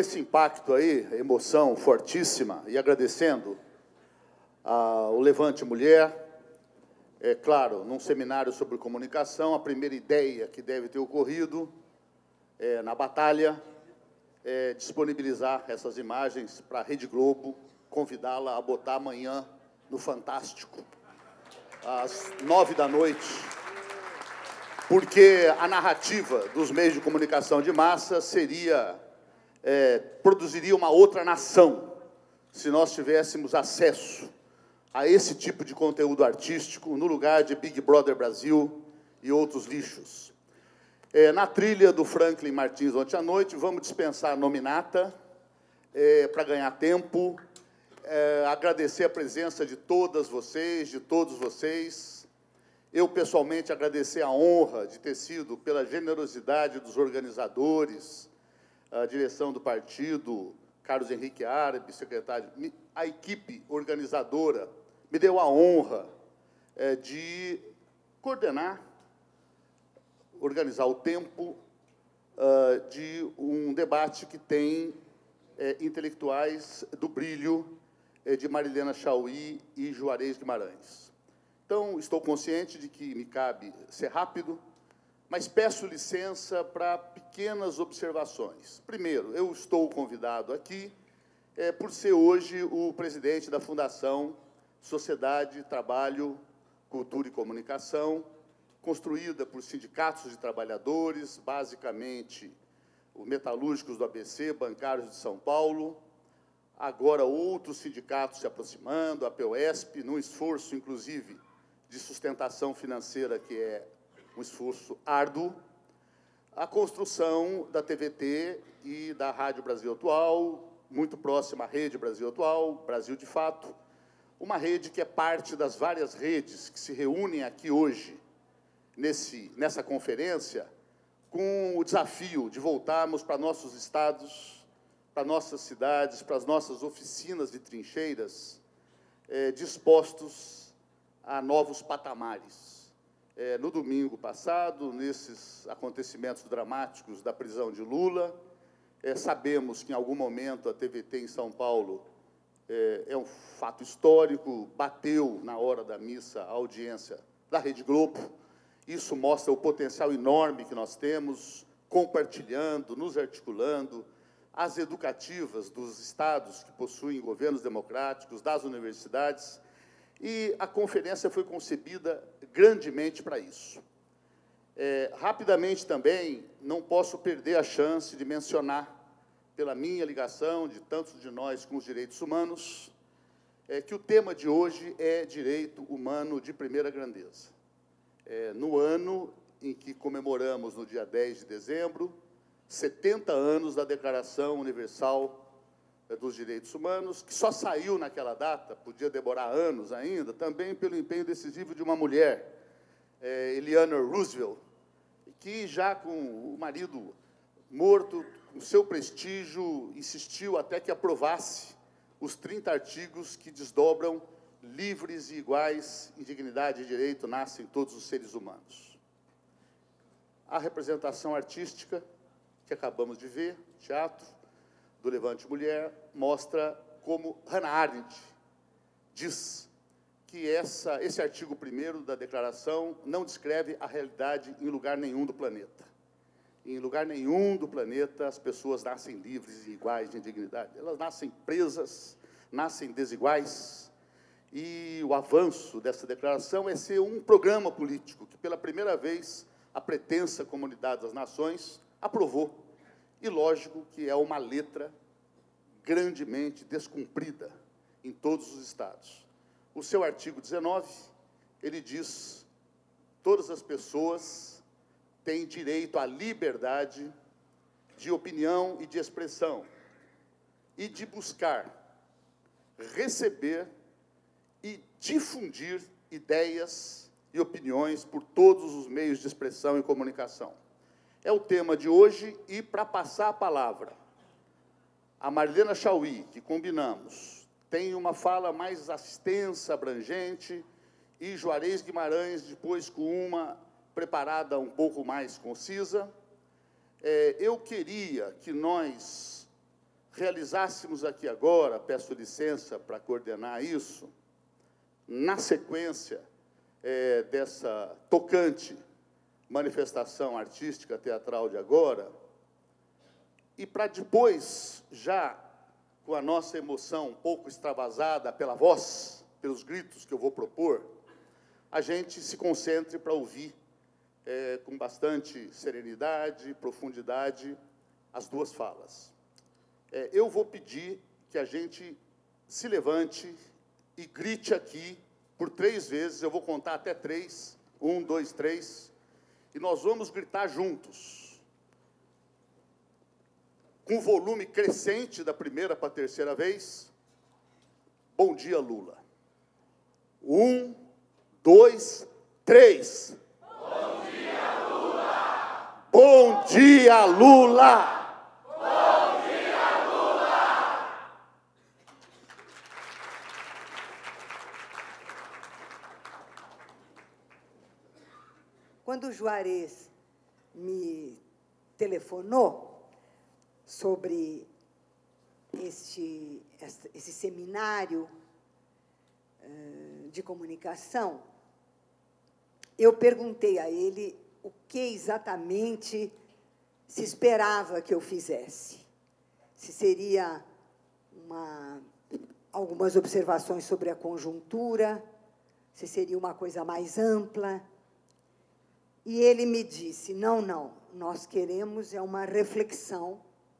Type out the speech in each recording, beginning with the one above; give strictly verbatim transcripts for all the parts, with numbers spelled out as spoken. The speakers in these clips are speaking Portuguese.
esse impacto aí, emoção fortíssima, e agradecendo ao Levante Mulher, é claro, num seminário sobre comunicação, a primeira ideia que deve ter ocorrido é, na batalha é disponibilizar essas imagens para a Rede Globo, convidá-la a botar amanhã no Fantástico, às nove da noite, porque a narrativa dos meios de comunicação de massa seria, é, produziria uma outra nação, se nós tivéssemos acesso a esse tipo de conteúdo artístico, no lugar de Big Brother Brasil e outros lixos. É, na trilha do Franklin Martins ontem à noite, vamos dispensar a nominata é, para ganhar tempo, é, agradecer a presença de todas vocês, de todos vocês. Eu, pessoalmente, agradecer a honra de ter sido, pela generosidade dos organizadores, a direção do partido, Carlos Henrique Árabe, secretário, a equipe organizadora, me deu a honra é, de coordenar, organizar o tempo uh, de um debate que tem é, intelectuais do brilho é, de Marilena Chaui e Juarez Guimarães. Então, estou consciente de que me cabe ser rápido, mas peço licença para pequenas observações. Primeiro, eu estou convidado aqui é, por ser hoje o presidente da Fundação Sociedade, Trabalho, Cultura e Comunicação, construída por sindicatos de trabalhadores, basicamente os metalúrgicos do A B C, bancários de São Paulo, agora outros sindicatos se aproximando, a POESP, num esforço, inclusive, de sustentação financeira, que é um esforço árduo, a construção da T V T e da Rádio Brasil Atual, muito próxima à Rede Brasil Atual, Brasil de Fato, uma rede que é parte das várias redes que se reúnem aqui hoje, nesse, nessa conferência, com o desafio de voltarmos para nossos estados, para nossas cidades, para as nossas oficinas de trincheiras, é, dispostos a novos patamares. É, no domingo passado, nesses acontecimentos dramáticos da prisão de Lula, é, sabemos que, em algum momento, a T V T em São Paulo é, é um fato histórico, bateu, na hora da missa, a audiência da Rede Globo. Isso mostra o potencial enorme que nós temos, compartilhando, nos articulando, as educativas dos estados que possuem governos democráticos, das universidades, e a conferência foi concebida grandemente para isso. É, rapidamente também, não posso perder a chance de mencionar, pela minha ligação, de tantos de nós com os direitos humanos, é, que o tema de hoje é direito humano de primeira grandeza. É, no ano em que comemoramos, no dia dez de dezembro, setenta anos da Declaração Universal dos Direitos Humanos, que só saiu naquela data, podia demorar anos ainda, também pelo empenho decisivo de uma mulher, é, Eleanor Roosevelt, que já com o marido morto, com seu prestígio, insistiu até que aprovasse os trinta artigos que desdobram livres e iguais em dignidade e direito nascem todos os seres humanos. A representação artística que acabamos de ver, teatro, do Levante Mulher, mostra como Hannah Arendt diz que essa, esse artigo primeiro da Declaração não descreve a realidade em lugar nenhum do planeta. Em lugar nenhum do planeta as pessoas nascem livres e iguais em dignidade. Elas nascem presas, nascem desiguais, e o avanço dessa declaração é ser um programa político que, pela primeira vez, a pretensa Comunidade das Nações aprovou. E, lógico, que é uma letra grandemente descumprida em todos os estados. O seu artigo dezenove, ele diz: todas as pessoas têm direito à liberdade de opinião e de expressão, e de buscar, receber e difundir ideias e opiniões por todos os meios de expressão e comunicação. É o tema de hoje, e, para passar a palavra, a Marilena Chaui, que combinamos, tem uma fala mais extensa, abrangente, e Juarez Guimarães, depois, com uma preparada um pouco mais concisa. É, eu queria que nós realizássemos aqui agora, peço licença para coordenar isso, na sequência é, dessa tocante manifestação artística teatral de agora, e para depois, já com a nossa emoção um pouco extravasada pela voz, pelos gritos que eu vou propor, a gente se concentre para ouvir é, com bastante serenidade, profundidade, as duas falas. É, eu vou pedir que a gente se levante e grite aqui por três vezes, eu vou contar até três, um, dois, três, e nós vamos gritar juntos, com volume crescente da primeira para a terceira vez. Bom dia, Lula. Um, dois, três. Bom dia, Lula! Bom dia, Lula! Bom dia, Lula! Quando o Juarez me telefonou sobre este, esse seminário uh, de comunicação, eu perguntei a ele o que exatamente se esperava que eu fizesse. Se seria uma, algumas observações sobre a conjuntura, se seria uma coisa mais ampla. E ele me disse, não, não, nós queremos é uma reflexão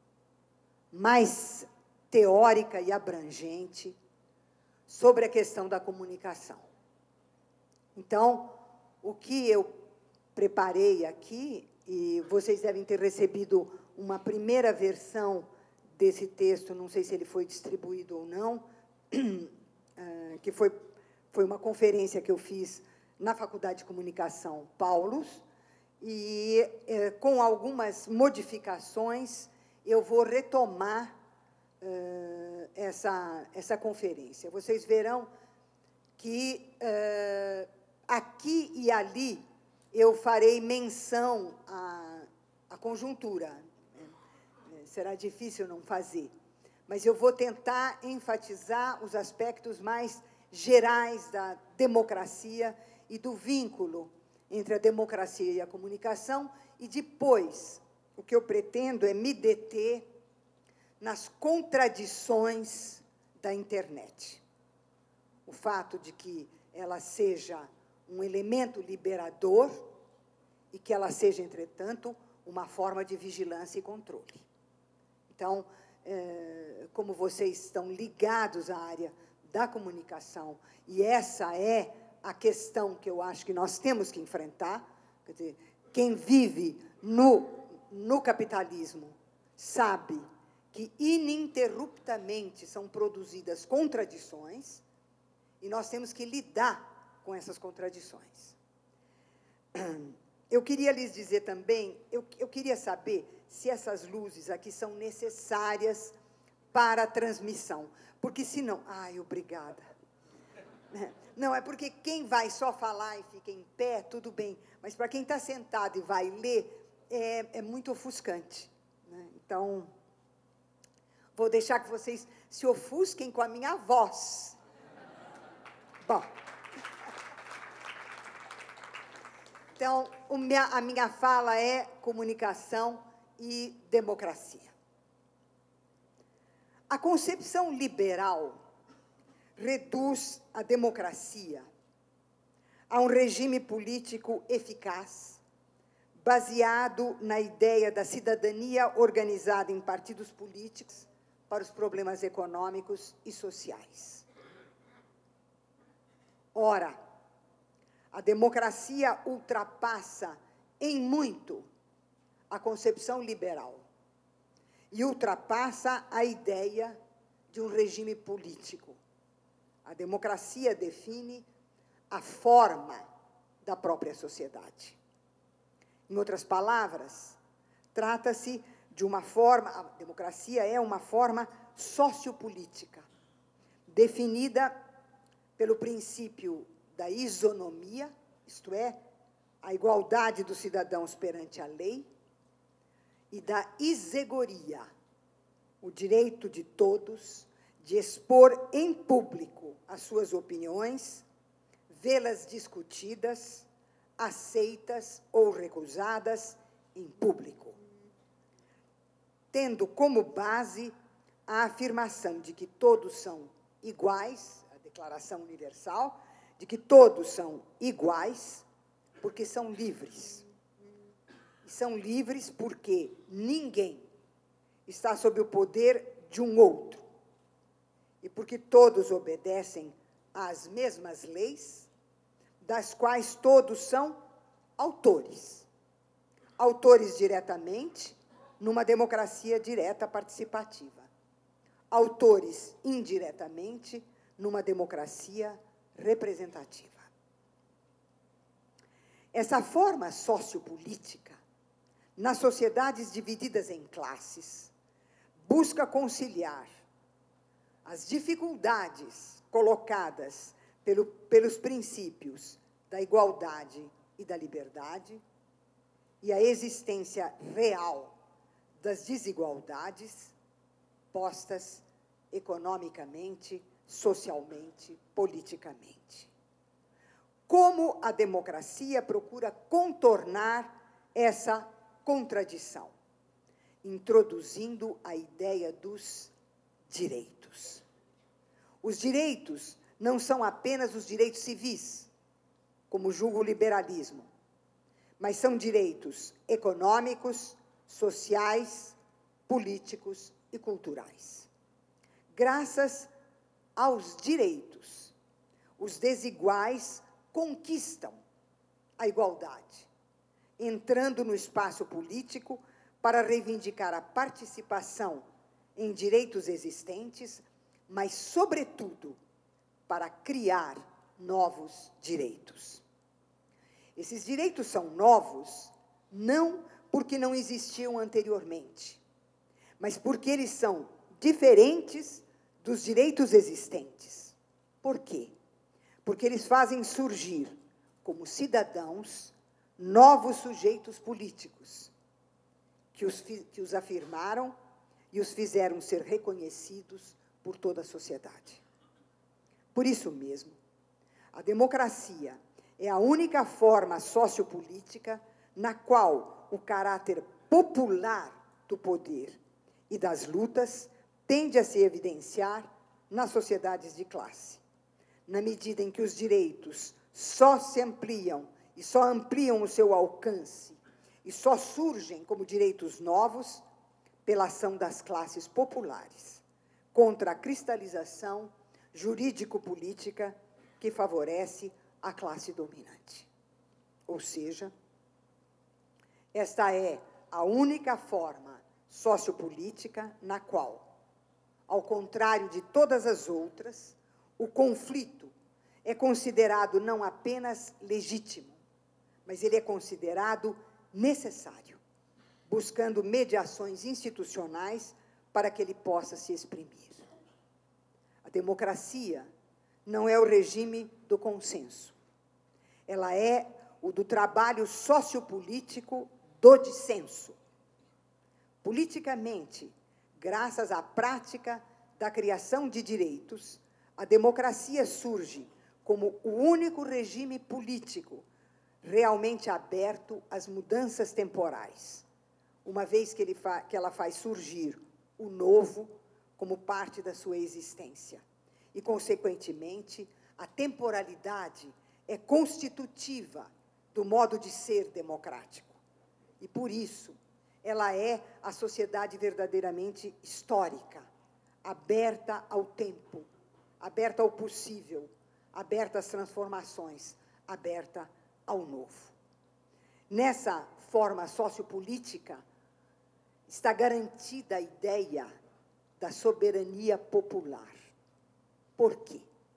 mais teórica e abrangente sobre a questão da comunicação. Então, o que eu preparei aqui, e vocês devem ter recebido uma primeira versão desse texto, não sei se ele foi distribuído ou não, que foi, foi uma conferência que eu fiz na Faculdade de Comunicação Paulus, e eh, com algumas modificações eu vou retomar eh, essa, essa conferência. Vocês verão que eh, aqui e ali eu farei menção à, à conjuntura. Será difícil não fazer, mas eu vou tentar enfatizar os aspectos mais gerais da democracia e do vínculo entre a democracia e a comunicação, e depois o que eu pretendo é me deter nas contradições da internet. O fato de que ela seja um elemento liberador e que ela seja, entretanto, uma forma de vigilância e controle. Então, é, como vocês estão ligados à área da comunicação, e essa é a questão que eu acho que nós temos que enfrentar, quer dizer, quem vive no, no capitalismo sabe que ininterruptamente são produzidas contradições, e nós temos que lidar com essas contradições. Eu queria lhes dizer também, eu, eu queria saber se essas luzes aqui são necessárias para a transmissão, porque senão... Ai, obrigada. Não, é porque quem vai só falar e fica em pé, tudo bem, mas para quem está sentado e vai ler, é, é muito ofuscante, né? Então, vou deixar que vocês se ofusquem com a minha voz. Bom. Então, o minha, a minha fala é comunicação e democracia. A concepção liberal reduz a democracia a um regime político eficaz, baseado na ideia da cidadania organizada em partidos políticos para os problemas econômicos e sociais. Ora, a democracia ultrapassa em muito a concepção liberal e ultrapassa a ideia de um regime político. A democracia define a forma da própria sociedade. Em outras palavras, trata-se de uma forma, a democracia é uma forma sociopolítica, definida pelo princípio da isonomia, isto é, a igualdade dos cidadãos perante a lei, e da isegoria, o direito de todos de expor em público as suas opiniões, vê-las discutidas, aceitas ou recusadas em público, tendo como base a afirmação de que todos são iguais, a Declaração Universal, de que todos são iguais, porque são livres. E são livres porque ninguém está sob o poder de um outro, e porque todos obedecem às mesmas leis, das quais todos são autores. Autores diretamente, numa democracia direta participativa. Autores indiretamente, numa democracia representativa. Essa forma sociopolítica, nas sociedades divididas em classes, busca conciliar as dificuldades colocadas pelo, pelos princípios da igualdade e da liberdade e a existência real das desigualdades postas economicamente, socialmente, politicamente. Como a democracia procura contornar essa contradição, introduzindo a ideia dos direitos. Os direitos não são apenas os direitos civis, como julga o liberalismo, mas são direitos econômicos, sociais, políticos e culturais. Graças aos direitos, os desiguais conquistam a igualdade, entrando no espaço político para reivindicar a participação em direitos existentes, mas, sobretudo, para criar novos direitos. Esses direitos são novos não porque não existiam anteriormente, mas porque eles são diferentes dos direitos existentes. Por quê? Porque eles fazem surgir, como cidadãos, novos sujeitos políticos, que os, que os afirmaram e os fizeram ser reconhecidos por toda a sociedade. Por isso mesmo, a democracia é a única forma sociopolítica na qual o caráter popular do poder e das lutas tende a se evidenciar nas sociedades de classe, na medida em que os direitos só se ampliam e só ampliam o seu alcance e só surgem como direitos novos pela ação das classes populares, contra a cristalização jurídico-política que favorece a classe dominante. Ou seja, esta é a única forma sociopolítica na qual, ao contrário de todas as outras, o conflito é considerado não apenas legítimo, mas ele é considerado necessário, buscando mediações institucionais para que ele possa se exprimir. A democracia não é o regime do consenso. Ela é o do trabalho sociopolítico do dissenso. Politicamente, graças à prática da criação de direitos, a democracia surge como o único regime político realmente aberto às mudanças temporais, uma vez que, ele fa- que ela faz surgir o novo como parte da sua existência. E, consequentemente, a temporalidade é constitutiva do modo de ser democrático. E, por isso, ela é a sociedade verdadeiramente histórica, aberta ao tempo, aberta ao possível, aberta às transformações, aberta ao novo. Nessa forma sociopolítica está garantida a ideia da soberania popular. Por quê?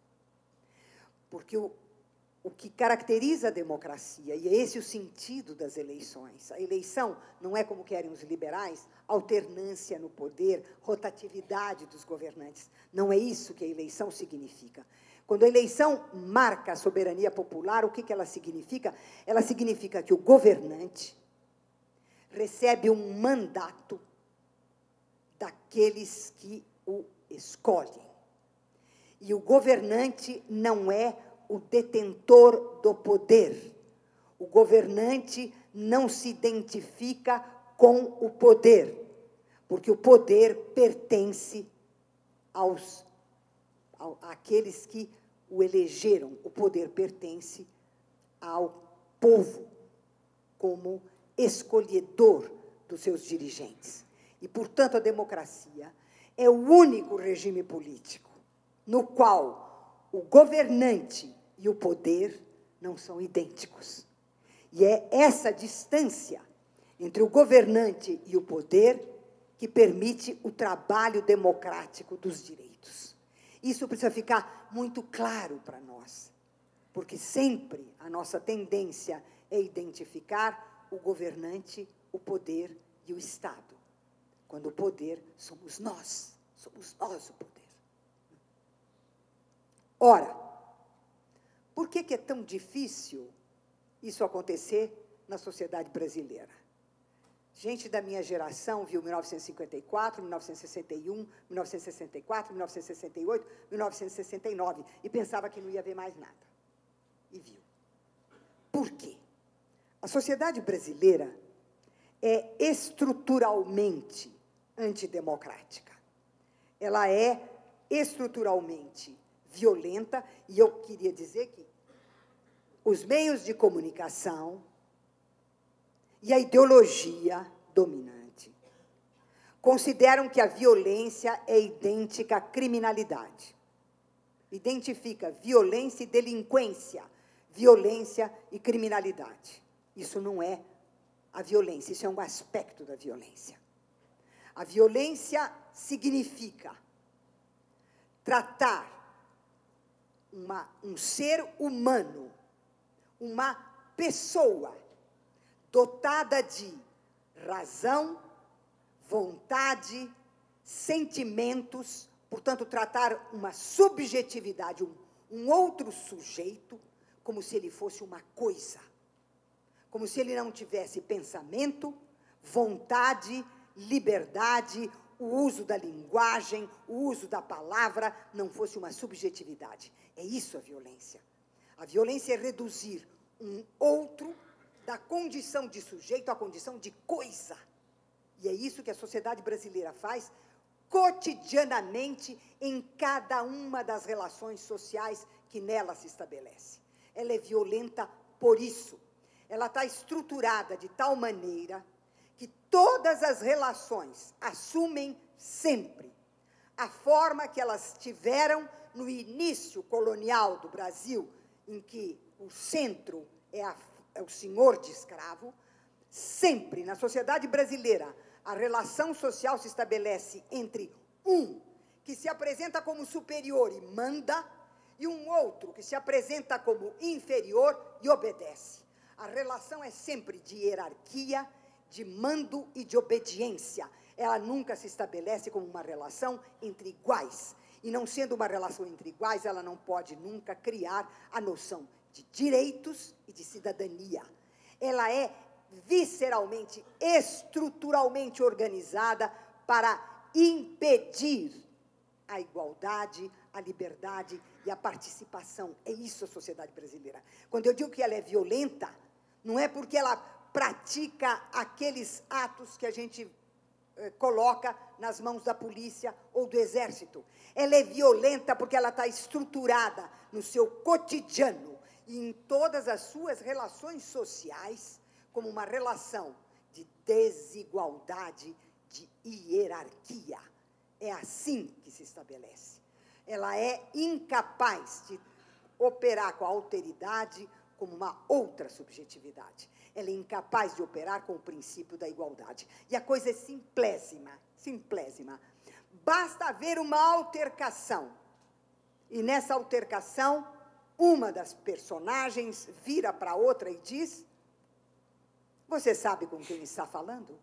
Porque o, o que caracteriza a democracia, e é esse o sentido das eleições, a eleição não é, como querem os liberais, alternância no poder, rotatividade dos governantes. Não é isso que a eleição significa. Quando a eleição marca a soberania popular, o que, que ela significa? Ela significa que o governante recebe um mandato daqueles que o escolhem. E o governante não é o detentor do poder. O governante não se identifica com o poder, porque o poder pertence aos, ao, àqueles que o elegeram. O poder pertence ao povo como escolhedor dos seus dirigentes. E, portanto, a democracia é o único regime político no qual o governante e o poder não são idênticos. E é essa distância entre o governante e o poder que permite o trabalho democrático dos direitos. Isso precisa ficar muito claro para nós, porque sempre a nossa tendência é identificar o governante, o poder e o Estado, quando o poder somos nós, somos nós o poder. Ora, por que que é tão difícil isso acontecer na sociedade brasileira? Gente da minha geração viu mil novecentos e cinquenta e quatro, mil novecentos e sessenta e um, mil novecentos e sessenta e quatro, mil novecentos e sessenta e oito, mil novecentos e sessenta e nove e pensava que não ia ver mais nada. E viu. Por quê? A sociedade brasileira é estruturalmente antidemocrática. Ela é estruturalmente violenta, e eu queria dizer que os meios de comunicação e a ideologia dominante consideram que a violência é idêntica à criminalidade. Identifica violência e delinquência, violência e criminalidade. Isso não é a violência, isso é um aspecto da violência. A violência significa tratar uma, um ser humano, uma pessoa dotada de razão, vontade, sentimentos, portanto, tratar uma subjetividade, um, um outro sujeito, como se ele fosse uma coisa, como se ele não tivesse pensamento, vontade, liberdade, o uso da linguagem, o uso da palavra, não fosse uma subjetividade. É isso a violência. A violência é reduzir um outro da condição de sujeito à condição de coisa. E é isso que a sociedade brasileira faz cotidianamente em cada uma das relações sociais que nela se estabelece. Ela é violenta por isso. Ela está estruturada de tal maneira que todas as relações assumem sempre a forma que elas tiveram no início colonial do Brasil, em que o centro é, a, é o senhor de escravo. Sempre, na sociedade brasileira, a relação social se estabelece entre um que se apresenta como superior e manda, e um outro que se apresenta como inferior e obedece. A relação é sempre de hierarquia, de mando e de obediência. Ela nunca se estabelece como uma relação entre iguais. E não sendo uma relação entre iguais, ela não pode nunca criar a noção de direitos e de cidadania. Ela é visceralmente, estruturalmente organizada para impedir a igualdade, a liberdade e a participação. É isso a sociedade brasileira. Quando eu digo que ela é violenta, não é porque ela pratica aqueles atos que a gente eh, coloca nas mãos da polícia ou do exército. Ela é violenta porque ela está estruturada no seu cotidiano e em todas as suas relações sociais como uma relação de desigualdade, de hierarquia. É assim que se estabelece. Ela é incapaz de operar com a alteridade como uma outra subjetividade. Ela é incapaz de operar com o princípio da igualdade. E a coisa é simplésima, simplésima. Basta haver uma altercação. E nessa altercação, uma das personagens vira para a outra e diz: você sabe com quem está falando?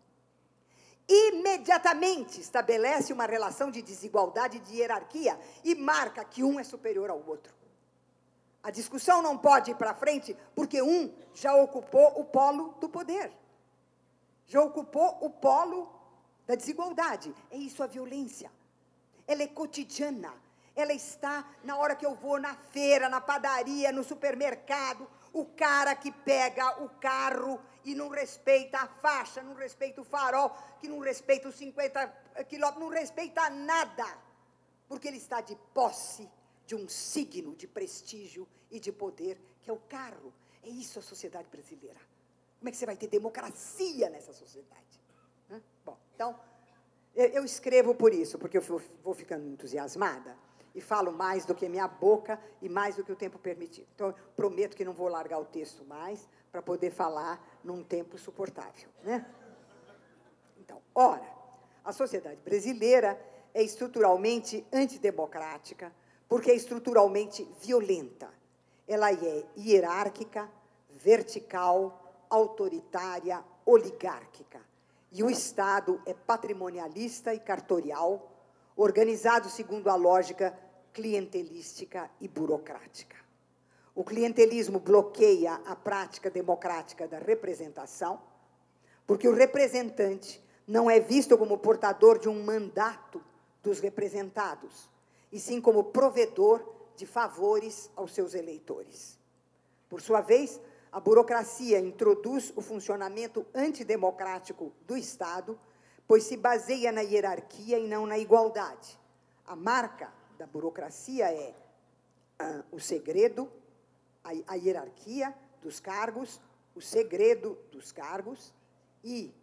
Imediatamente estabelece uma relação de desigualdade e de hierarquia e marca que um é superior ao outro. A discussão não pode ir para frente porque um já ocupou o polo do poder. Já ocupou o polo da desigualdade. É isso a violência. Ela é cotidiana. Ela está na hora que eu vou na feira, na padaria, no supermercado, o cara que pega o carro e não respeita a faixa, não respeita o farol, que não respeita os cinquenta quilômetros, não respeita nada, porque ele está de posse de um signo de prestígio e de poder, que é o carro. É isso a sociedade brasileira. Como é que você vai ter democracia nessa sociedade? Hã? Bom, então, eu escrevo por isso, porque eu vou ficando entusiasmada e falo mais do que minha boca e mais do que o tempo permitir. Então, eu prometo que não vou largar o texto mais para poder falar num tempo suportável, né? Então, ora, a sociedade brasileira é estruturalmente antidemocrática, porque é estruturalmente violenta. Ela é hierárquica, vertical, autoritária, oligárquica. E o Estado é patrimonialista e cartorial, organizado segundo a lógica clientelística e burocrática. O clientelismo bloqueia a prática democrática da representação, porque o representante não é visto como portador de um mandato dos representados, e sim como provedor de favores aos seus eleitores. Por sua vez, a burocracia introduz o funcionamento antidemocrático do Estado, pois se baseia na hierarquia e não na igualdade. A marca da burocracia é ah, o segredo, a, a hierarquia dos cargos, o segredo dos cargos e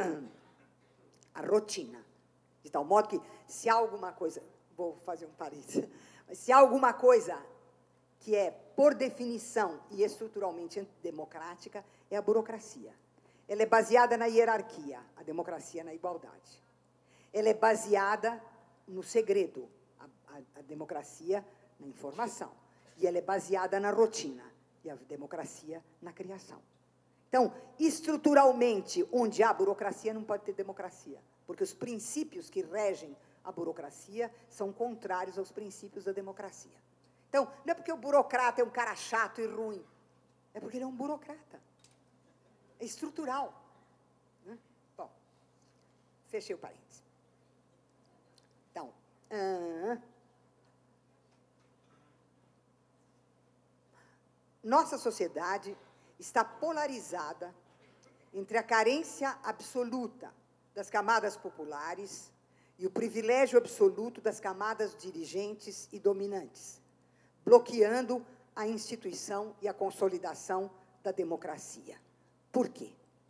a rotina. De tal modo que, se há alguma coisa... Vou fazer um parênteses. Mas se há alguma coisa que é, por definição e estruturalmente antidemocrática, é a burocracia. Ela é baseada na hierarquia, a democracia na igualdade. Ela é baseada no segredo, a, a, a democracia na informação. E ela é baseada na rotina, e a democracia na criação. Então, estruturalmente, onde há burocracia, não pode ter democracia, porque os princípios que regem a burocracia são contrários aos princípios da democracia. Então, não é porque o burocrata é um cara chato e ruim, é porque ele é um burocrata. É estrutural. Né? Bom, fechei o parênteses. Então, ah, nossa sociedade está polarizada entre a carência absoluta das camadas populares e o privilégio absoluto das camadas dirigentes e dominantes, bloqueando a instituição e a consolidação da democracia. Por quê?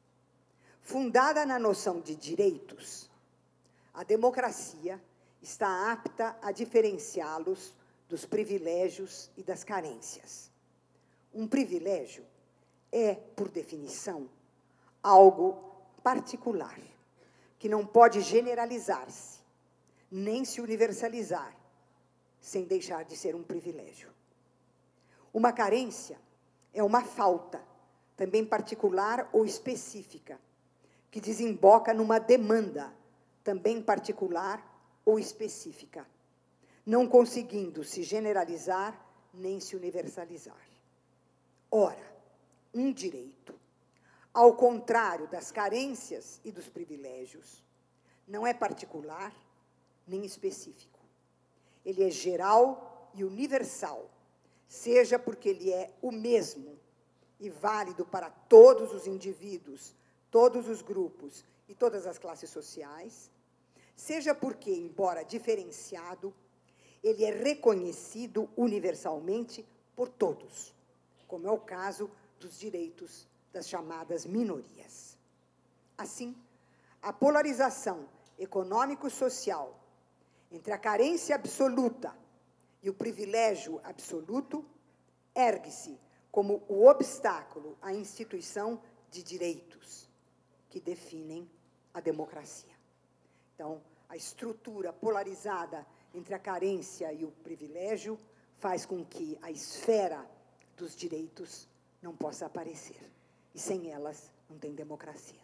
Fundada na noção de direitos, a democracia está apta a diferenciá-los dos privilégios e das carências. Um privilégio é, por definição, algo particular, que não pode generalizar-se, nem se universalizar, sem deixar de ser um privilégio. Uma carência é uma falta, também particular ou específica, que desemboca numa demanda, também particular ou específica, não conseguindo se generalizar nem se universalizar. Ora, um direito, ao contrário das carências e dos privilégios, não é particular nem específico. Ele é geral e universal, seja porque ele é o mesmo e válido para todos os indivíduos, todos os grupos e todas as classes sociais, seja porque, embora diferenciado, ele é reconhecido universalmente por todos, como é o caso dos direitos das chamadas minorias. Assim, a polarização econômico-social entre a carência absoluta e o privilégio absoluto ergue-se como o obstáculo à instituição de direitos que definem a democracia. Então, a estrutura polarizada entre a carência e o privilégio faz com que a esfera dos direitos não possa aparecer. E sem elas não tem democracia.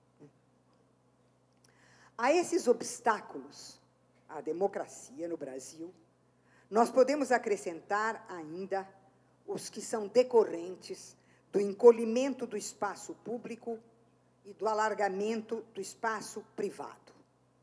A esses obstáculos à democracia no Brasil, nós podemos acrescentar ainda os que são decorrentes do encolhimento do espaço público e do alargamento do espaço privado.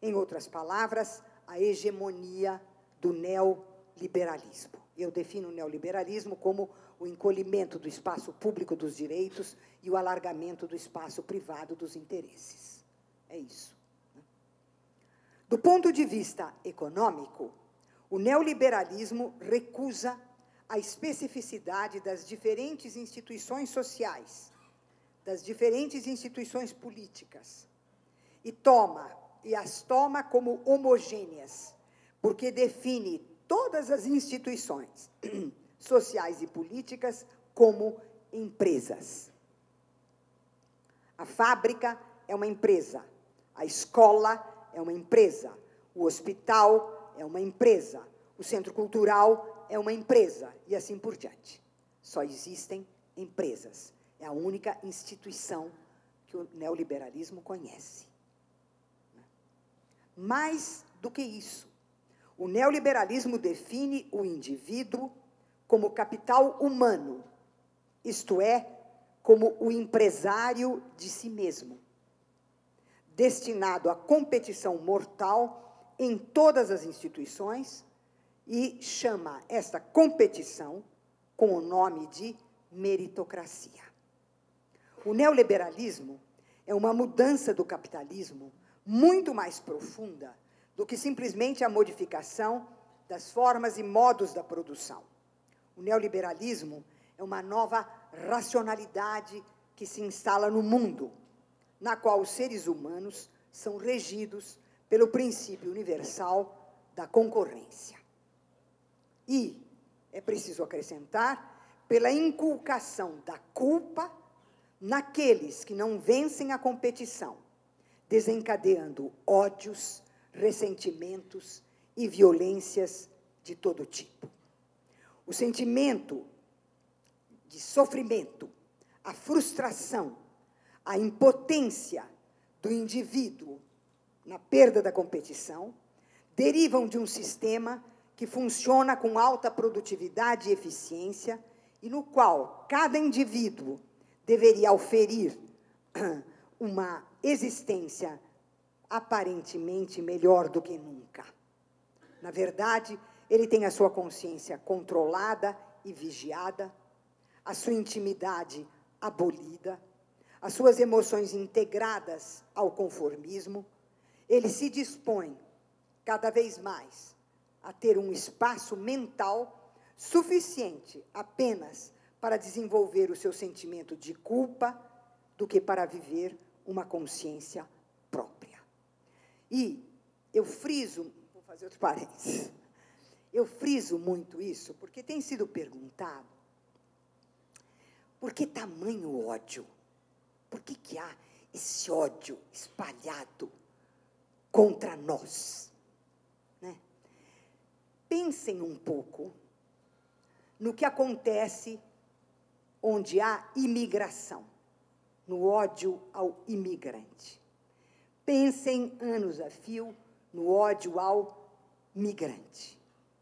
Em outras palavras, a hegemonia do neoliberalismo. Eu defino o neoliberalismo como o encolhimento do espaço público dos direitos e o alargamento do espaço privado dos interesses. É isso. Do ponto de vista econômico, o neoliberalismo recusa a especificidade das diferentes instituições sociais, das diferentes instituições políticas, e toma, e as toma como homogêneas, porque define todas as instituições sociais e políticas como empresas. A fábrica é uma empresa, a escola é uma empresa, o hospital é uma empresa, o centro cultural é uma empresa, e assim por diante. Só existem empresas. É a única instituição que o neoliberalismo conhece. Mais do que isso, o neoliberalismo define o indivíduo como capital humano, isto é, como o empresário de si mesmo, destinado à competição mortal em todas as instituições, e chama esta competição com o nome de meritocracia. O neoliberalismo é uma mudança do capitalismo muito mais profunda do que simplesmente a modificação das formas e modos da produção. O neoliberalismo é uma nova racionalidade que se instala no mundo, na qual os seres humanos são regidos pelo princípio universal da concorrência. E é preciso acrescentar pela inculcação da culpa naqueles que não vencem a competição, desencadeando ódios, ressentimentos e violências de todo tipo. O sentimento de sofrimento, a frustração, a impotência do indivíduo na perda da competição derivam de um sistema que funciona com alta produtividade e eficiência e no qual cada indivíduo deveria oferir uma existência aparentemente melhor do que nunca. Na verdade, ele tem a sua consciência controlada e vigiada, a sua intimidade abolida, as suas emoções integradas ao conformismo. Ele se dispõe, cada vez mais, a ter um espaço mental suficiente apenas para desenvolver o seu sentimento de culpa do que para viver uma consciência própria. E eu friso, vou fazer outro parênteses, eu friso muito isso porque tem sido perguntado por que tamanho ódio? Por que que há esse ódio espalhado contra nós? Né? Pensem um pouco no que acontece onde há imigração, no ódio ao imigrante. Pensem anos a fio no ódio ao migrante.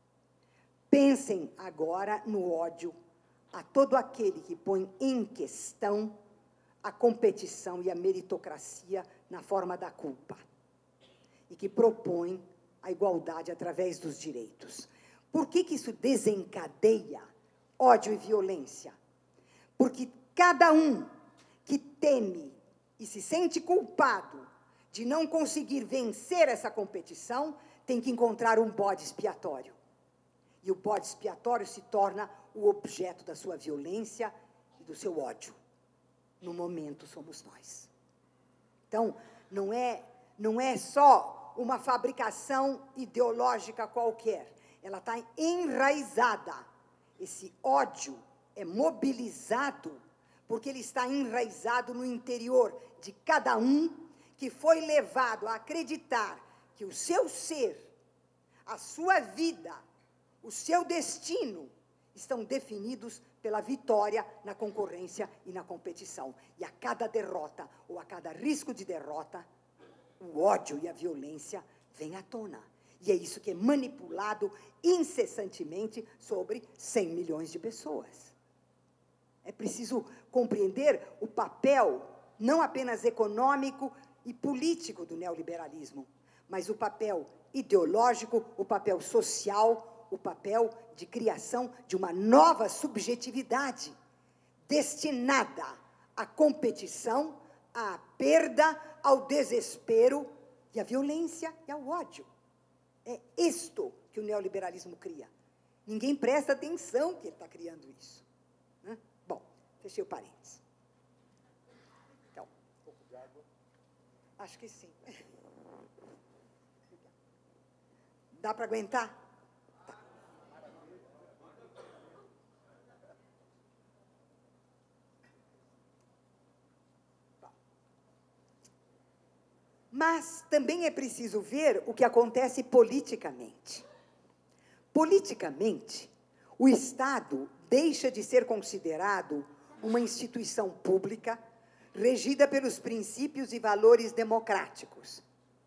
Pensem agora no ódio a todo aquele que põe em questão a competição e a meritocracia na forma da culpa e que propõe a igualdade através dos direitos. Por que que isso desencadeia ódio e violência? Porque cada um que teme e se sente culpado de não conseguir vencer essa competição tem que encontrar um bode expiatório. E o bode expiatório se torna o objeto da sua violência e do seu ódio. No momento, somos nós. Então, não é, não é só uma fabricação ideológica qualquer. Ela está enraizada. Esse ódio é mobilizado porque ele está enraizado no interior de cada um que foi levado a acreditar que o seu ser, a sua vida, o seu destino estão definidos pela vitória na concorrência e na competição. E a cada derrota, ou a cada risco de derrota, o ódio e a violência vêm à tona. E é isso que é manipulado incessantemente sobre cem milhões de pessoas. É preciso compreender o papel, não apenas econômico e político do neoliberalismo, mas o papel ideológico, o papel social, o papel de criação de uma nova subjetividade destinada à competição, à perda, ao desespero e à violência e ao ódio. É isto que o neoliberalismo cria. Ninguém presta atenção que ele está criando isso. Né? Bom, fechei o parênteses. Então, um pouco de água? Acho que sim. Dá para aguentar? Tá. Mas também é preciso ver o que acontece politicamente. Politicamente, o Estado deixa de ser considerado uma instituição pública regida pelos princípios e valores democráticos.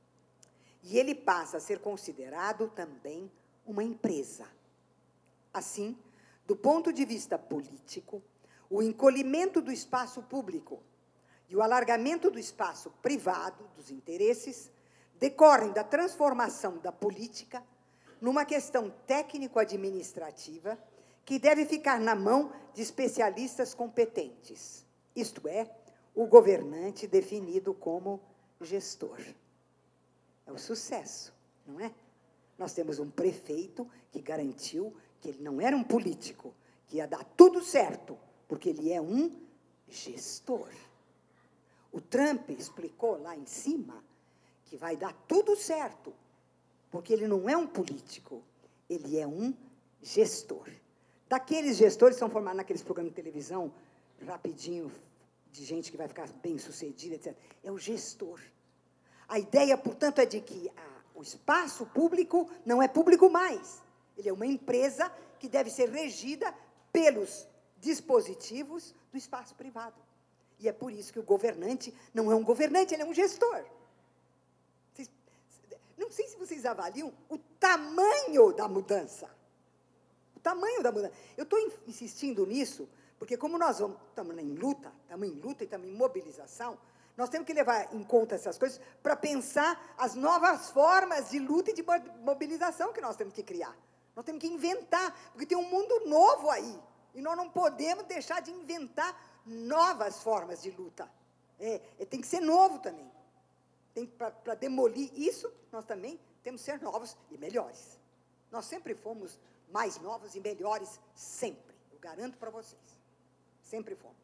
E ele passa a ser considerado também uma empresa. Assim, do ponto de vista político, o encolhimento do espaço público e o alargamento do espaço privado, dos interesses, decorrem da transformação da política numa questão técnico-administrativa que deve ficar na mão de especialistas competentes, isto é, o governante definido como gestor. É o sucesso, não é? Nós temos um prefeito que garantiu que ele não era um político, que ia dar tudo certo, porque ele é um gestor. O Trump explicou lá em cima que vai dar tudo certo, porque ele não é um político, ele é um gestor. Daqueles gestores que são formados naqueles programas de televisão, rapidinho, de gente que vai ficar bem-sucedida, etcétera. É o gestor. A ideia, portanto, é de que a, o espaço público não é público mais. Ele é uma empresa que deve ser regida pelos dispositivos do espaço privado. E é por isso que o governante não é um governante, ele é um gestor. Vocês, não sei se vocês avaliam o tamanho da mudança. O tamanho da mudança. Eu estou insistindo nisso, porque como nós vamos, estamos em luta, estamos em luta e estamos em mobilização, nós temos que levar em conta essas coisas para pensar as novas formas de luta e de mobilização que nós temos que criar. Nós temos que inventar, porque tem um mundo novo aí. E nós não podemos deixar de inventar novas formas de luta. É, é, tem que ser novo também. Para demolir isso, nós também temos que ser novos e melhores. Nós sempre fomos mais novos e melhores, sempre. Eu garanto para vocês. Sempre fomos.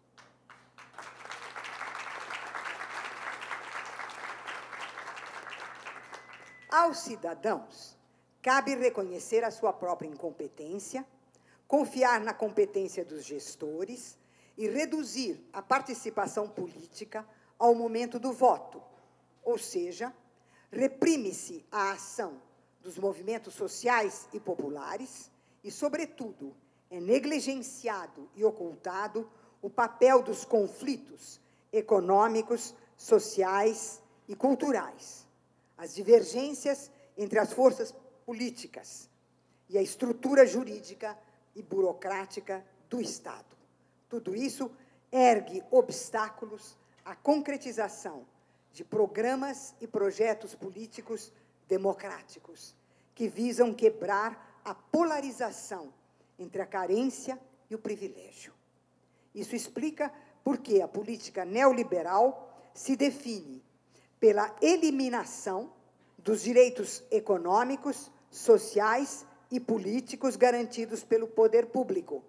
Aos cidadãos, cabe reconhecer a sua própria incompetência, confiar na competência dos gestores e reduzir a participação política ao momento do voto. Ou seja, reprime-se a ação dos movimentos sociais e populares e, sobretudo, é negligenciado e ocultado o papel dos conflitos econômicos, sociais e culturais, as divergências entre as forças políticas e a estrutura jurídica e burocrática do Estado. Tudo isso ergue obstáculos à concretização de programas e projetos políticos democráticos que visam quebrar a polarização entre a carência e o privilégio. Isso explica por que a política neoliberal se define pela eliminação dos direitos econômicos, sociais e políticos garantidos pelo poder público,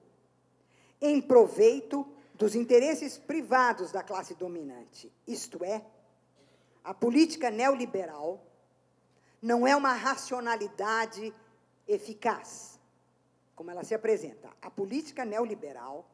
em proveito dos interesses privados da classe dominante. Isto é, a política neoliberal não é uma racionalidade eficaz, como ela se apresenta. A política neoliberal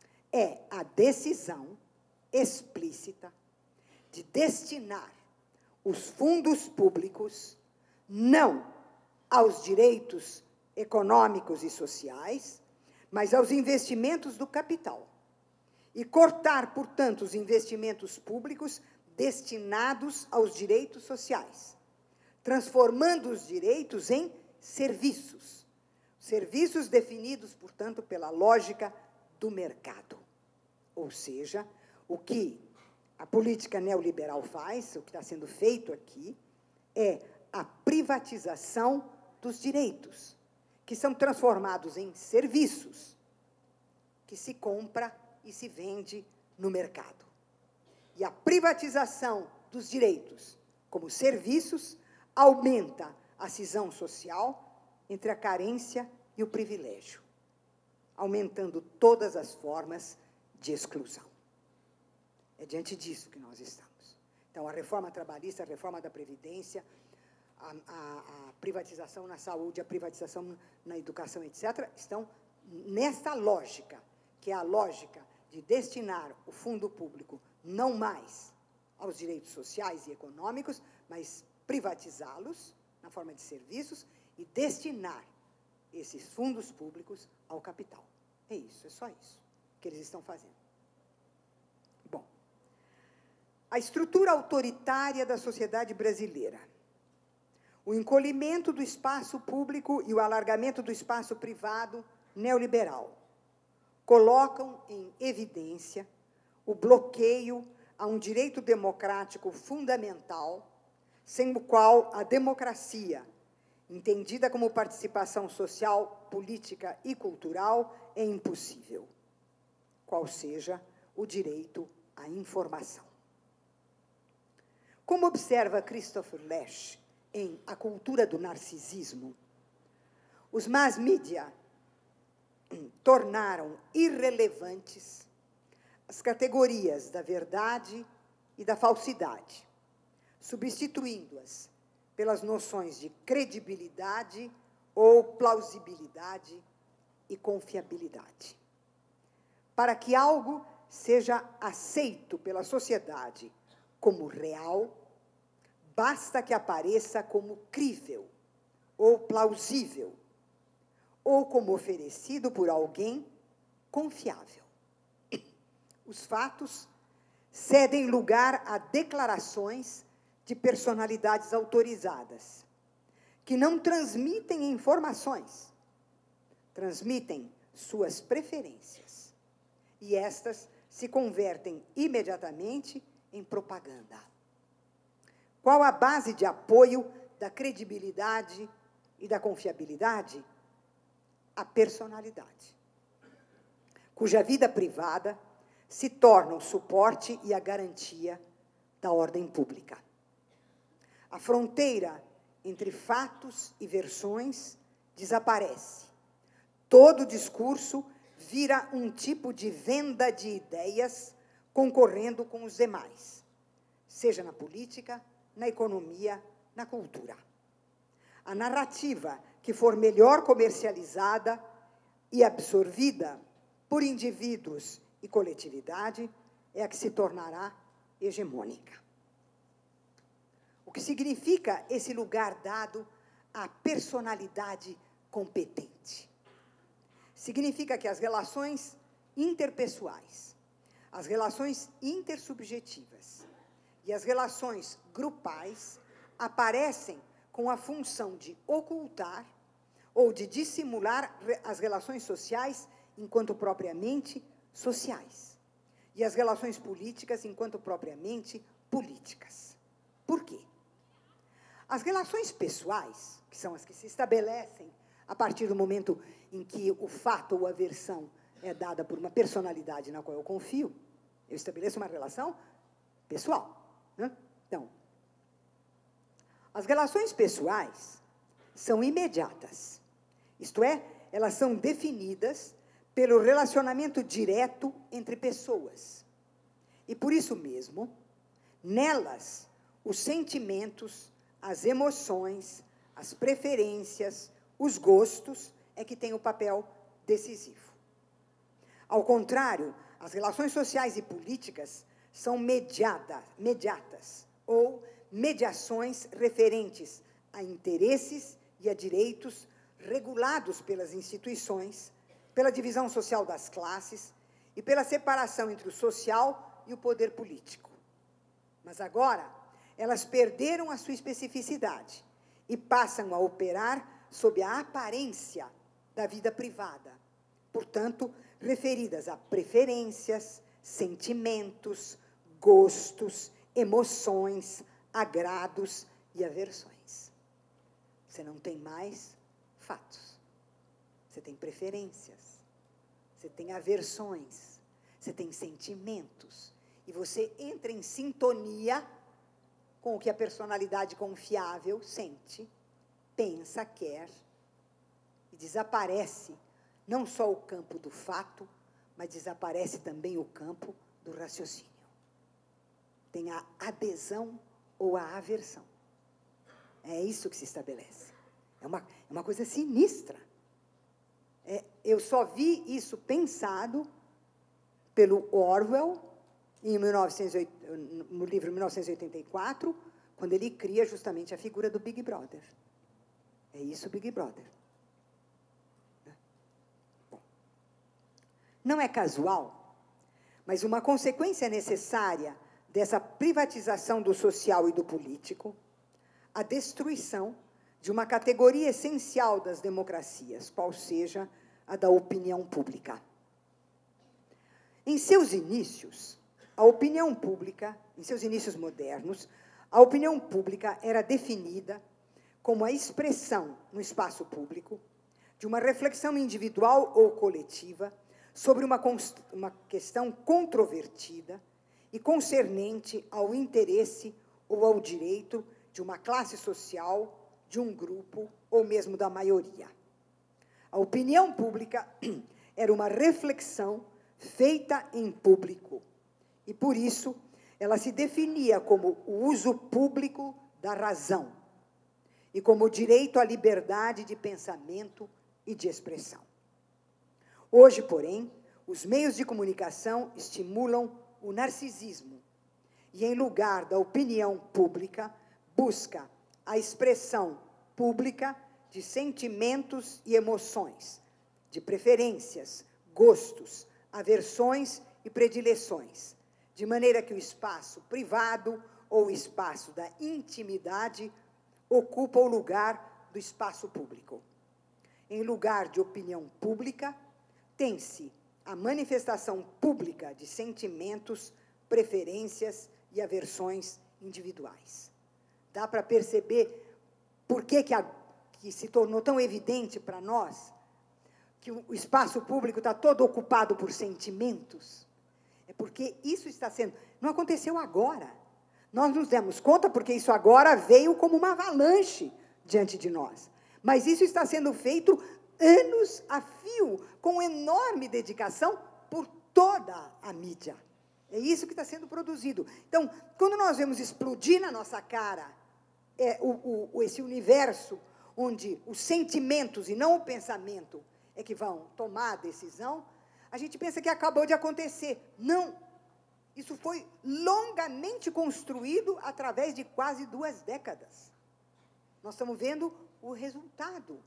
é a decisão explícita de destinar os fundos públicos não aos direitos econômicos e sociais, mas aos investimentos do capital. E cortar, portanto, os investimentos públicos destinados aos direitos sociais, transformando os direitos em serviços. Serviços definidos, portanto, pela lógica do mercado. Ou seja, o que a política neoliberal faz, o que está sendo feito aqui, é a privatização dos direitos, que são transformados em serviços, que se compra e se vende no mercado. E a privatização dos direitos como serviços aumenta a cisão social entre a carência e o privilégio, aumentando todas as formas de exclusão. É diante disso que nós estamos. Então, a reforma trabalhista, a reforma da Previdência, a, a, a privatização na saúde, a privatização na educação, etcétera, estão nessa lógica, que é a lógica de destinar o fundo público não mais aos direitos sociais e econômicos, mas privatizá-los na forma de serviços e destinar esses fundos públicos ao capital. É isso, é só isso que eles estão fazendo. Bom, a estrutura autoritária da sociedade brasileira, o encolhimento do espaço público e o alargamento do espaço privado neoliberal colocam em evidência o bloqueio a um direito democrático fundamental, sem o qual a democracia, entendida como participação social, política e cultural, é impossível, qual seja o direito à informação. Como observa Christopher Lasch em A Cultura do Narcisismo, os mass media tornaram irrelevantes as categorias da verdade e da falsidade, substituindo-as pelas noções de credibilidade ou plausibilidade e confiabilidade. Para que algo seja aceito pela sociedade como real, basta que apareça como crível ou plausível, ou como oferecido por alguém confiável. Os fatos cedem lugar a declarações de personalidades autorizadas, que não transmitem informações, transmitem suas preferências, e estas se convertem imediatamente em propaganda. Qual a base de apoio da credibilidade e da confiabilidade? A personalidade, cuja vida privada se torna o suporte e a garantia da ordem pública. A fronteira entre fatos e versões desaparece. Todo discurso vira um tipo de venda de ideias concorrendo com os demais, seja na política, na economia, na cultura. A narrativa que for melhor comercializada e absorvida por indivíduos e coletividade é a que se tornará hegemônica. O que significa esse lugar dado à personalidade competente? Significa que as relações interpessoais, as relações intersubjetivas e as relações grupais aparecem com a função de ocultar ou de dissimular as relações sociais enquanto propriamente sociais, e as relações políticas enquanto propriamente políticas. Por quê? As relações pessoais, que são as que se estabelecem a partir do momento em que o fato ou a versão é dada por uma personalidade na qual eu confio, eu estabeleço uma relação pessoal, né? Então, as relações pessoais são imediatas, isto é, elas são definidas pelo relacionamento direto entre pessoas. E, por isso mesmo, nelas, os sentimentos, as emoções, as preferências, os gostos é que têm o papel decisivo. Ao contrário, as relações sociais e políticas são mediada, mediatas, ou mediações referentes a interesses e a direitos regulados pelas instituições, pela divisão social das classes e pela separação entre o social e o poder político. Mas agora, elas perderam a sua especificidade e passam a operar sob a aparência da vida privada, portanto, referidas a preferências, sentimentos, gostos, emoções, agrados e aversões. Você não tem mais fatos. Você tem preferências. Você tem aversões. Você tem sentimentos. E você entra em sintonia com o que a personalidade confiável sente, pensa, quer, e desaparece não só o campo do fato, mas desaparece também o campo do raciocínio. Tem a adesão ou a aversão. É isso que se estabelece. É uma, é uma coisa sinistra. É, eu só vi isso pensado pelo Orwell, em mil novecentos e oitenta, no livro mil novecentos e oitenta e quatro, quando ele cria justamente a figura do Big Brother. É isso o Big Brother. Bom, não é casual, mas uma consequência necessária dessa privatização do social e do político, a destruição de uma categoria essencial das democracias, qual seja a da opinião pública. Em seus inícios, a opinião pública, em seus inícios modernos, a opinião pública era definida como a expressão no espaço público de uma reflexão individual ou coletiva sobre uma, uma questão controvertida e concernente ao interesse ou ao direito de uma classe social, de um grupo ou mesmo da maioria. A opinião pública era uma reflexão feita em público e, por isso, ela se definia como o uso público da razão e como o direito à liberdade de pensamento e de expressão. Hoje, porém, os meios de comunicação estimulam o narcisismo e, em lugar da opinião pública, busca a expressão pública de sentimentos e emoções, de preferências, gostos, aversões e predileções, de maneira que o espaço privado ou o espaço da intimidade ocupa o lugar do espaço público. Em lugar de opinião pública, tem-se a manifestação pública de sentimentos, preferências e aversões individuais. Dá para perceber por que, que, a, que se tornou tão evidente para nós que o espaço público está todo ocupado por sentimentos? É porque isso está sendo... Não aconteceu agora. Nós nos demos conta porque isso agora veio como uma avalanche diante de nós. Mas isso está sendo feito anos a fio, com enorme dedicação por toda a mídia. É isso que está sendo produzido. Então, quando nós vemos explodir na nossa cara é, o, o, esse universo onde os sentimentos e não o pensamento é que vão tomar a decisão, a gente pensa que acabou de acontecer. Não. Isso foi longamente construído através de quase duas décadas. Nós estamos vendo o resultado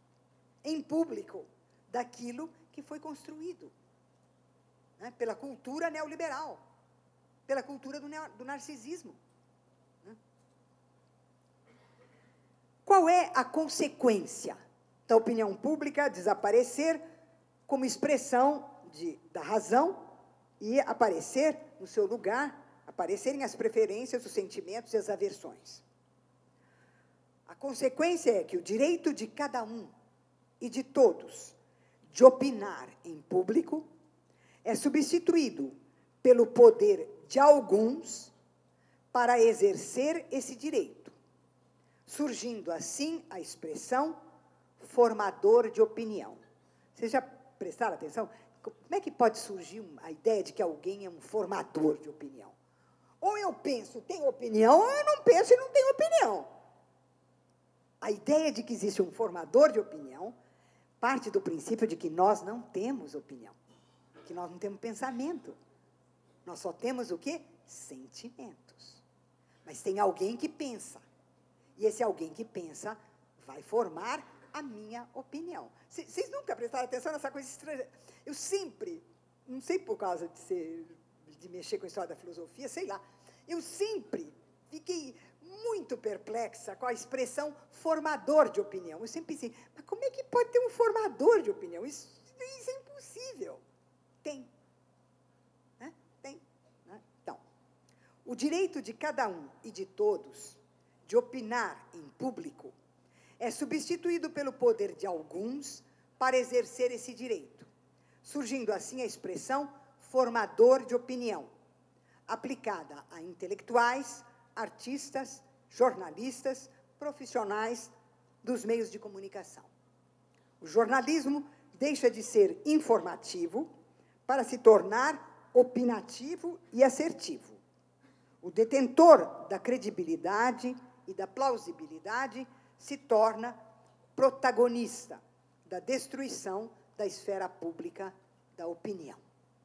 em público daquilo que foi construído, né, pela cultura neoliberal, pela cultura do, neo, do narcisismo. Né? Qual é a consequência da opinião pública desaparecer como expressão de, da razão e aparecer no seu lugar, aparecerem as preferências, os sentimentos e as aversões? A consequência é que o direito de cada um e de todos de opinar em público é substituído pelo poder de alguns para exercer esse direito, surgindo assim a expressão formador de opinião. Vocês já prestaram atenção? Como é que pode surgir a ideia de que alguém é um formador de opinião? Ou eu penso, tenho opinião, ou eu não penso e não tenho opinião. A ideia de que existe um formador de opinião parte do princípio de que nós não temos opinião, que nós não temos pensamento. Nós só temos o quê? Sentimentos. Mas tem alguém que pensa. E esse alguém que pensa vai formar a minha opinião. Vocês nunca prestaram atenção nessa coisa estranha? Eu sempre, não sei por causa de, ser, de mexer com a história da filosofia, sei lá, eu sempre fiquei muito perplexa com a expressão formador de opinião. Eu sempre pensei, mas como é que pode ter um formador de opinião? Isso, isso é impossível. Tem. Né? Tem. Né? Então, o direito de cada um e de todos de opinar em público é substituído pelo poder de alguns para exercer esse direito, surgindo assim a expressão formador de opinião, aplicada a intelectuais, artistas, jornalistas, profissionais dos meios de comunicação. O jornalismo deixa de ser informativo para se tornar opinativo e assertivo. O detentor da credibilidade e da plausibilidade se torna protagonista da destruição da esfera pública da opinião.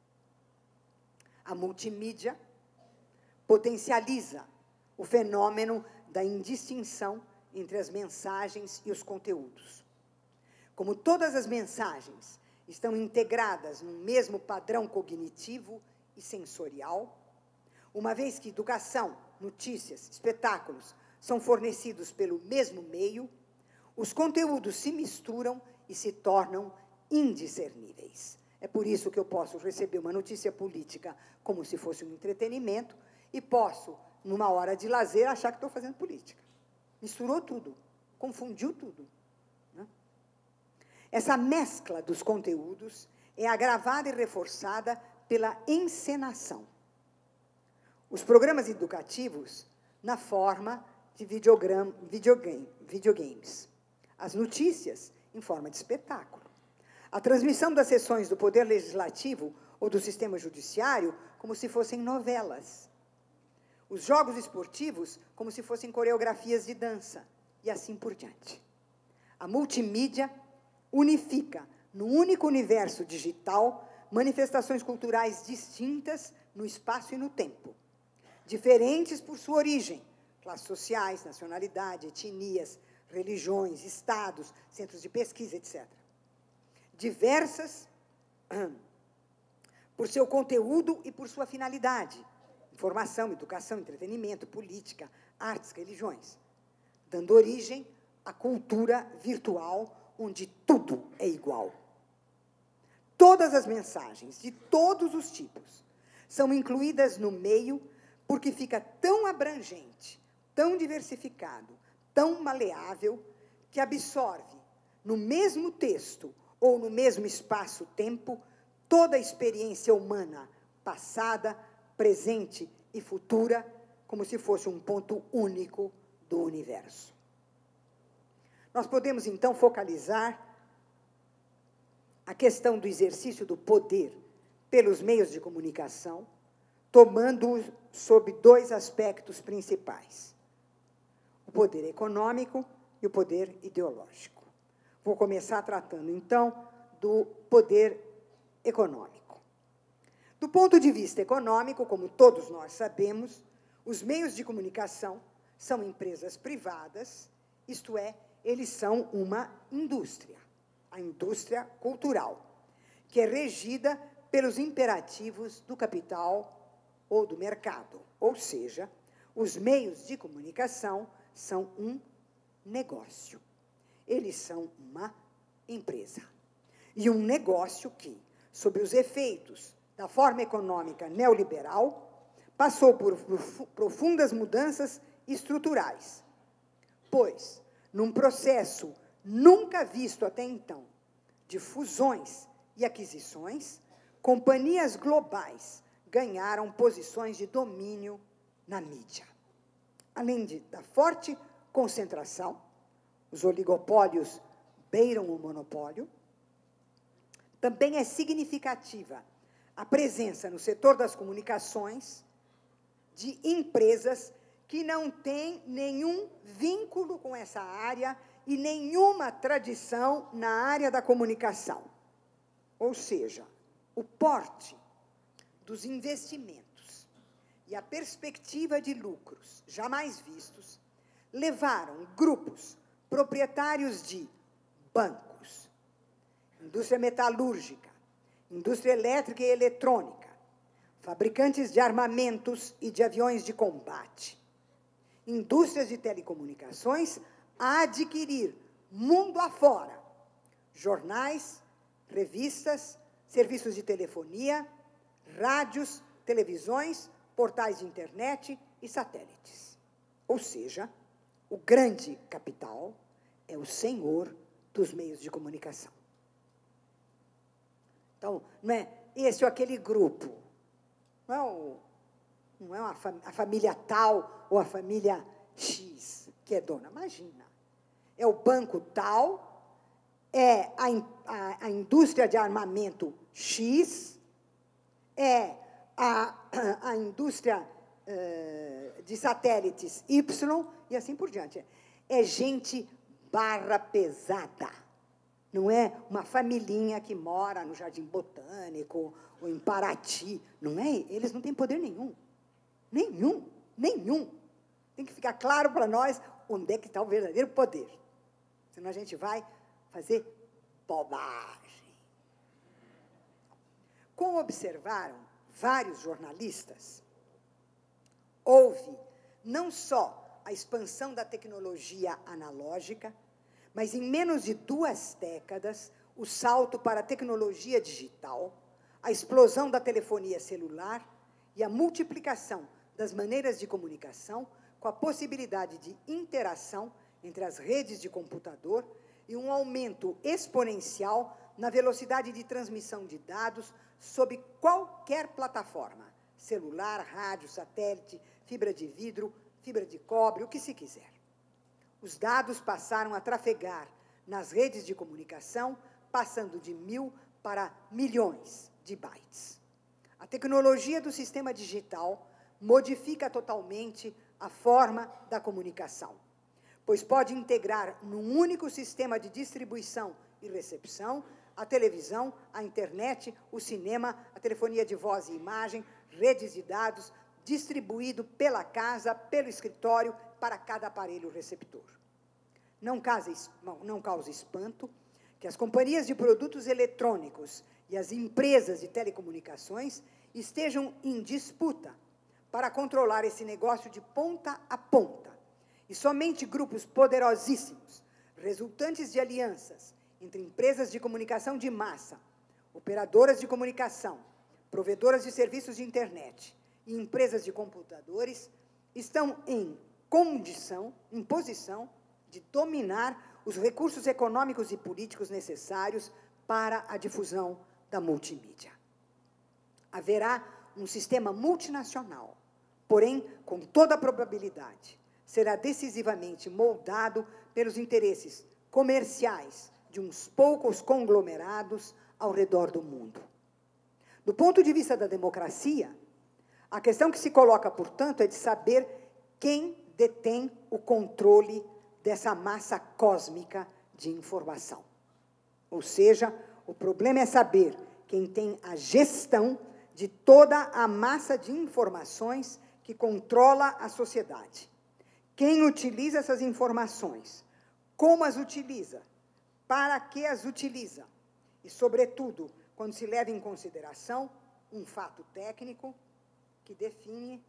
A multimídia potencializa o fenômeno da indistinção entre as mensagens e os conteúdos. Como todas as mensagens estão integradas no mesmo padrão cognitivo e sensorial, uma vez que educação, notícias, espetáculos são fornecidos pelo mesmo meio, os conteúdos se misturam e se tornam indiscerníveis. É por isso que eu posso receber uma notícia política como se fosse um entretenimento e posso, numa hora de lazer, achar que estou fazendo política. Misturou tudo, confundiu tudo. Né? Essa mescla dos conteúdos é agravada e reforçada pela encenação. Os programas educativos na forma de videogram, videogame, videogames. As notícias em forma de espetáculo. A transmissão das sessões do Poder Legislativo ou do Sistema Judiciário como se fossem novelas. Os jogos esportivos como se fossem coreografias de dança, e assim por diante. A multimídia unifica, no único universo digital, manifestações culturais distintas no espaço e no tempo, diferentes por sua origem, classes sociais, nacionalidade, etnias, religiões, estados, centros de pesquisa, etcétera. Diversas por seu conteúdo e por sua finalidade, informação, educação, entretenimento, política, artes, religiões, dando origem à cultura virtual, onde tudo é igual. Todas as mensagens, de todos os tipos, são incluídas no meio porque fica tão abrangente, tão diversificado, tão maleável, que absorve, no mesmo texto ou no mesmo espaço-tempo, toda a experiência humana, passada, presente e futura, como se fosse um ponto único do universo. Nós podemos, então, focalizar a questão do exercício do poder pelos meios de comunicação, tomando-o sob dois aspectos principais: o poder econômico e o poder ideológico. Vou começar tratando, então, do poder econômico. Do ponto de vista econômico, como todos nós sabemos, os meios de comunicação são empresas privadas, isto é, eles são uma indústria, a indústria cultural, que é regida pelos imperativos do capital ou do mercado. Ou seja, os meios de comunicação são um negócio. Eles são uma empresa. E um negócio que, sob os efeitos da forma econômica neoliberal, passou por profundas mudanças estruturais, pois, num processo nunca visto até então de fusões e aquisições, companhias globais ganharam posições de domínio na mídia. Além de, da forte concentração, os oligopólios beiram o monopólio, também é significativa a presença no setor das comunicações de empresas que não têm nenhum vínculo com essa área e nenhuma tradição na área da comunicação. Ou seja, o porte dos investimentos e a perspectiva de lucros jamais vistos levaram grupos proprietários de bancos, indústria metalúrgica, indústria elétrica e eletrônica, fabricantes de armamentos e de aviões de combate, indústrias de telecomunicações a adquirir, mundo afora, jornais, revistas, serviços de telefonia, rádios, televisões, portais de internet e satélites. Ou seja, o grande capital é o senhor dos meios de comunicação. Então, não é esse ou aquele grupo, não é, o, não é uma fam a família tal ou a família X que é dona, imagina. É o banco tal, é a, a, a indústria de armamento X, é a, a indústria uh, de satélites Y, e assim por diante. É gente barra pesada. Não é uma familhinha que mora no Jardim Botânico ou em Paraty. Não é? Eles não têm poder nenhum. Nenhum. Nenhum. Tem que ficar claro para nós onde é que está o verdadeiro poder. Senão a gente vai fazer bobagem. Como observaram vários jornalistas, houve não só a expansão da tecnologia analógica, mas em menos de duas décadas, o salto para a tecnologia digital, a explosão da telefonia celular e a multiplicação das maneiras de comunicação com a possibilidade de interação entre as redes de computador e um aumento exponencial na velocidade de transmissão de dados sob qualquer plataforma, celular, rádio, satélite, fibra de vidro, fibra de cobre, o que se quiser. Os dados passaram a trafegar nas redes de comunicação, passando de mil para milhões de bytes. A tecnologia do sistema digital modifica totalmente a forma da comunicação, pois pode integrar num único sistema de distribuição e recepção a televisão, a internet, o cinema, a telefonia de voz e imagem, redes de dados, distribuído pela casa, pelo escritório, para cada aparelho receptor. Não causa, não causa espanto que as companhias de produtos eletrônicos e as empresas de telecomunicações estejam em disputa para controlar esse negócio de ponta a ponta. E somente grupos poderosíssimos, resultantes de alianças entre empresas de comunicação de massa, operadoras de comunicação, provedoras de serviços de internet e empresas de computadores, estão em condição, em posição de dominar os recursos econômicos e políticos necessários para a difusão da multimídia. Haverá um sistema multinacional, porém, com toda a probabilidade, será decisivamente moldado pelos interesses comerciais de uns poucos conglomerados ao redor do mundo. Do ponto de vista da democracia, a questão que se coloca, portanto, é de saber quem detém o controle dessa massa cósmica de informação. Ou seja, o problema é saber quem tem a gestão de toda a massa de informações que controla a sociedade. Quem utiliza essas informações, como as utiliza, para que as utiliza, e, sobretudo, quando se leva em consideração um fato técnico que define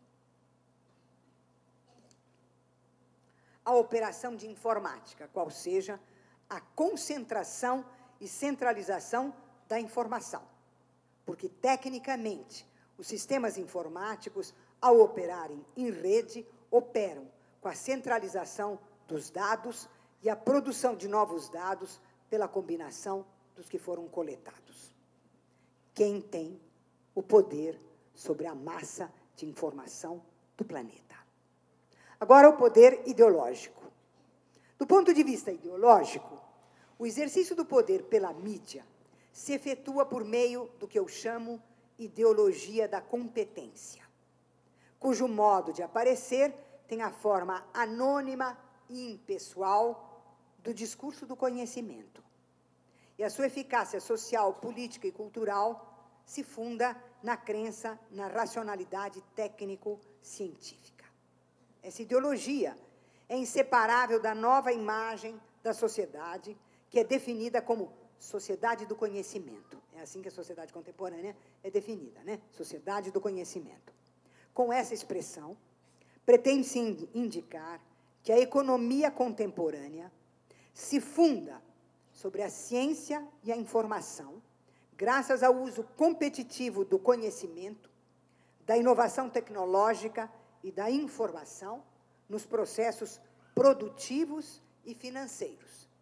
a operação de informática, qual seja a concentração e centralização da informação. Porque, tecnicamente, os sistemas informáticos, ao operarem em rede, operam com a centralização dos dados e a produção de novos dados pela combinação dos que foram coletados. Quem tem o poder sobre a massa de informação do planeta? Agora, o poder ideológico. Do ponto de vista ideológico, o exercício do poder pela mídia se efetua por meio do que eu chamo ideologia da competência, cujo modo de aparecer tem a forma anônima e impessoal do discurso do conhecimento. E a sua eficácia social, política e cultural se funda na crença na racionalidade técnico-científica. Essa ideologia é inseparável da nova imagem da sociedade, que é definida como sociedade do conhecimento. É assim que a sociedade contemporânea é definida, né? Sociedade do conhecimento. Com essa expressão, pretende-se indicar que a economia contemporânea se funda sobre a ciência e a informação, graças ao uso competitivo do conhecimento, da inovação tecnológica e da informação nos processos produtivos e financeiros,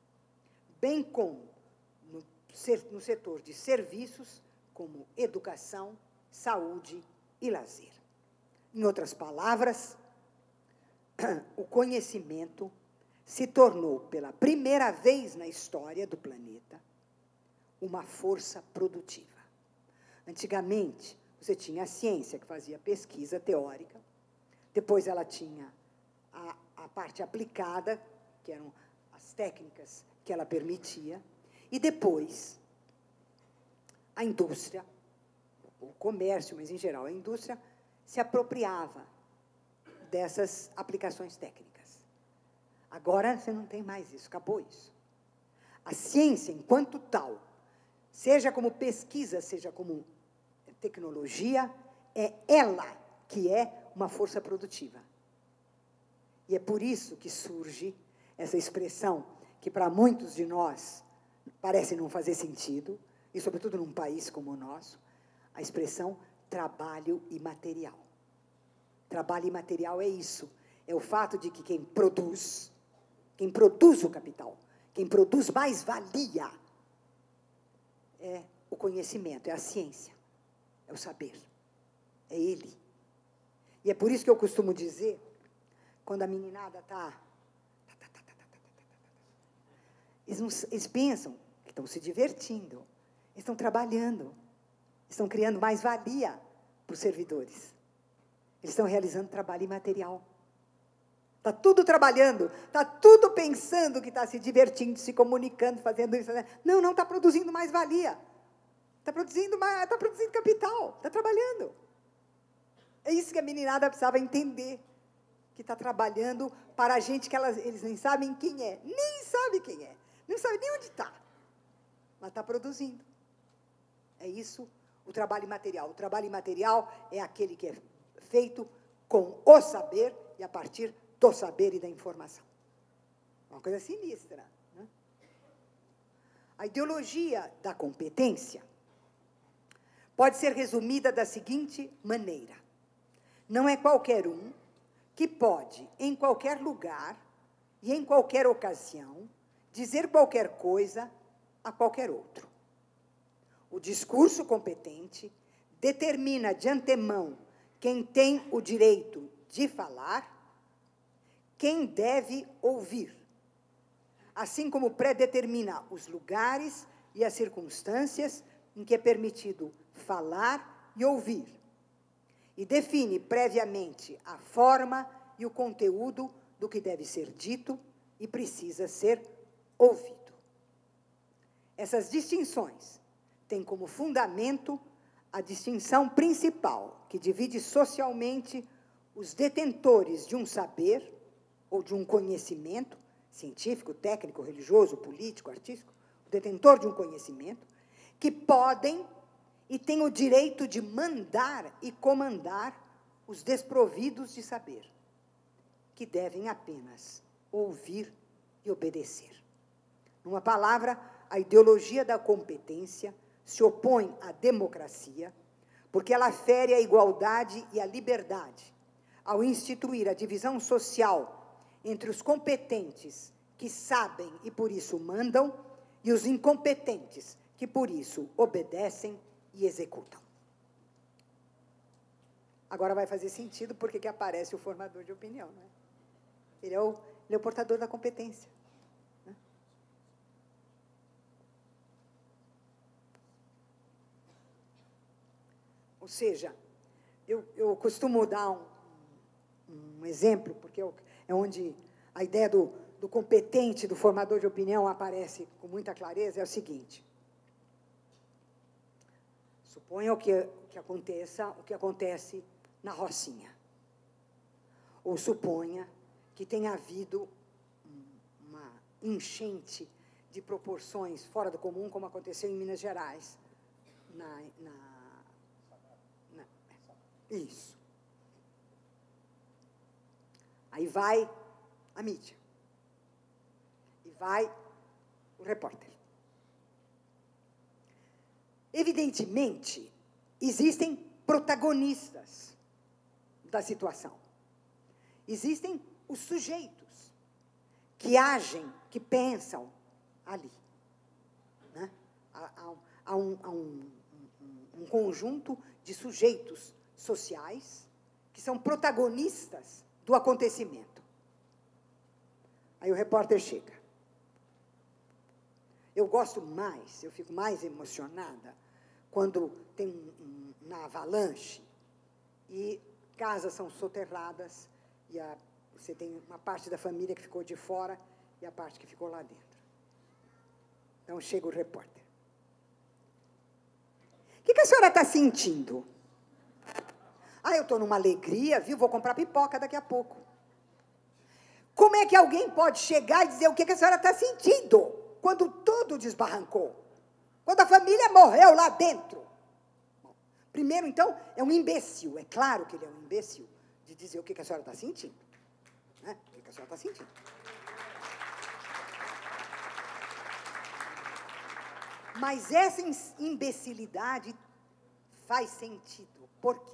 bem como no, no setor de serviços, como educação, saúde e lazer. Em outras palavras, o conhecimento se tornou, pela primeira vez na história do planeta, uma força produtiva. Antigamente, você tinha a ciência, que fazia pesquisa teórica, depois ela tinha a, a parte aplicada, que eram as técnicas que ela permitia, e depois a indústria, o comércio, mas em geral a indústria, se apropriava dessas aplicações técnicas. Agora você não tem mais isso, acabou isso. A ciência, enquanto tal, seja como pesquisa, seja como tecnologia, é ela que é uma força produtiva. E é por isso que surge essa expressão que para muitos de nós parece não fazer sentido, e sobretudo num país como o nosso, a expressão trabalho imaterial. Trabalho imaterial é isso, é o fato de que quem produz, quem produz o capital, quem produz mais-valia, é o conhecimento, é a ciência, é o saber, é ele. E é por isso que eu costumo dizer, quando a meninada está... Eles, eles pensam que estão se divertindo, eles estão trabalhando, estão criando mais-valia para os servidores. Eles estão realizando trabalho imaterial. Está tudo trabalhando, está tudo pensando que está se divertindo, se comunicando, fazendo isso. Não, não está produzindo mais-valia. Está produzindo, mais, está produzindo capital, está trabalhando. É isso que a meninada precisava entender, que está trabalhando para a gente que elas, eles nem sabem quem é, nem sabem quem é, não sabem nem onde está, mas está produzindo. É isso o trabalho imaterial. O trabalho imaterial é aquele que é feito com o saber e a partir do saber e da informação. Uma coisa sinistra, né? A ideologia da competência pode ser resumida da seguinte maneira: não é qualquer um que pode, em qualquer lugar e em qualquer ocasião, dizer qualquer coisa a qualquer outro. O discurso competente determina de antemão quem tem o direito de falar, quem deve ouvir, assim como predetermina os lugares e as circunstâncias em que é permitido falar e ouvir, e define previamente a forma e o conteúdo do que deve ser dito e precisa ser ouvido. Essas distinções têm como fundamento a distinção principal, que divide socialmente os detentores de um saber ou de um conhecimento científico, técnico, religioso, político, artístico, o detentor de um conhecimento, que podem e têm o direito de mandar e comandar os desprovidos de saber, que devem apenas ouvir e obedecer. Numa palavra, a ideologia da competência se opõe à democracia, porque ela fere a igualdade e a liberdade, ao instituir a divisão social entre os competentes, que sabem e por isso mandam, e os incompetentes, que por isso obedecem e executam. Agora vai fazer sentido porque que aparece o formador de opinião, né? Ele é o, ele é o portador da competência. Né? Ou seja, eu, eu costumo dar um, um exemplo, porque eu, é onde a ideia do, do competente, do formador de opinião aparece com muita clareza, é o seguinte. Suponha o que, que aconteça, o que acontece na Rocinha. Ou suponha que tenha havido uma enchente de proporções fora do comum, como aconteceu em Minas Gerais. Na, na, na, isso. Aí vai a mídia. E vai o repórter. Evidentemente, existem protagonistas da situação. Existem os sujeitos que agem, que pensam ali. a, a, a, um, a um, um, um conjunto de sujeitos sociais que são protagonistas do acontecimento. Aí o repórter chega. Eu gosto mais, eu fico mais emocionada quando tem um, um, uma avalanche e casas são soterradas e a, você tem uma parte da família que ficou de fora e a parte que ficou lá dentro. Então chega o repórter. O que, que a senhora está sentindo? Ah, eu estou numa alegria, viu? Vou comprar pipoca daqui a pouco. Como é que alguém pode chegar e dizer o que, que a senhora está sentindo quando tudo desbarrancou? Quando a família morreu lá dentro? Bom, primeiro, então, é um imbecil. É claro que ele é um imbecil de dizer o que, que a senhora está sentindo. Né? O que, que a senhora está sentindo? Mas essa imbecilidade faz sentido. Por quê?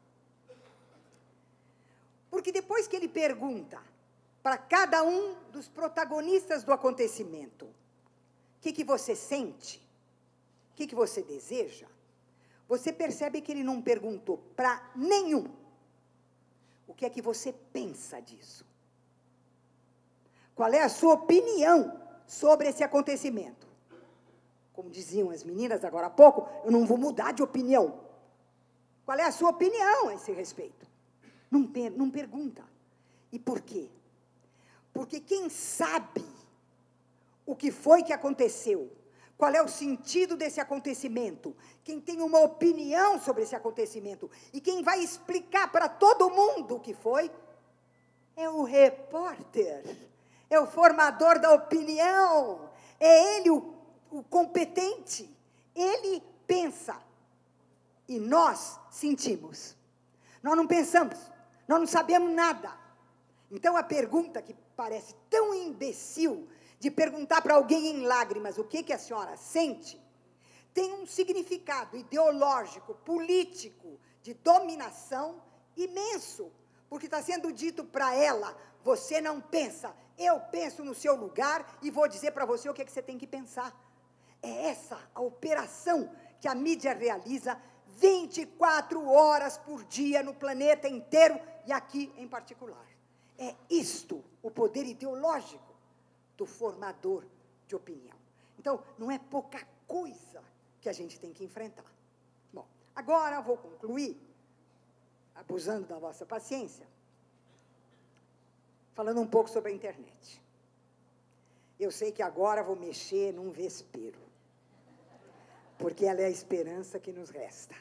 Porque depois que ele pergunta para cada um dos protagonistas do acontecimento, o que, que você sente, o que, que você deseja, você percebe que ele não perguntou para nenhum o que é que você pensa disso. Qual é a sua opinião sobre esse acontecimento? Como diziam as meninas agora há pouco, eu não vou mudar de opinião. Qual é a sua opinião a esse respeito? Não, per não pergunta. E por quê? Porque quem sabe o que foi que aconteceu, qual é o sentido desse acontecimento, quem tem uma opinião sobre esse acontecimento e quem vai explicar para todo mundo o que foi, é o repórter, é o formador da opinião, é ele o, o competente, ele pensa e nós sentimos. Nós não pensamos, nós não sabemos nada. Então, a pergunta que parece tão imbecil de perguntar para alguém em lágrimas o que, que a senhora sente, tem um significado ideológico, político, de dominação imenso, porque está sendo dito para ela, você não pensa, eu penso no seu lugar e vou dizer para você o que, que você tem que pensar. É essa a operação que a mídia realiza vinte e quatro horas por dia no planeta inteiro e aqui em particular. É isto o poder ideológico do formador de opinião. Então, não é pouca coisa que a gente tem que enfrentar. Bom, agora eu vou concluir, abusando da vossa paciência, falando um pouco sobre a internet. Eu sei que agora vou mexer num vespeiro, porque ela é a esperança que nos resta.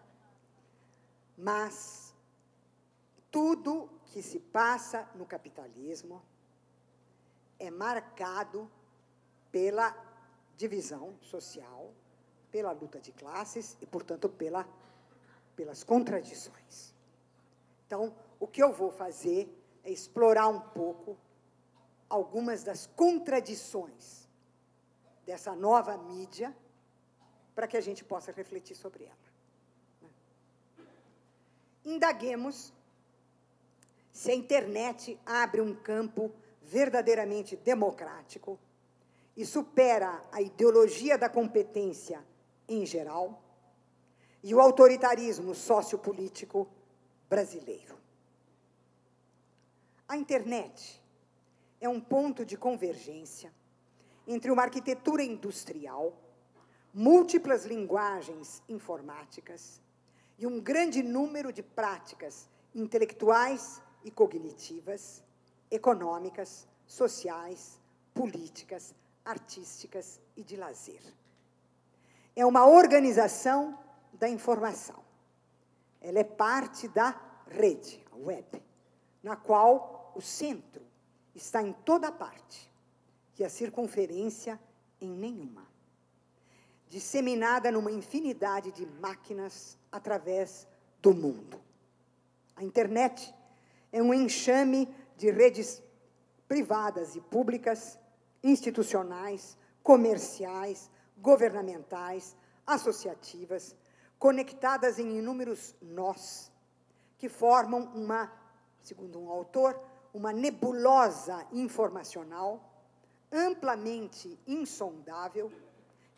Mas tudo que se passa no capitalismo é marcado pela divisão social, pela luta de classes e, portanto, pela, pelas contradições. Então, o que eu vou fazer é explorar um pouco algumas das contradições dessa nova mídia para que a gente possa refletir sobre ela. Indaguemos se a internet abre um campo verdadeiramente democrático e supera a ideologia da competência em geral e o autoritarismo sociopolítico brasileiro. A internet é um ponto de convergência entre uma arquitetura industrial, múltiplas linguagens informáticas e um grande número de práticas intelectuais e cognitivas, econômicas, sociais, políticas, artísticas e de lazer. É uma organização da informação. Ela é parte da rede, a web, na qual o centro está em toda parte e a circunferência em nenhuma. Disseminada numa infinidade de máquinas através do mundo. A internet é um enxame de redes privadas e públicas, institucionais, comerciais, governamentais, associativas, conectadas em inúmeros nós, que formam uma, segundo um autor, uma nebulosa informacional amplamente insondável,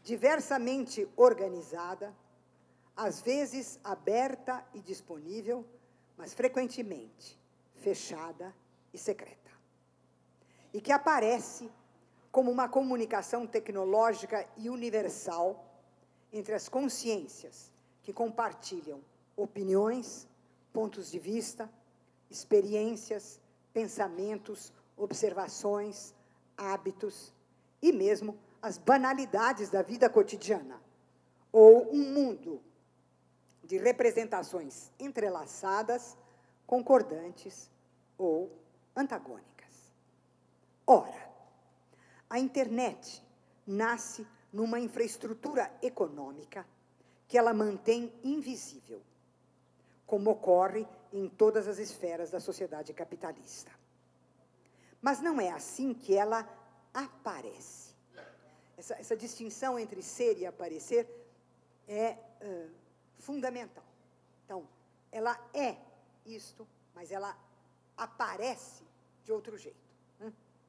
diversamente organizada, às vezes aberta e disponível, mas frequentemente fechada e secreta. E que aparece como uma comunicação tecnológica e universal entre as consciências que compartilham opiniões, pontos de vista, experiências, pensamentos, observações, hábitos e mesmo as banalidades da vida cotidiana, ou um mundo de representações entrelaçadas, concordantes ou antagônicas. Ora, a internet nasce numa infraestrutura econômica que ela mantém invisível, como ocorre em todas as esferas da sociedade capitalista. Mas não é assim que ela aparece. Essa, essa distinção entre ser e aparecer é uh, fundamental. Então, ela é isto, mas ela aparece de outro jeito. Né?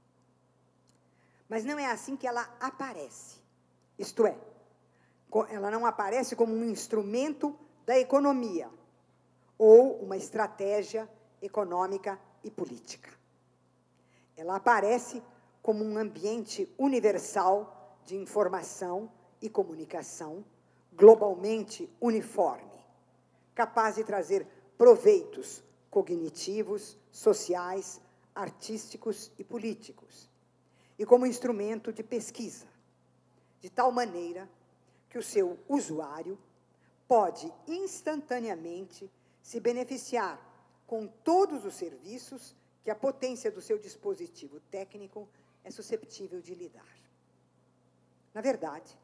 Mas não é assim que ela aparece. Isto é, ela não aparece como um instrumento da economia ou uma estratégia econômica e política. Ela aparece como um ambiente universal de informação e comunicação, globalmente uniforme, capaz de trazer proveitos cognitivos, sociais, artísticos e políticos, e como instrumento de pesquisa, de tal maneira que o seu usuário pode instantaneamente se beneficiar com todos os serviços que a potência do seu dispositivo técnico é susceptível de lhe dar. Na verdade,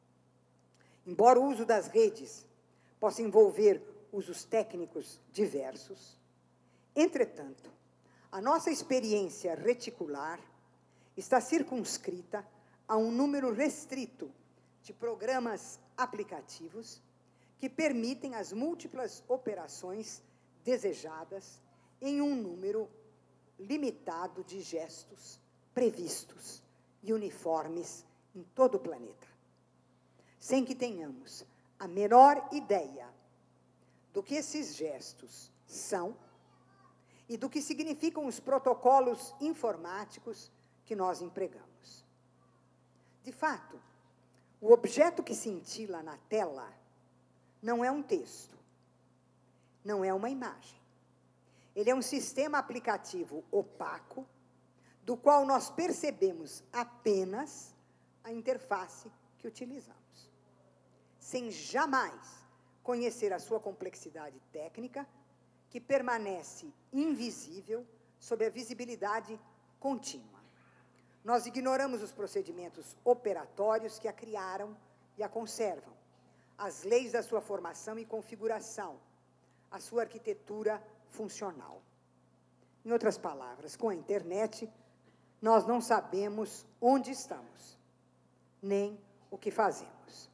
embora o uso das redes possa envolver usos técnicos diversos, entretanto, a nossa experiência reticular está circunscrita a um número restrito de programas aplicativos que permitem as múltiplas operações desejadas em um número limitado de gestos previstos e uniformes em todo o planeta, sem que tenhamos a menor ideia do que esses gestos são e do que significam os protocolos informáticos que nós empregamos. De fato, o objeto que cintila na tela não é um texto, não é uma imagem. Ele é um sistema aplicativo opaco, do qual nós percebemos apenas a interface que utilizamos, sem jamais conhecer a sua complexidade técnica, que permanece invisível sob a visibilidade contínua. Nós ignoramos os procedimentos operatórios que a criaram e a conservam, as leis da sua formação e configuração, a sua arquitetura funcional. Em outras palavras, com a internet, nós não sabemos onde estamos, nem o que fazemos.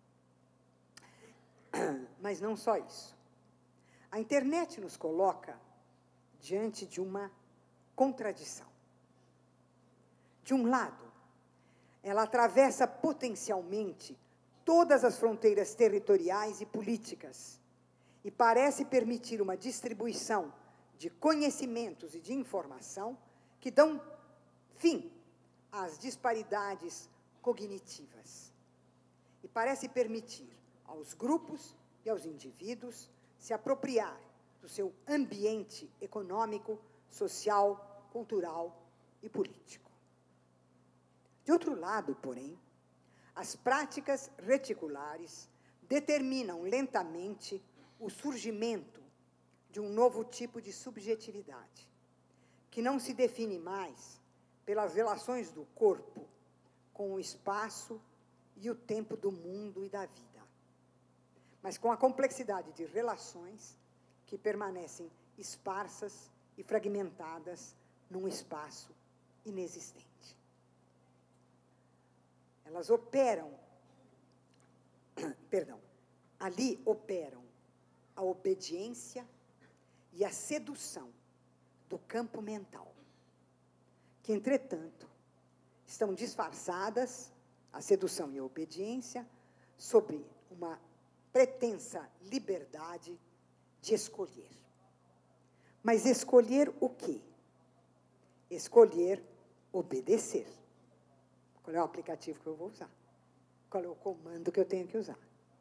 Mas não só isso. A internet nos coloca diante de uma contradição. De um lado, ela atravessa potencialmente todas as fronteiras territoriais e políticas e parece permitir uma distribuição de conhecimentos e de informação que dão fim às disparidades cognitivas. E parece permitir aos grupos e aos indivíduos se apropriar do seu ambiente econômico, social, cultural e político. De outro lado, porém, as práticas reticulares determinam lentamente o surgimento de um novo tipo de subjetividade, que não se define mais pelas relações do corpo com o espaço e o tempo do mundo e da vida, mas com a complexidade de relações que permanecem esparsas e fragmentadas num espaço inexistente. Elas operam, perdão, ali operam a obediência e a sedução do campo mental, que, entretanto, estão disfarçadas a sedução e a obediência, sobre uma pretensa liberdade de escolher. Mas escolher o quê? Escolher obedecer. Qual é o aplicativo que eu vou usar? Qual é o comando que eu tenho que usar?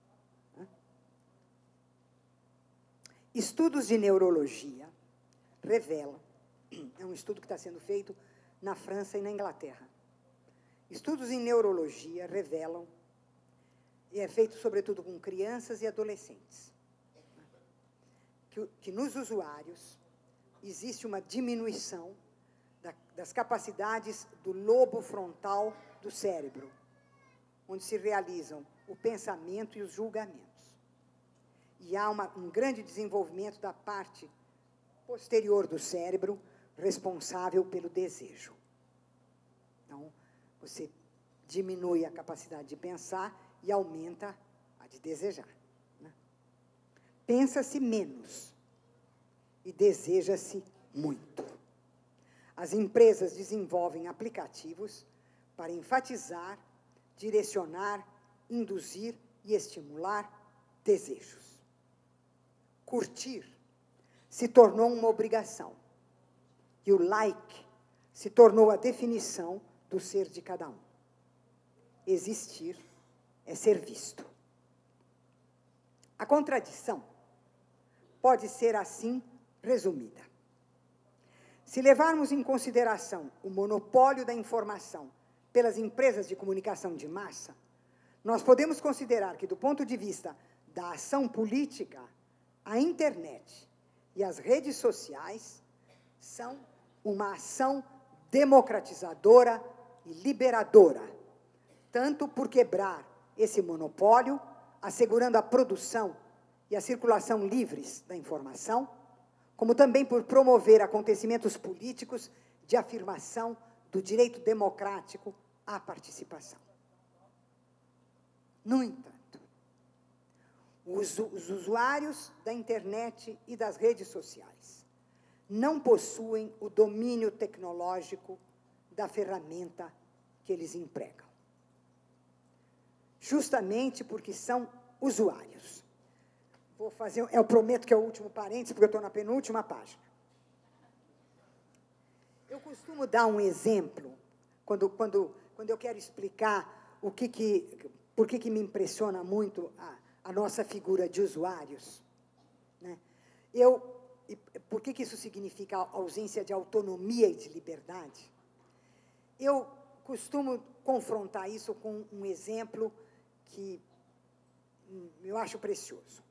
Estudos de neurologia revelam, é um estudo que está sendo feito na França e na Inglaterra. Estudos em neurologia revelam, e é feito sobretudo com crianças e adolescentes, que, que nos usuários existe uma diminuição da, das capacidades do lobo frontal do cérebro, onde se realizam o pensamento e os julgamentos. E há uma, um grande desenvolvimento da parte posterior do cérebro responsável pelo desejo. Então, você diminui a capacidade de pensar e aumenta a de desejar. Né? Pensa-se menos e deseja-se muito. As empresas desenvolvem aplicativos para enfatizar, direcionar, induzir e estimular desejos. Curtir se tornou uma obrigação. E o like se tornou a definição do ser de cada um. Existir é ser visto. A contradição pode ser assim resumida. Se levarmos em consideração o monopólio da informação pelas empresas de comunicação de massa, nós podemos considerar que, do ponto de vista da ação política, a internet e as redes sociais são uma ação democratizadora e liberadora, tanto por quebrar esse monopólio, assegurando a produção e a circulação livres da informação, como também por promover acontecimentos políticos de afirmação do direito democrático à participação. No entanto, os, os usuários da internet e das redes sociais não possuem o domínio tecnológico da ferramenta que eles empregam. Justamente porque são usuários. Vou fazer, eu prometo que é o último parênteses, porque eu estou na penúltima página. Eu costumo dar um exemplo, quando, quando, quando eu quero explicar o que que, por que que me impressiona muito a, a nossa figura de usuários. Né? Eu, por que que isso significa ausência de autonomia e de liberdade? Eu costumo confrontar isso com um exemplo que eu acho precioso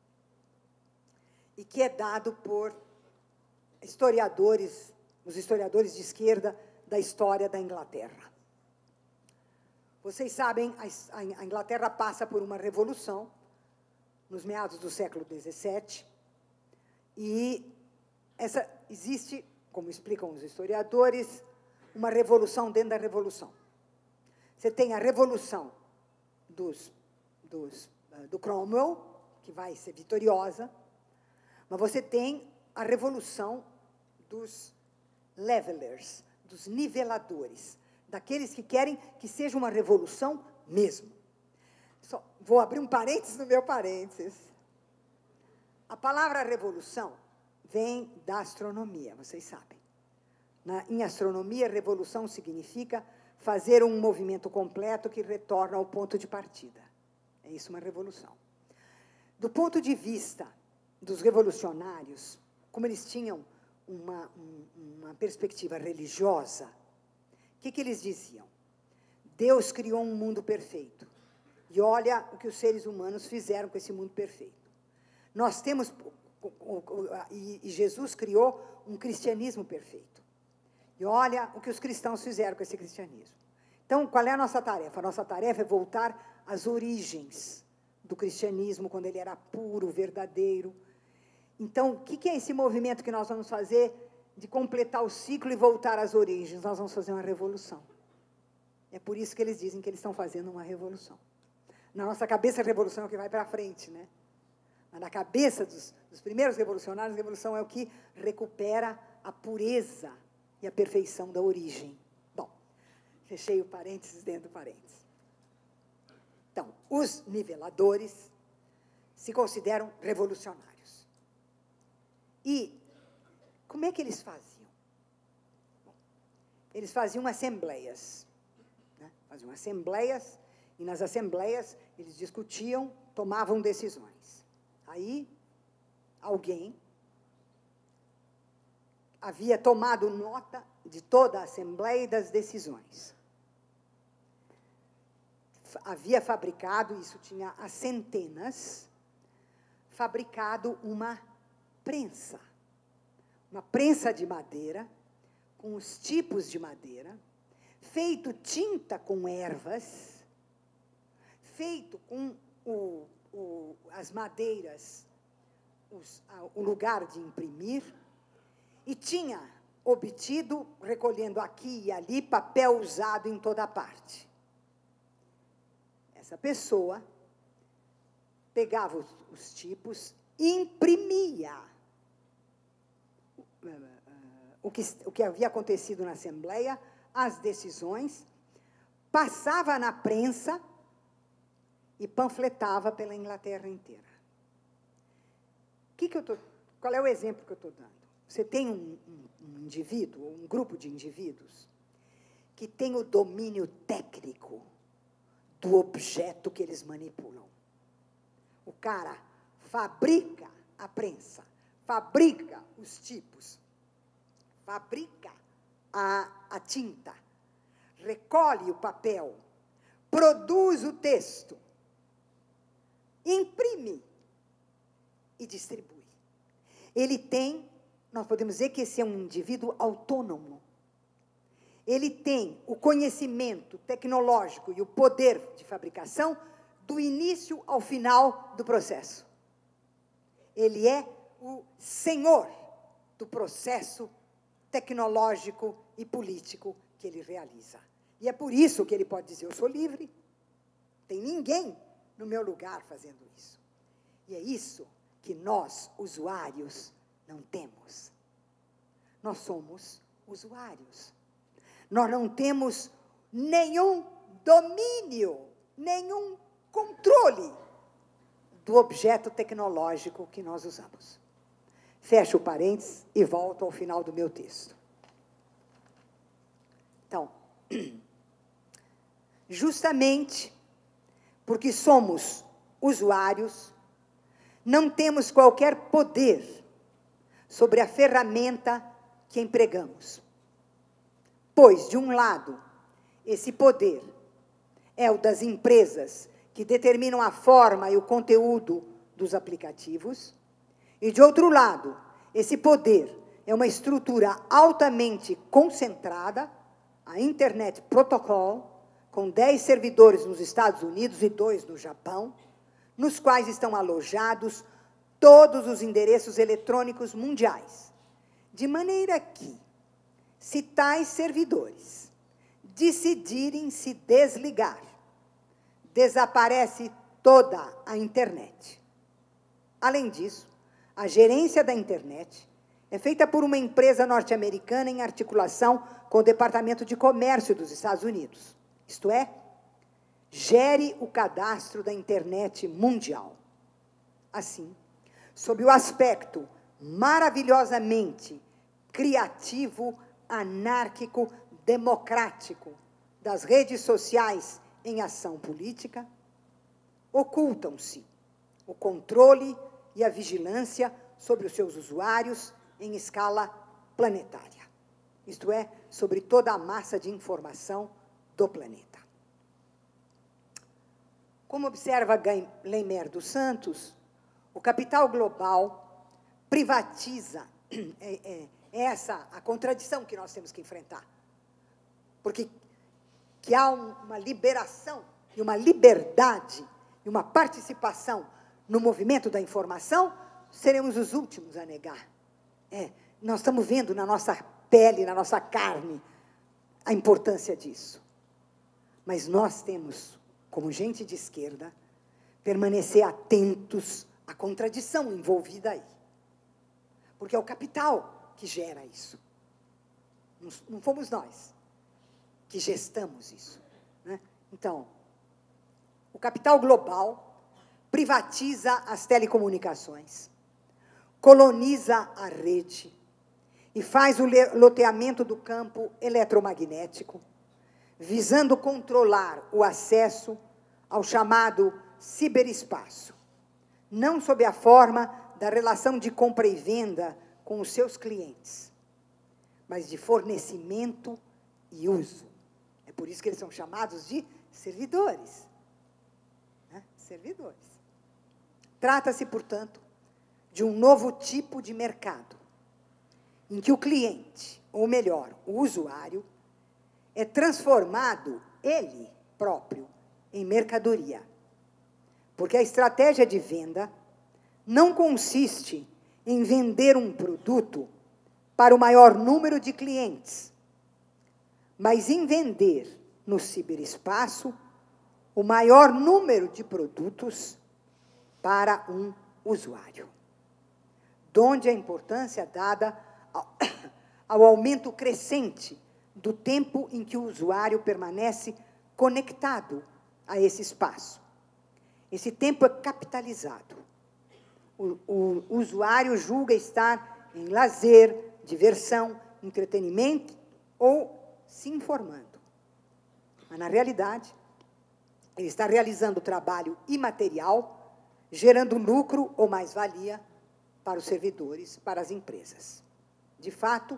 e que é dado por historiadores, os historiadores de esquerda da história da Inglaterra. Vocês sabem, a Inglaterra passa por uma revolução nos meados do século dezessete e essa, existe, como explicam os historiadores, uma revolução dentro da revolução. Você tem a revolução dos, dos, do Cromwell, que vai ser vitoriosa, mas você tem a revolução dos levelers, dos niveladores, daqueles que querem que seja uma revolução mesmo. Só vou abrir um parênteses no meu parênteses. A palavra revolução vem da astronomia, vocês sabem. Na, em astronomia, revolução significa fazer um movimento completo que retorna ao ponto de partida. É isso uma revolução. Do ponto de vista dos revolucionários, como eles tinham uma, um, uma perspectiva religiosa, o que, que eles diziam? Deus criou um mundo perfeito. E olha o que os seres humanos fizeram com esse mundo perfeito. Nós temos, e Jesus criou um cristianismo perfeito. E olha o que os cristãos fizeram com esse cristianismo. Então, qual é a nossa tarefa? A nossa tarefa é voltar às origens do cristianismo, quando ele era puro, verdadeiro. Então, o que é esse movimento que nós vamos fazer de completar o ciclo e voltar às origens? Nós vamos fazer uma revolução. É por isso que eles dizem que eles estão fazendo uma revolução. Na nossa cabeça, a revolução é o que vai para frente, né? Mas na cabeça dos, dos primeiros revolucionários, a revolução é o que recupera a pureza e a perfeição da origem. Bom, fechei o parênteses dentro do parênteses. Então, os niveladores se consideram revolucionários. E como é que eles faziam? Bom, eles faziam assembleias. Né? Faziam assembleias, e nas assembleias eles discutiam, tomavam decisões. Aí, alguém havia tomado nota de toda a assembleia e das decisões. Havia fabricado, isso tinha há centenas, fabricado uma prensa. Uma prensa de madeira, com os tipos de madeira, feito tinta com ervas, feito com o, o, as madeiras, os, a, o lugar de imprimir, e tinha obtido, recolhendo aqui e ali, papel usado em toda parte. Essa pessoa pegava os, os tipos, imprimia o que, o que havia acontecido na Assembleia, as decisões, passava na prensa e panfletava pela Inglaterra inteira. Que que eu tô, qual é o exemplo que eu estou dando? Você tem um, um, um indivíduo, um grupo de indivíduos, que tem o domínio técnico do objeto que eles manipulam. O cara fabrica a prensa, fabrica os tipos, fabrica a, a tinta, recolhe o papel, produz o texto, imprime e distribui. Ele tem, nós podemos dizer que esse é um indivíduo autônomo. Ele tem o conhecimento tecnológico e o poder de fabricação do início ao final do processo. Ele é o senhor do processo tecnológico e político que ele realiza. E é por isso que ele pode dizer, eu sou livre, tem ninguém no meu lugar fazendo isso. E é isso que nós, usuários, não temos. Nós somos usuários. Nós não temos nenhum domínio, nenhum controle do objeto tecnológico que nós usamos. Fecho o parênteses e volto ao final do meu texto. Então, justamente porque somos usuários, não temos qualquer poder sobre a ferramenta que empregamos. Pois, de um lado, esse poder é o das empresas que determinam a forma e o conteúdo dos aplicativos, e, de outro lado, esse poder é uma estrutura altamente concentrada, a Internet Protocol, com dez servidores nos Estados Unidos e dois no Japão, nos quais estão alojados todos os endereços eletrônicos mundiais, de maneira que, se tais servidores decidirem se desligar, desaparece toda a internet. Além disso, a gerência da internet é feita por uma empresa norte-americana em articulação com o Departamento de Comércio dos Estados Unidos. Isto é, gere o cadastro da internet mundial. Assim, sob o aspecto maravilhosamente criativo, anárquico, democrático das redes sociais em ação política, ocultam-se o controle e a vigilância sobre os seus usuários em escala planetária, isto é, sobre toda a massa de informação do planeta. Como observa Leimer dos Santos, o capital global privatiza, é, é, é essa a contradição que nós temos que enfrentar, porque que há uma liberação e uma liberdade e uma participação no movimento da informação, seremos os últimos a negar. É, nós estamos vendo na nossa pele, na nossa carne, a importância disso. Mas nós temos, como gente de esquerda, permanecer atentos à contradição envolvida aí. Porque é o capital que gera isso. Não, não fomos nós que gestamos isso, né? Então, O capital global privatiza as telecomunicações, coloniza a rede e faz o loteamento do campo eletromagnético, visando controlar o acesso ao chamado ciberespaço, não sob a forma da relação de compra e venda com os seus clientes, mas de fornecimento e uso. É por isso que eles são chamados de servidores. Né? Servidores. Trata-se, portanto, de um novo tipo de mercado, em que o cliente, ou melhor, o usuário, é transformado, ele próprio, em mercadoria. Porque a estratégia de venda não consiste em vender um produto para o maior número de clientes, mas em vender no ciberespaço o maior número de produtos para um usuário. Donde a importância dada ao, ao aumento crescente do tempo em que o usuário permanece conectado a esse espaço. Esse tempo é capitalizado. O, o, o usuário julga estar em lazer, diversão, entretenimento ou se informando. Mas, na realidade, ele está realizando trabalho imaterial, gerando lucro ou mais-valia para os servidores, para as empresas. De fato,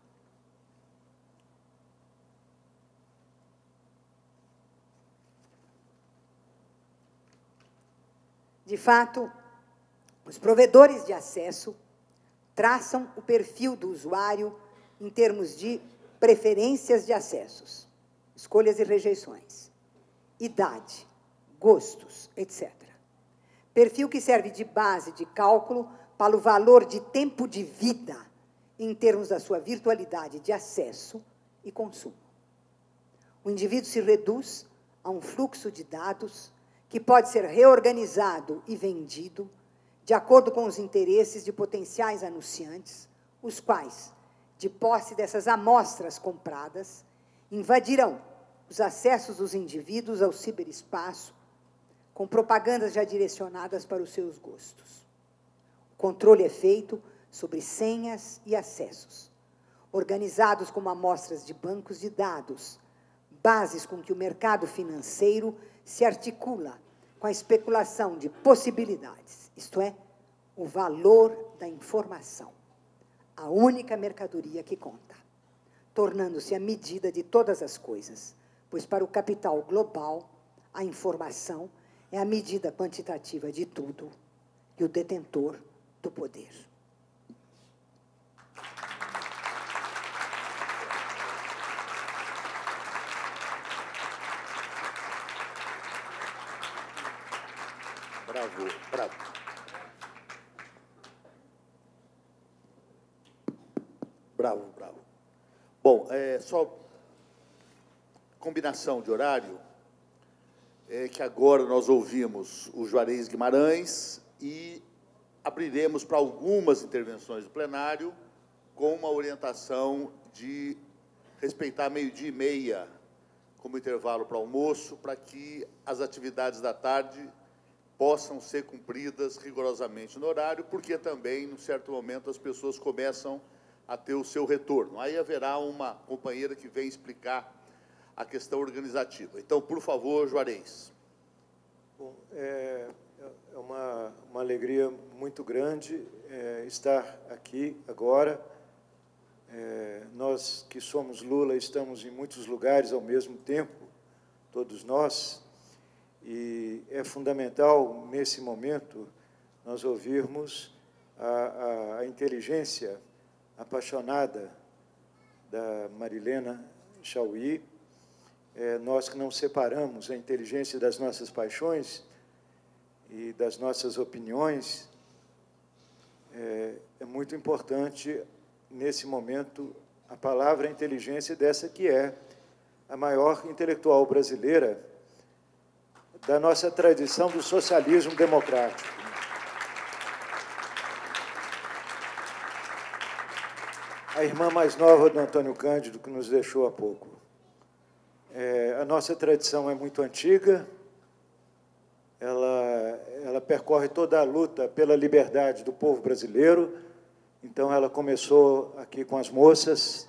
de fato, os provedores de acesso traçam o perfil do usuário em termos de preferências de acessos, escolhas e rejeições, idade, gostos, etcétera. Perfil que serve de base de cálculo para o valor de tempo de vida em termos da sua virtualidade de acesso e consumo. O indivíduo se reduz a um fluxo de dados que pode ser reorganizado e vendido de acordo com os interesses de potenciais anunciantes, os quais, de posse dessas amostras compradas, invadirão os acessos dos indivíduos ao ciberespaço com propagandas já direcionadas para os seus gostos. O controle é feito sobre senhas e acessos, organizados como amostras de bancos de dados, bases com que o mercado financeiro se articula com a especulação de possibilidades, isto é, o valor da informação, a única mercadoria que conta, tornando-se a medida de todas as coisas, pois para o capital global, a informação é a medida quantitativa de tudo e o detentor do poder. Bravo, bravo. Bravo, bravo. Bom, é, só combinação de horário, é que agora nós ouvimos o Juarez Guimarães e abriremos para algumas intervenções do plenário com uma orientação de respeitar meio-dia e meia como intervalo para almoço, para que as atividades da tarde possam ser cumpridas rigorosamente no horário, porque também, num certo momento, as pessoas começam a ter o seu retorno. Aí haverá uma companheira que vem explicar a questão organizativa. Então, por favor, Juarez. Bom, é, é uma, uma alegria muito grande é, estar aqui agora. É, nós que somos Lula estamos em muitos lugares ao mesmo tempo, todos nós, e é fundamental, nesse momento, nós ouvirmos a, a, a inteligência apaixonada da Marilena Chauí. É, nós que não separamos a inteligência das nossas paixões e das nossas opiniões, é, é muito importante, nesse momento, a palavra inteligência dessa que é a maior intelectual brasileira da nossa tradição do socialismo democrático. A irmã mais nova do Antônio Cândido, que nos deixou há pouco. É, a nossa tradição é muito antiga, percorre toda a luta pela liberdade do povo brasileiro. Então, ela começou aqui com as moças,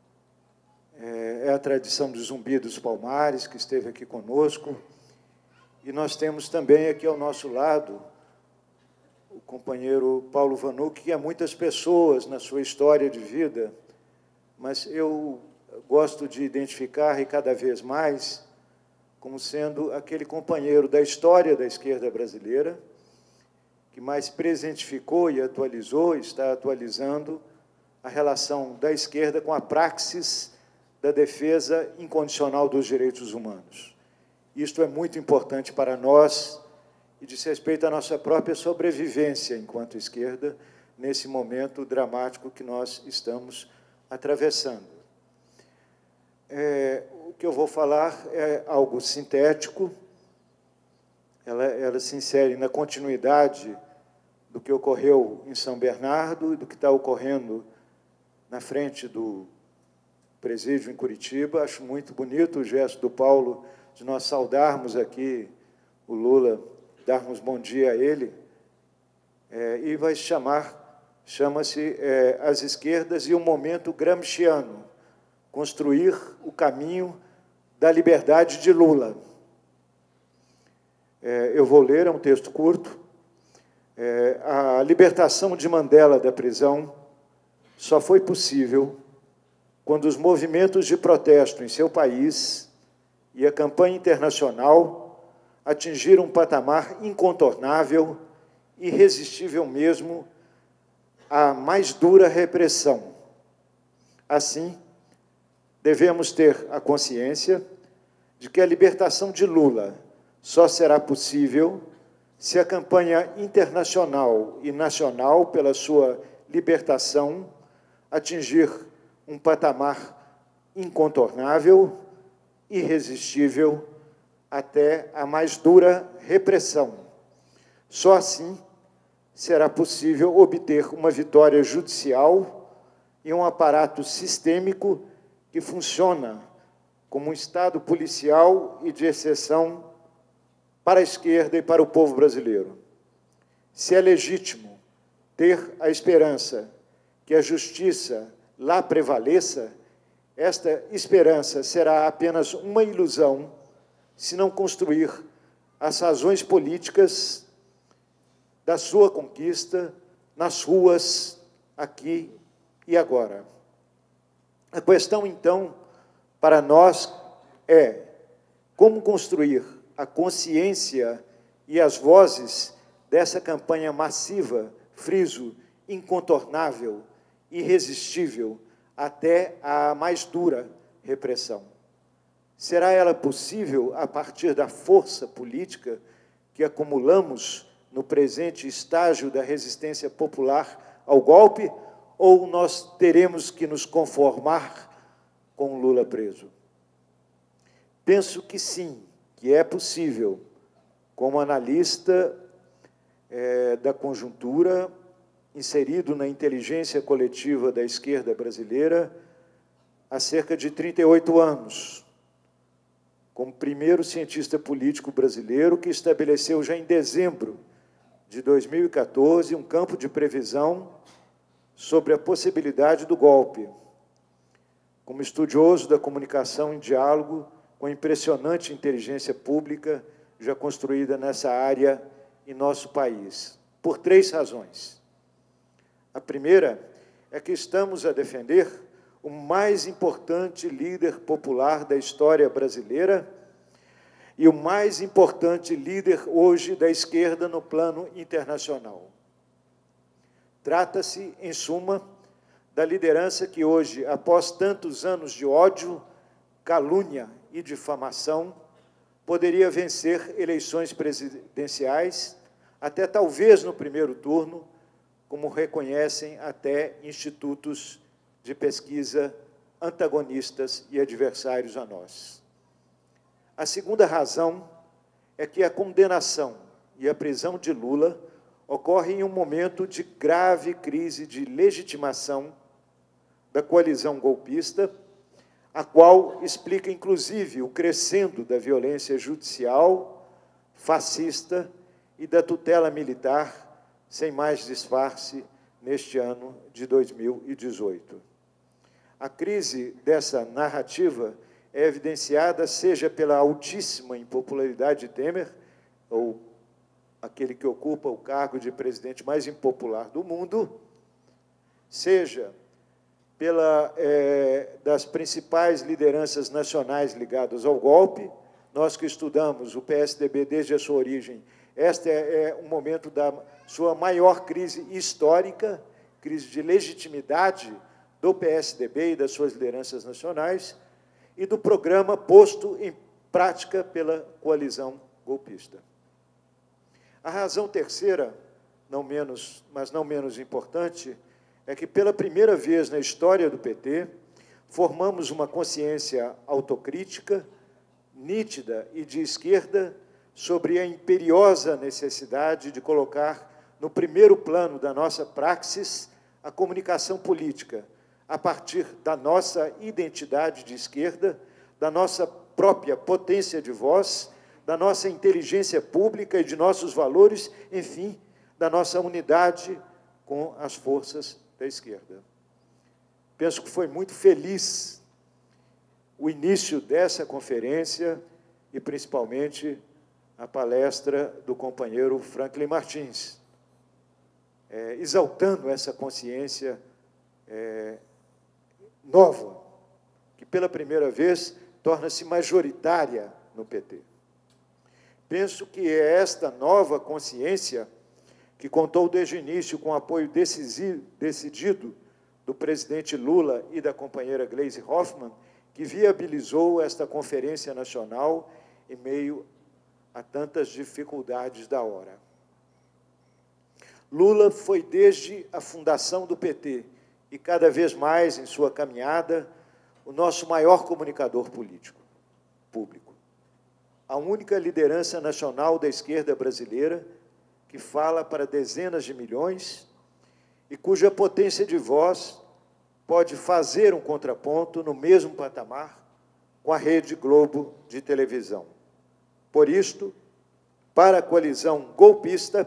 é a tradição do Zumbi dos Palmares, que esteve aqui conosco, e nós temos também aqui ao nosso lado o companheiro Paulo Vanucchi, que há muitas pessoas na sua história de vida, mas eu gosto de identificar, e cada vez mais, como sendo aquele companheiro da história da esquerda brasileira, que mais presentificou e atualizou, está atualizando a relação da esquerda com a praxis da defesa incondicional dos direitos humanos. Isto é muito importante para nós e diz respeito à nossa própria sobrevivência enquanto esquerda, nesse momento dramático que nós estamos atravessando. É, o que eu vou falar é algo sintético, ela, ela se insere na continuidade do que ocorreu em São Bernardo e do que está ocorrendo na frente do presídio em Curitiba. Acho muito bonito o gesto do Paulo de nós saudarmos aqui o Lula, darmos bom dia a ele, é, e vai chamar, chama-se é, As Esquerdas e o Momento Gramsciano, construir o caminho da liberdade de Lula. É, eu vou ler, é um texto curto. É, a libertação de Mandela da prisão só foi possível quando os movimentos de protesto em seu país e a campanha internacional atingiram um patamar incontornável, irresistível mesmo, à mais dura repressão. Assim, devemos ter a consciência de que a libertação de Lula só será possível se a campanha internacional e nacional pela sua libertação atingir um patamar incontornável, irresistível, até a mais dura repressão. Só assim será possível obter uma vitória judicial e um aparato sistêmico que funciona como um Estado policial e de exceção para a esquerda e para o povo brasileiro. Se é legítimo ter a esperança que a justiça lá prevaleça, esta esperança será apenas uma ilusão se não construir as razões políticas da sua conquista nas ruas, aqui e agora. A questão, então, para nós é como construir a consciência e as vozes dessa campanha massiva, friso, incontornável, irresistível, até a mais dura repressão. Será ela possível a partir da força política que acumulamos no presente estágio da resistência popular ao golpe, ou nós teremos que nos conformar com o Lula preso? Penso que sim, que é possível, como analista é, da conjuntura, inserido na inteligência coletiva da esquerda brasileira há cerca de trinta e oito anos, como primeiro cientista político brasileiro que estabeleceu já em dezembro de dois mil e quatorze um campo de previsão sobre a possibilidade do golpe, como estudioso da comunicação em diálogo com a impressionante inteligência pública já construída nessa área em nosso país, por três razões. A primeira é que estamos a defender o mais importante líder popular da história brasileira e o mais importante líder hoje da esquerda no plano internacional. Trata-se, em suma, da liderança que hoje, após tantos anos de ódio, calúnia e difamação, poderia vencer eleições presidenciais, até talvez no primeiro turno, como reconhecem até institutos de pesquisa antagonistas e adversários a nós. A segunda razão é que a condenação e a prisão de Lula ocorre em um momento de grave crise de legitimação da coalizão golpista, a qual explica, inclusive, o crescendo da violência judicial, fascista e da tutela militar, sem mais disfarce, neste ano de dois mil e dezoito. A crise dessa narrativa é evidenciada seja pela altíssima impopularidade de Temer, ou aquele que ocupa o cargo de presidente mais impopular do mundo, seja pela, é, das principais lideranças nacionais ligadas ao golpe. Nós que estudamos o P S D B desde a sua origem, este é, é um momento da sua maior crise histórica, crise de legitimidade do P S D B e das suas lideranças nacionais, e do programa posto em prática pela coalizão golpista. A razão terceira, não menos, mas não menos importante, é que, pela primeira vez na história do P T, formamos uma consciência autocrítica, nítida e de esquerda, sobre a imperiosa necessidade de colocar no primeiro plano da nossa praxis a comunicação política, a partir da nossa identidade de esquerda, da nossa própria potência de voz, da nossa inteligência pública e de nossos valores, enfim, da nossa unidade com as forças da esquerda. Penso que foi muito feliz o início dessa conferência e, principalmente, a palestra do companheiro Franklin Martins, é, exaltando essa consciência é, nova, que, pela primeira vez, torna-se majoritária no P T. Penso que é esta nova consciência que contou desde o início com o apoio decisivo, decidido do presidente Lula e da companheira Gleisi Hoffmann, que viabilizou esta conferência nacional em meio a tantas dificuldades da hora. Lula foi, desde a fundação do P T, e cada vez mais em sua caminhada, o nosso maior comunicador político, público. A única liderança nacional da esquerda brasileira que fala para dezenas de milhões e cuja potência de voz pode fazer um contraponto no mesmo patamar com a Rede Globo de televisão. Por isto, para a coalizão golpista,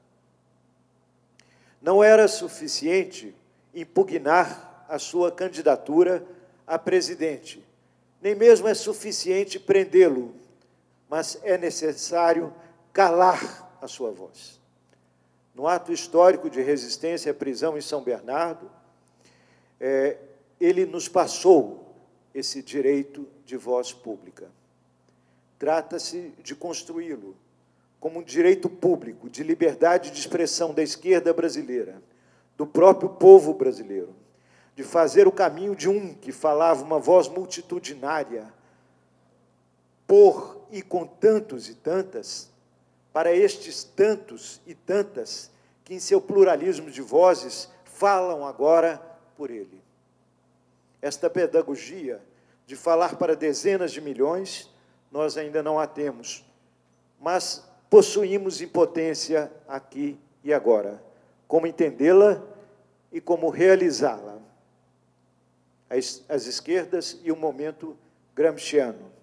não era suficiente impugnar a sua candidatura a presidente, nem mesmo é suficiente prendê-lo, mas é necessário calar a sua voz. No ato histórico de resistência à prisão em São Bernardo, é, ele nos passou esse direito de voz pública. Trata-se de construí-lo como um direito público de liberdade de expressão da esquerda brasileira, do próprio povo brasileiro, de fazer o caminho de um que falava uma voz multitudinária, por e com tantos e tantas, para estes tantos e tantas que, em seu pluralismo de vozes, falam agora por ele. Esta pedagogia de falar para dezenas de milhões, nós ainda não a temos, mas possuímos impotência aqui e agora, como entendê-la e como realizá-la. As, as esquerdas e o momento gramsciano.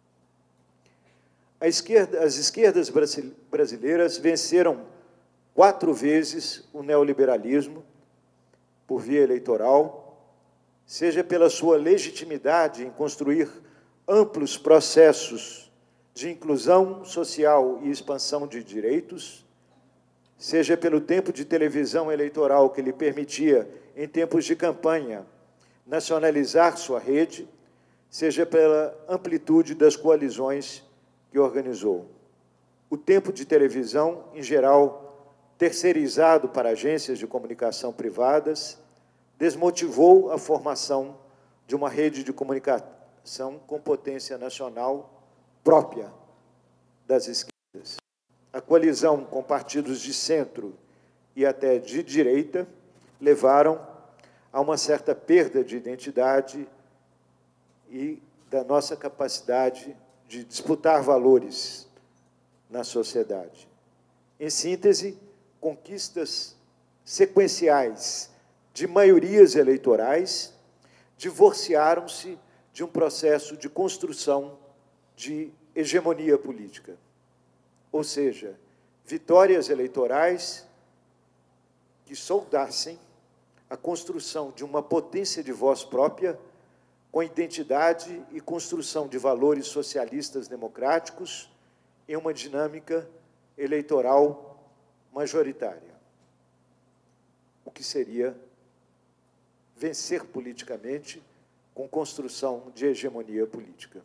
A esquerda, as esquerdas brasileiras venceram quatro vezes o neoliberalismo por via eleitoral, seja pela sua legitimidade em construir amplos processos de inclusão social e expansão de direitos, seja pelo tempo de televisão eleitoral que lhe permitia, em tempos de campanha, nacionalizar sua rede, seja pela amplitude das coalizões que organizou. O tempo de televisão, em geral, terceirizado para agências de comunicação privadas, desmotivou a formação de uma rede de comunicação com potência nacional própria das esquerdas. A coalizão com partidos de centro e até de direita levaram a uma certa perda de identidade e da nossa capacidade de disputar valores na sociedade. Em síntese, conquistas sequenciais de maiorias eleitorais divorciaram-se de um processo de construção de hegemonia política. Ou seja, vitórias eleitorais que soldassem a construção de uma potência de voz própria, com identidade e construção de valores socialistas democráticos em uma dinâmica eleitoral majoritária. O que seria vencer politicamente com construção de hegemonia política.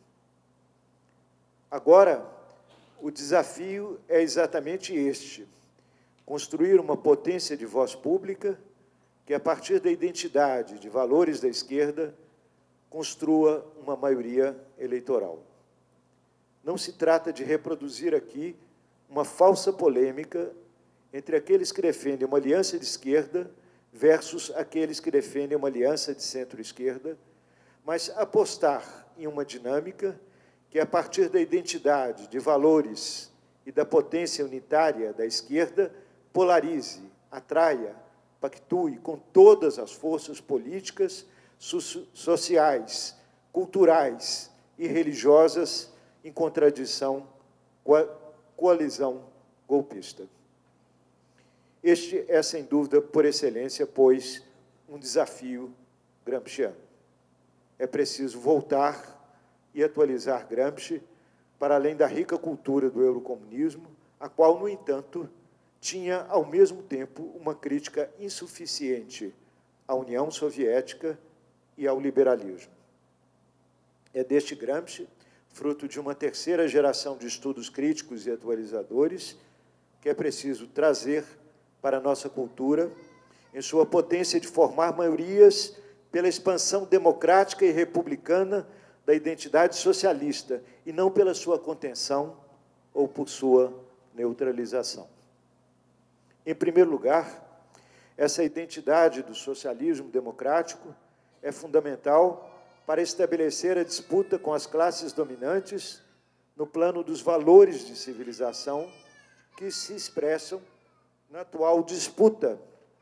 Agora, o desafio é exatamente este: construir uma potência de voz pública que, a partir da identidade de valores da esquerda, construa uma maioria eleitoral. Não se trata de reproduzir aqui uma falsa polêmica entre aqueles que defendem uma aliança de esquerda versus aqueles que defendem uma aliança de centro-esquerda, mas apostar em uma dinâmica que, a partir da identidade, de valores e da potência unitária da esquerda, polarize, atraia, pactue com todas as forças políticas, sociais, culturais e religiosas em contradição com a coalizão golpista. Este é, sem dúvida, por excelência, pois, um desafio gramsciano. É preciso voltar e atualizar Gramsci para além da rica cultura do eurocomunismo, a qual, no entanto, tinha, ao mesmo tempo, uma crítica insuficiente à União Soviética e ao liberalismo. É deste Gramsci, fruto de uma terceira geração de estudos críticos e atualizadores, que é preciso trazer para a nossa cultura, em sua potência de formar maiorias pela expansão democrática e republicana da identidade socialista, e não pela sua contenção ou por sua neutralização. Em primeiro lugar, essa identidade do socialismo democrático é fundamental para estabelecer a disputa com as classes dominantes no plano dos valores de civilização que se expressam na atual disputa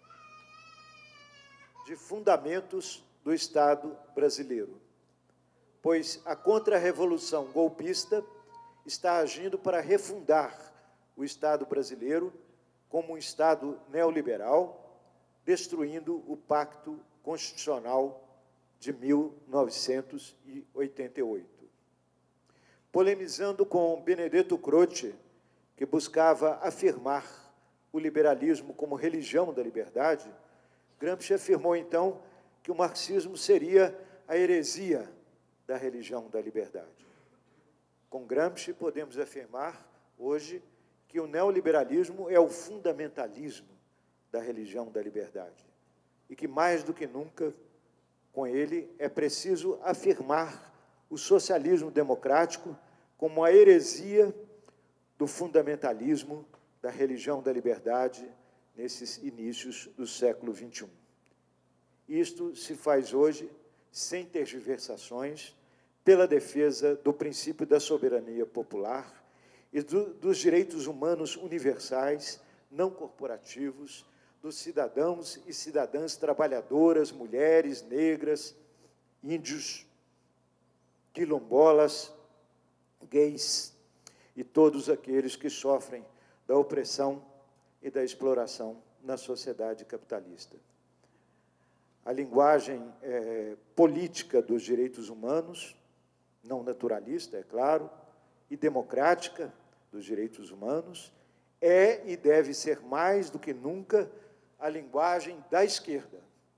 de fundamentos do Estado brasileiro, pois a contra-revolução golpista está agindo para refundar o Estado brasileiro como um Estado neoliberal, destruindo o Pacto Constitucional de mil novecentos e oitenta e oito. Polemizando com Benedetto Croce, que buscava afirmar o liberalismo como religião da liberdade, Gramsci afirmou, então, que o marxismo seria a heresia da religião da liberdade. Com Gramsci, podemos afirmar, hoje, que o neoliberalismo é o fundamentalismo da religião da liberdade e que, mais do que nunca, com ele, é preciso afirmar o socialismo democrático como a heresia do fundamentalismo da religião da liberdade nesses inícios do século vinte e um. Isto se faz hoje, sem tergiversações, pela defesa do princípio da soberania popular e do, dos direitos humanos universais, não corporativos, dos cidadãos e cidadãs trabalhadoras, mulheres, negras, índios, quilombolas, gays e todos aqueles que sofrem da opressão e da exploração na sociedade capitalista. A linguagem é, política dos direitos humanos, não naturalista, é claro, e democrática dos direitos humanos, é e deve ser mais do que nunca a linguagem da esquerda.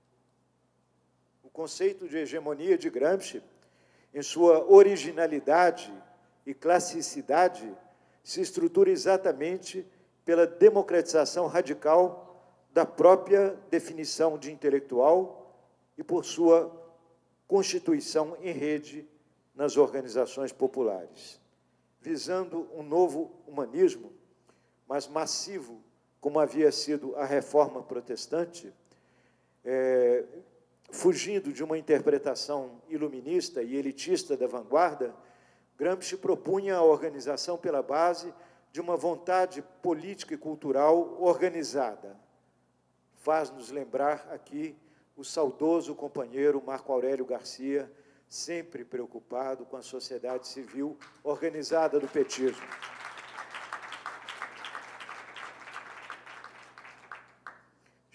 O conceito de hegemonia de Gramsci, em sua originalidade e classicidade, se estrutura exatamente pela democratização radical da própria definição de intelectual e por sua constituição em rede nas organizações populares, visando um novo humanismo, mas massivo, como havia sido a reforma protestante, é, fugindo de uma interpretação iluminista e elitista da vanguarda, Gramsci propunha a organização pela base de uma vontade política e cultural organizada. Faz-nos lembrar aqui o saudoso companheiro Marco Aurélio Garcia, sempre preocupado com a sociedade civil organizada do petismo.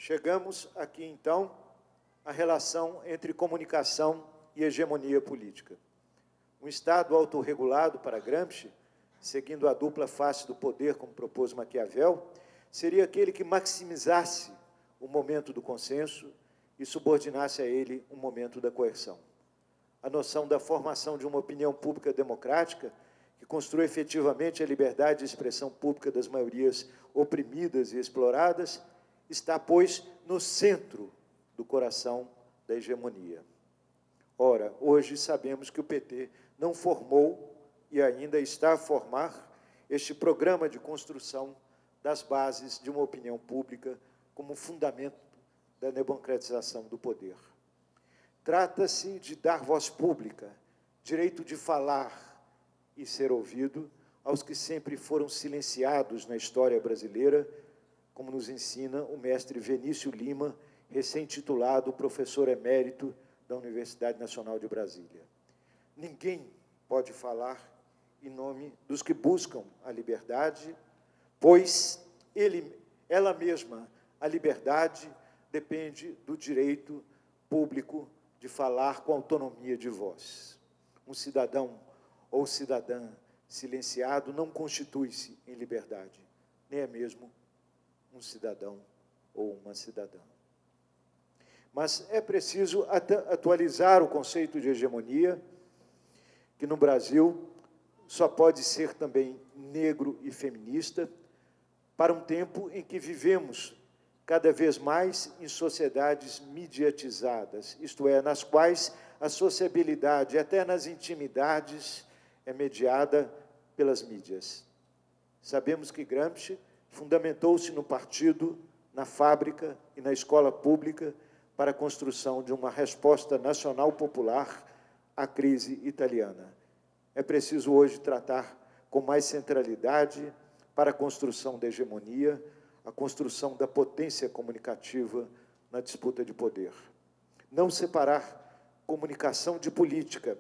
Chegamos aqui, então, à relação entre comunicação e hegemonia política. Um Estado autorregulado para Gramsci, seguindo a dupla face do poder, como propôs Maquiavel, seria aquele que maximizasse o momento do consenso e subordinasse a ele um momento da coerção. A noção da formação de uma opinião pública democrática que construa efetivamente a liberdade de expressão pública das maiorias oprimidas e exploradas está, pois, no centro do coração da hegemonia. Ora, hoje sabemos que o P T não formou e ainda está a formar este programa de construção das bases de uma opinião pública como fundamento da democratização do poder. Trata-se de dar voz pública, direito de falar e ser ouvido aos que sempre foram silenciados na história brasileira, como nos ensina o mestre Venício Lima, recém-titulado professor emérito da Universidade Nacional de Brasília. Ninguém pode falar em nome dos que buscam a liberdade, pois ele, ela mesma, a liberdade, depende do direito público de falar com autonomia de voz. Um cidadão ou cidadã silenciado não constitui-se em liberdade, nem é mesmo um cidadão ou uma cidadã. Mas é preciso atualizar o conceito de hegemonia, que no Brasil só pode ser também negro e feminista, para um tempo em que vivemos cada vez mais em sociedades mediatizadas, isto é, nas quais a sociabilidade, até nas intimidades, é mediada pelas mídias. Sabemos que Gramsci fundamentou-se no partido, na fábrica e na escola pública para a construção de uma resposta nacional popular à crise italiana. É preciso hoje tratar com mais centralidade para a construção da hegemonia, a construção da potência comunicativa na disputa de poder. Não separar comunicação de política,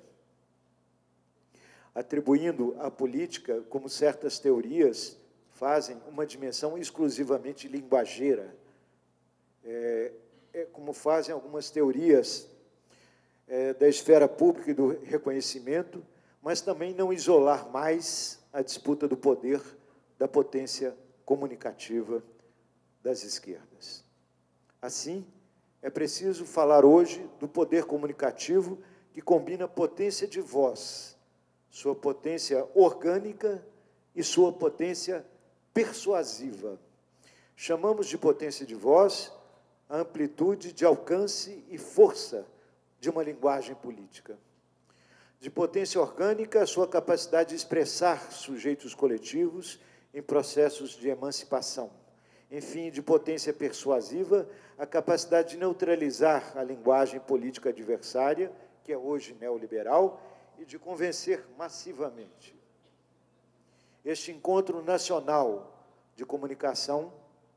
atribuindo à política, como certas teorias fazem, uma dimensão exclusivamente linguageira, é, é como fazem algumas teorias é, da esfera pública e do reconhecimento, mas também não isolar mais a disputa do poder da potência comunicativa das esquerdas. Assim, é preciso falar hoje do poder comunicativo que combina potência de voz, sua potência orgânica e sua potência persuasiva. Chamamos de potência de voz a amplitude de alcance e força de uma linguagem política. De potência orgânica, a sua capacidade de expressar sujeitos coletivos em processos de emancipação. Enfim, de potência persuasiva, a capacidade de neutralizar a linguagem política adversária, que é hoje neoliberal, e de convencer massivamente. Este encontro nacional de comunicação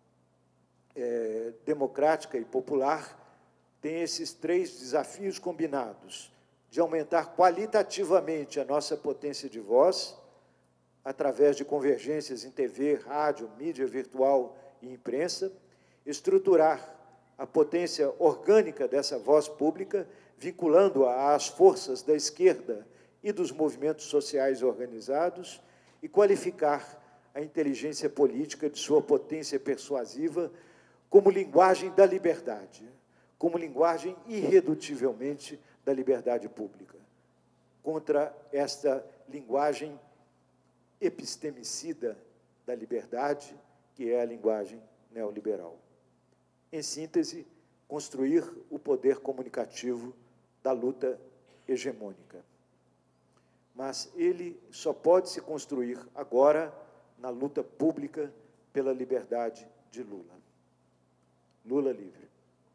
é, democrática e popular tem esses três desafios combinados, de aumentar qualitativamente a nossa potência de voz, através de convergências em T V, rádio, mídia virtual e imprensa, estruturar a potência orgânica dessa voz pública, vinculando-a às forças da esquerda e dos movimentos sociais organizados, e qualificar a inteligência política de sua potência persuasiva como linguagem da liberdade, como linguagem irredutivelmente da liberdade pública, contra esta linguagem epistemicida da liberdade, que é a linguagem neoliberal. Em síntese, construir o poder comunicativo da luta hegemônica. Mas ele só pode se construir agora na luta pública pela liberdade de Lula. Lula livre.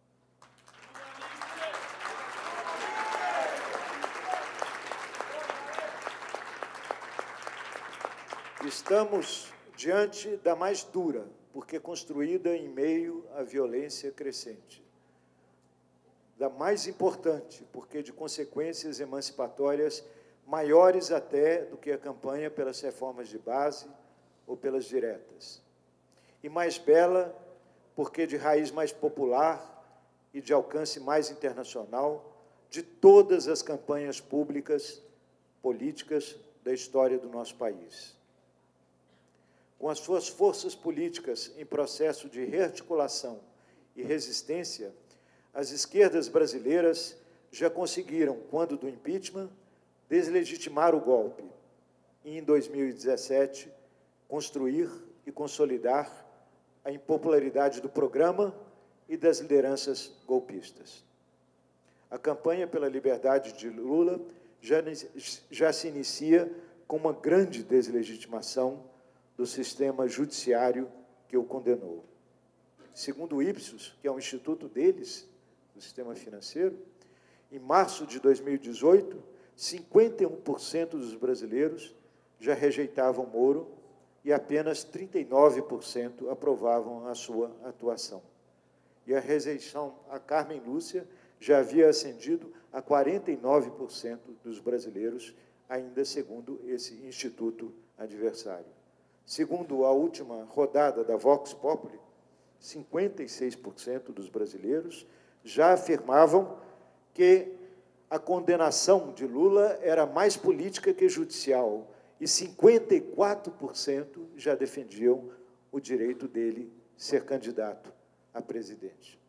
Estamos diante da mais dura, porque construída em meio à violência crescente. Da mais importante, porque de consequências emancipatórias maiores até do que a campanha pelas reformas de base ou pelas diretas. E mais bela, porque de raiz mais popular e de alcance mais internacional, de todas as campanhas públicas, políticas da história do nosso país. Com as suas forças políticas em processo de rearticulação e resistência, as esquerdas brasileiras já conseguiram, quando do impeachment, deslegitimar o golpe e, em dois mil e dezessete, construir e consolidar a impopularidade do programa e das lideranças golpistas. A campanha pela liberdade de Lula já, já se inicia com uma grande deslegitimação do sistema judiciário que o condenou. Segundo o Ipsos, que é um instituto deles, do sistema financeiro, em março de dois mil e dezoito, cinquenta e um por cento dos brasileiros já rejeitavam Moro e apenas trinta e nove por cento aprovavam a sua atuação. E a rejeição a Carmen Lúcia já havia ascendido a quarenta e nove por cento dos brasileiros, ainda segundo esse instituto adversário. Segundo a última rodada da Vox Populi, cinquenta e seis por cento dos brasileiros já afirmavam que a condenação de Lula era mais política que judicial, e cinquenta e quatro por cento já defendiam o direito dele ser candidato a presidente.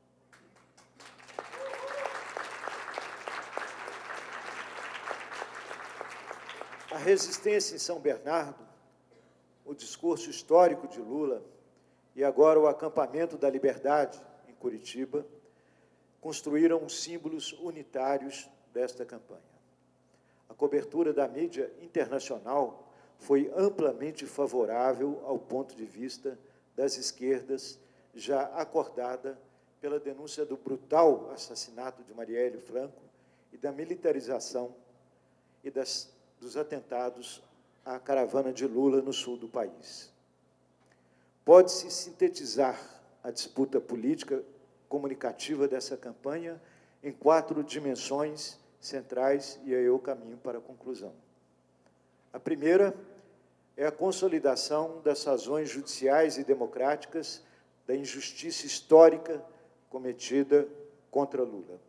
A resistência em São Bernardo, o discurso histórico de Lula e agora o acampamento da Liberdade em Curitiba construíram os símbolos unitários desta campanha. A cobertura da mídia internacional foi amplamente favorável ao ponto de vista das esquerdas, já acordada pela denúncia do brutal assassinato de Marielle Franco e da militarização e das, dos atentados à caravana de Lula no sul do país. Pode-se sintetizar a disputa política comunicativa dessa campanha em quatro dimensões centrais, e aí eu caminho para a conclusão. A primeira é a consolidação das razões judiciais e democráticas da injustiça histórica cometida contra Lula.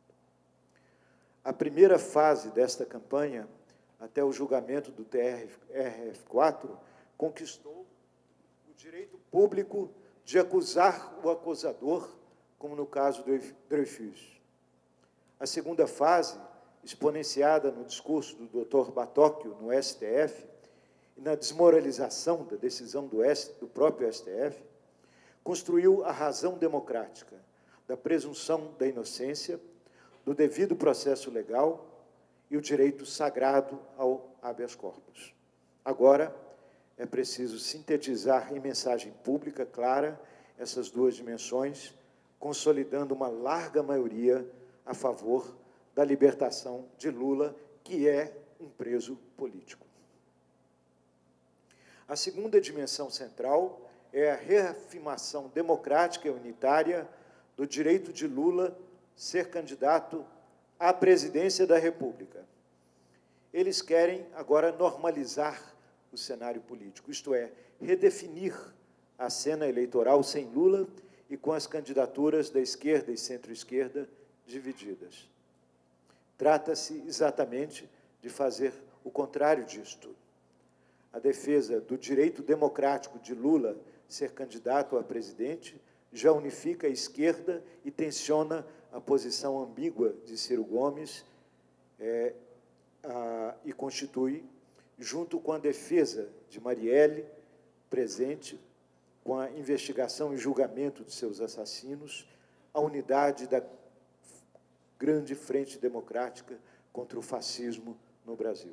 A primeira fase desta campanha, até o julgamento do T R F quatro, conquistou o direito público de acusar o acusador, como no caso do Dreyfus. A segunda fase, exponenciada no discurso do doutor Batóquio no S T F e na desmoralização da decisão do, S, do próprio S T F, construiu a razão democrática da presunção da inocência, do devido processo legal e o direito sagrado ao habeas corpus. Agora, é preciso sintetizar em mensagem pública clara essas duas dimensões, consolidando uma larga maioria a favor da libertação de Lula, que é um preso político. A segunda dimensão central é a reafirmação democrática e unitária do direito de Lula ser candidato à presidência da República. Eles querem agora normalizar o cenário político, isto é, redefinir a cena eleitoral sem Lula e com as candidaturas da esquerda e centro-esquerda divididas. Trata-se exatamente de fazer o contrário disto. A defesa do direito democrático de Lula ser candidato a presidente já unifica a esquerda e tensiona a posição ambígua de Ciro Gomes é, a, e constitui, junto com a defesa de Marielle, presente, com a investigação e julgamento de seus assassinos, a unidade da grande frente democrática contra o fascismo no Brasil.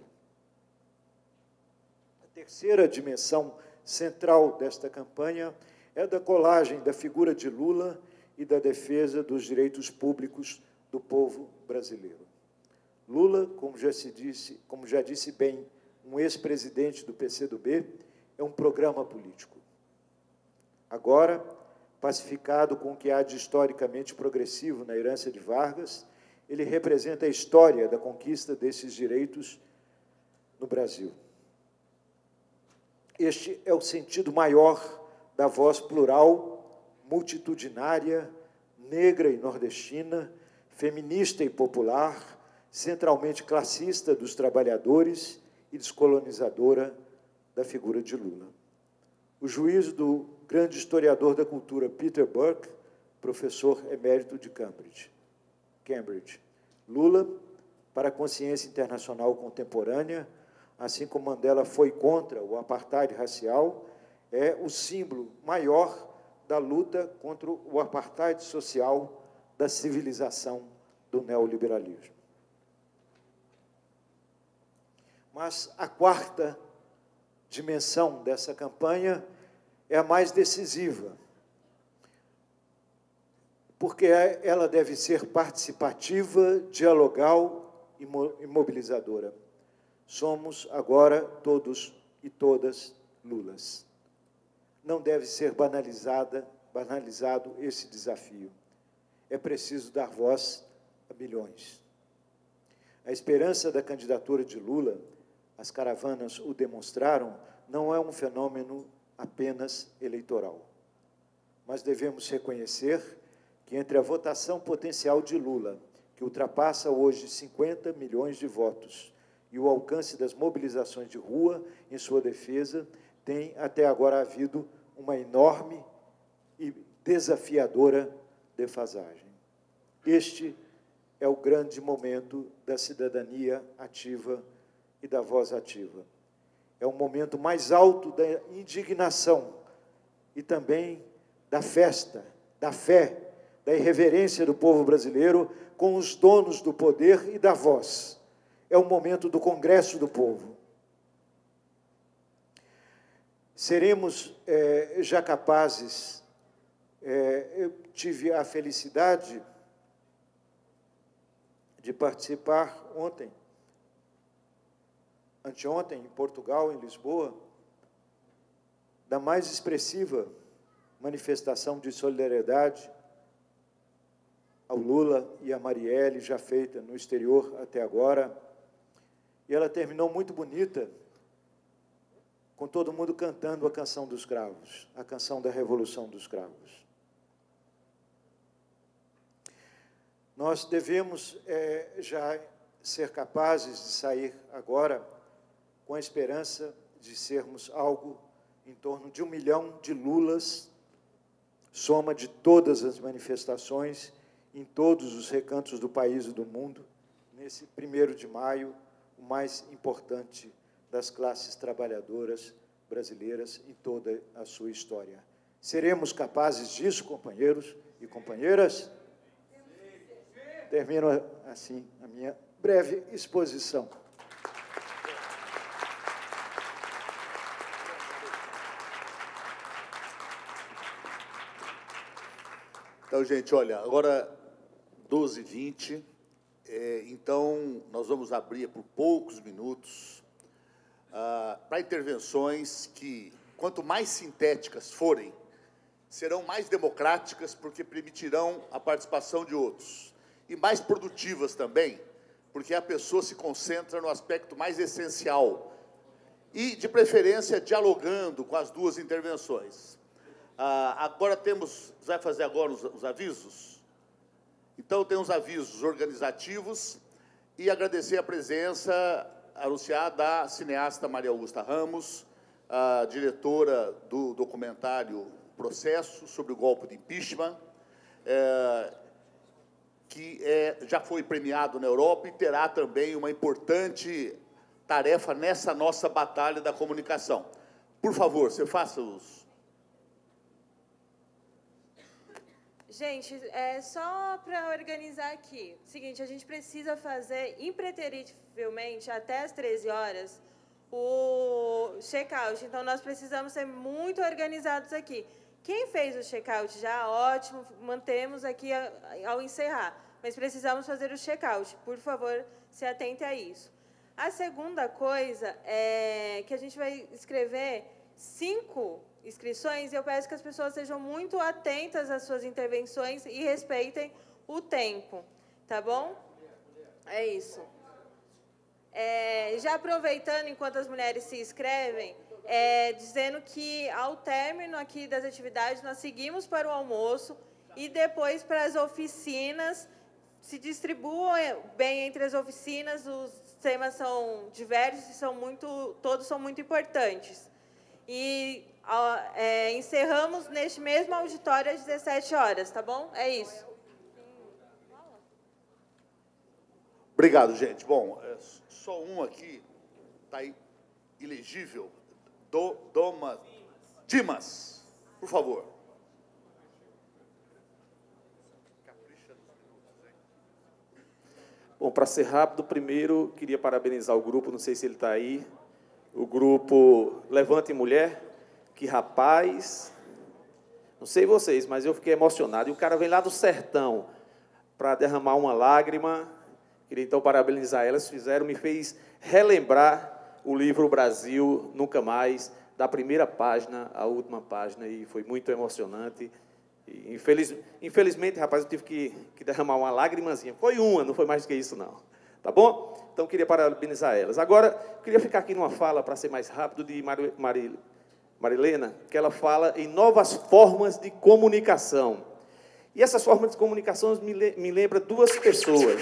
A terceira dimensão central desta campanha é a da colagem da figura de Lula e da defesa dos direitos públicos do povo brasileiro. Lula, como já se disse, como já disse bem um ex-presidente do P C do B, é um programa político. Agora, pacificado com o que há de historicamente progressivo na herança de Vargas, ele representa a história da conquista desses direitos no Brasil. Este é o sentido maior da voz plural multitudinária, negra e nordestina, feminista e popular, centralmente classista dos trabalhadores e descolonizadora da figura de Lula. O juízo do grande historiador da cultura Peter Burke, professor emérito de Cambridge. Cambridge. Lula, para a consciência internacional contemporânea, assim como Mandela foi contra o apartheid racial, é o símbolo maior da luta contra o apartheid social da civilização do neoliberalismo. Mas a quarta dimensão dessa campanha é a mais decisiva, porque ela deve ser participativa, dialogal e mobilizadora. Somos agora todos e todas Lulas. Não deve ser banalizada, banalizado esse desafio. É preciso dar voz a milhões. A esperança da candidatura de Lula, as caravanas o demonstraram, não é um fenômeno apenas eleitoral. Mas devemos reconhecer que entre a votação potencial de Lula, que ultrapassa hoje cinquenta milhões de votos, e o alcance das mobilizações de rua em sua defesa, tem até agora havido uma enorme e desafiadora defasagem. Este é o grande momento da cidadania ativa e da voz ativa. É o momento mais alto da indignação e também da festa, da fé, da irreverência do povo brasileiro com os donos do poder e da voz. É o momento do Congresso do Povo. Seremos é, já capazes, é, eu tive a felicidade de participar ontem, anteontem, em Portugal, em Lisboa, da mais expressiva manifestação de solidariedade ao Lula e a Marielle, já feita no exterior até agora, e ela terminou muito bonita, com todo mundo cantando a canção dos cravos, a canção da Revolução dos Cravos. Nós devemos é, já ser capazes de sair agora com a esperança de sermos algo em torno de um milhão de Lulas, soma de todas as manifestações em todos os recantos do país e do mundo, nesse primeiro de maio, o mais importante das classes trabalhadoras brasileiras em toda a sua história. Seremos capazes disso, companheiros e companheiras? Termino assim a minha breve exposição. Então, gente, olha, agora doze e vinte, é, então nós vamos abrir por poucos minutos ah, para intervenções que, quanto mais sintéticas forem, serão mais democráticas, porque permitirão a participação de outros. E mais produtivas também, porque a pessoa se concentra no aspecto mais essencial e, de preferência, dialogando com as duas intervenções. Ah, agora temos, vai fazer agora os, os avisos? Então, tem os avisos organizativos e agradecer a presença anunciada da cineasta Maria Augusta Ramos, a diretora do documentário Processo sobre o golpe de impeachment, é, que é, já foi premiado na Europa e terá também uma importante tarefa nessa nossa batalha da comunicação. Por favor, você faça os... Gente, é só para organizar aqui. Seguinte, a gente precisa fazer impreterivelmente até as treze horas o check-out. Então, nós precisamos ser muito organizados aqui. Quem fez o check-out já, ótimo, mantemos aqui ao encerrar. Mas precisamos fazer o check-out. Por favor, se atente a isso. A segunda coisa é que a gente vai escrever cinco inscrições, e eu peço que as pessoas sejam muito atentas às suas intervenções e respeitem o tempo, tá bom? É isso. É, já aproveitando, enquanto as mulheres se inscrevem, é, dizendo que, ao término aqui das atividades, nós seguimos para o almoço e depois para as oficinas, se distribuam bem entre as oficinas, os temas são diversos e são muito, todos são muito importantes. E é, encerramos neste mesmo auditório às dezessete horas, tá bom? É isso. Obrigado, gente. Bom, é, só um aqui está ilegível. Do, Doma, Dimas, por favor. Bom, para ser rápido, primeiro, queria parabenizar o grupo, não sei se ele está aí, o grupo Levante Mulher, que rapaz, não sei vocês, mas eu fiquei emocionado, e o cara vem lá do sertão para derramar uma lágrima, queria então parabenizar elas, fizeram, me fez relembrar o livro Brasil Nunca Mais, da primeira página à última página, e foi muito emocionante. E, infeliz, infelizmente, rapaz, eu tive que, que derramar uma lágrimazinha. Foi uma, não foi mais do que isso, não. Tá bom? Então, queria parabenizar elas. Agora, queria ficar aqui numa fala, para ser mais rápido, de Mari, Mari, Marilena, que ela fala em novas formas de comunicação. E essas formas de comunicação me, me lembram duas pessoas.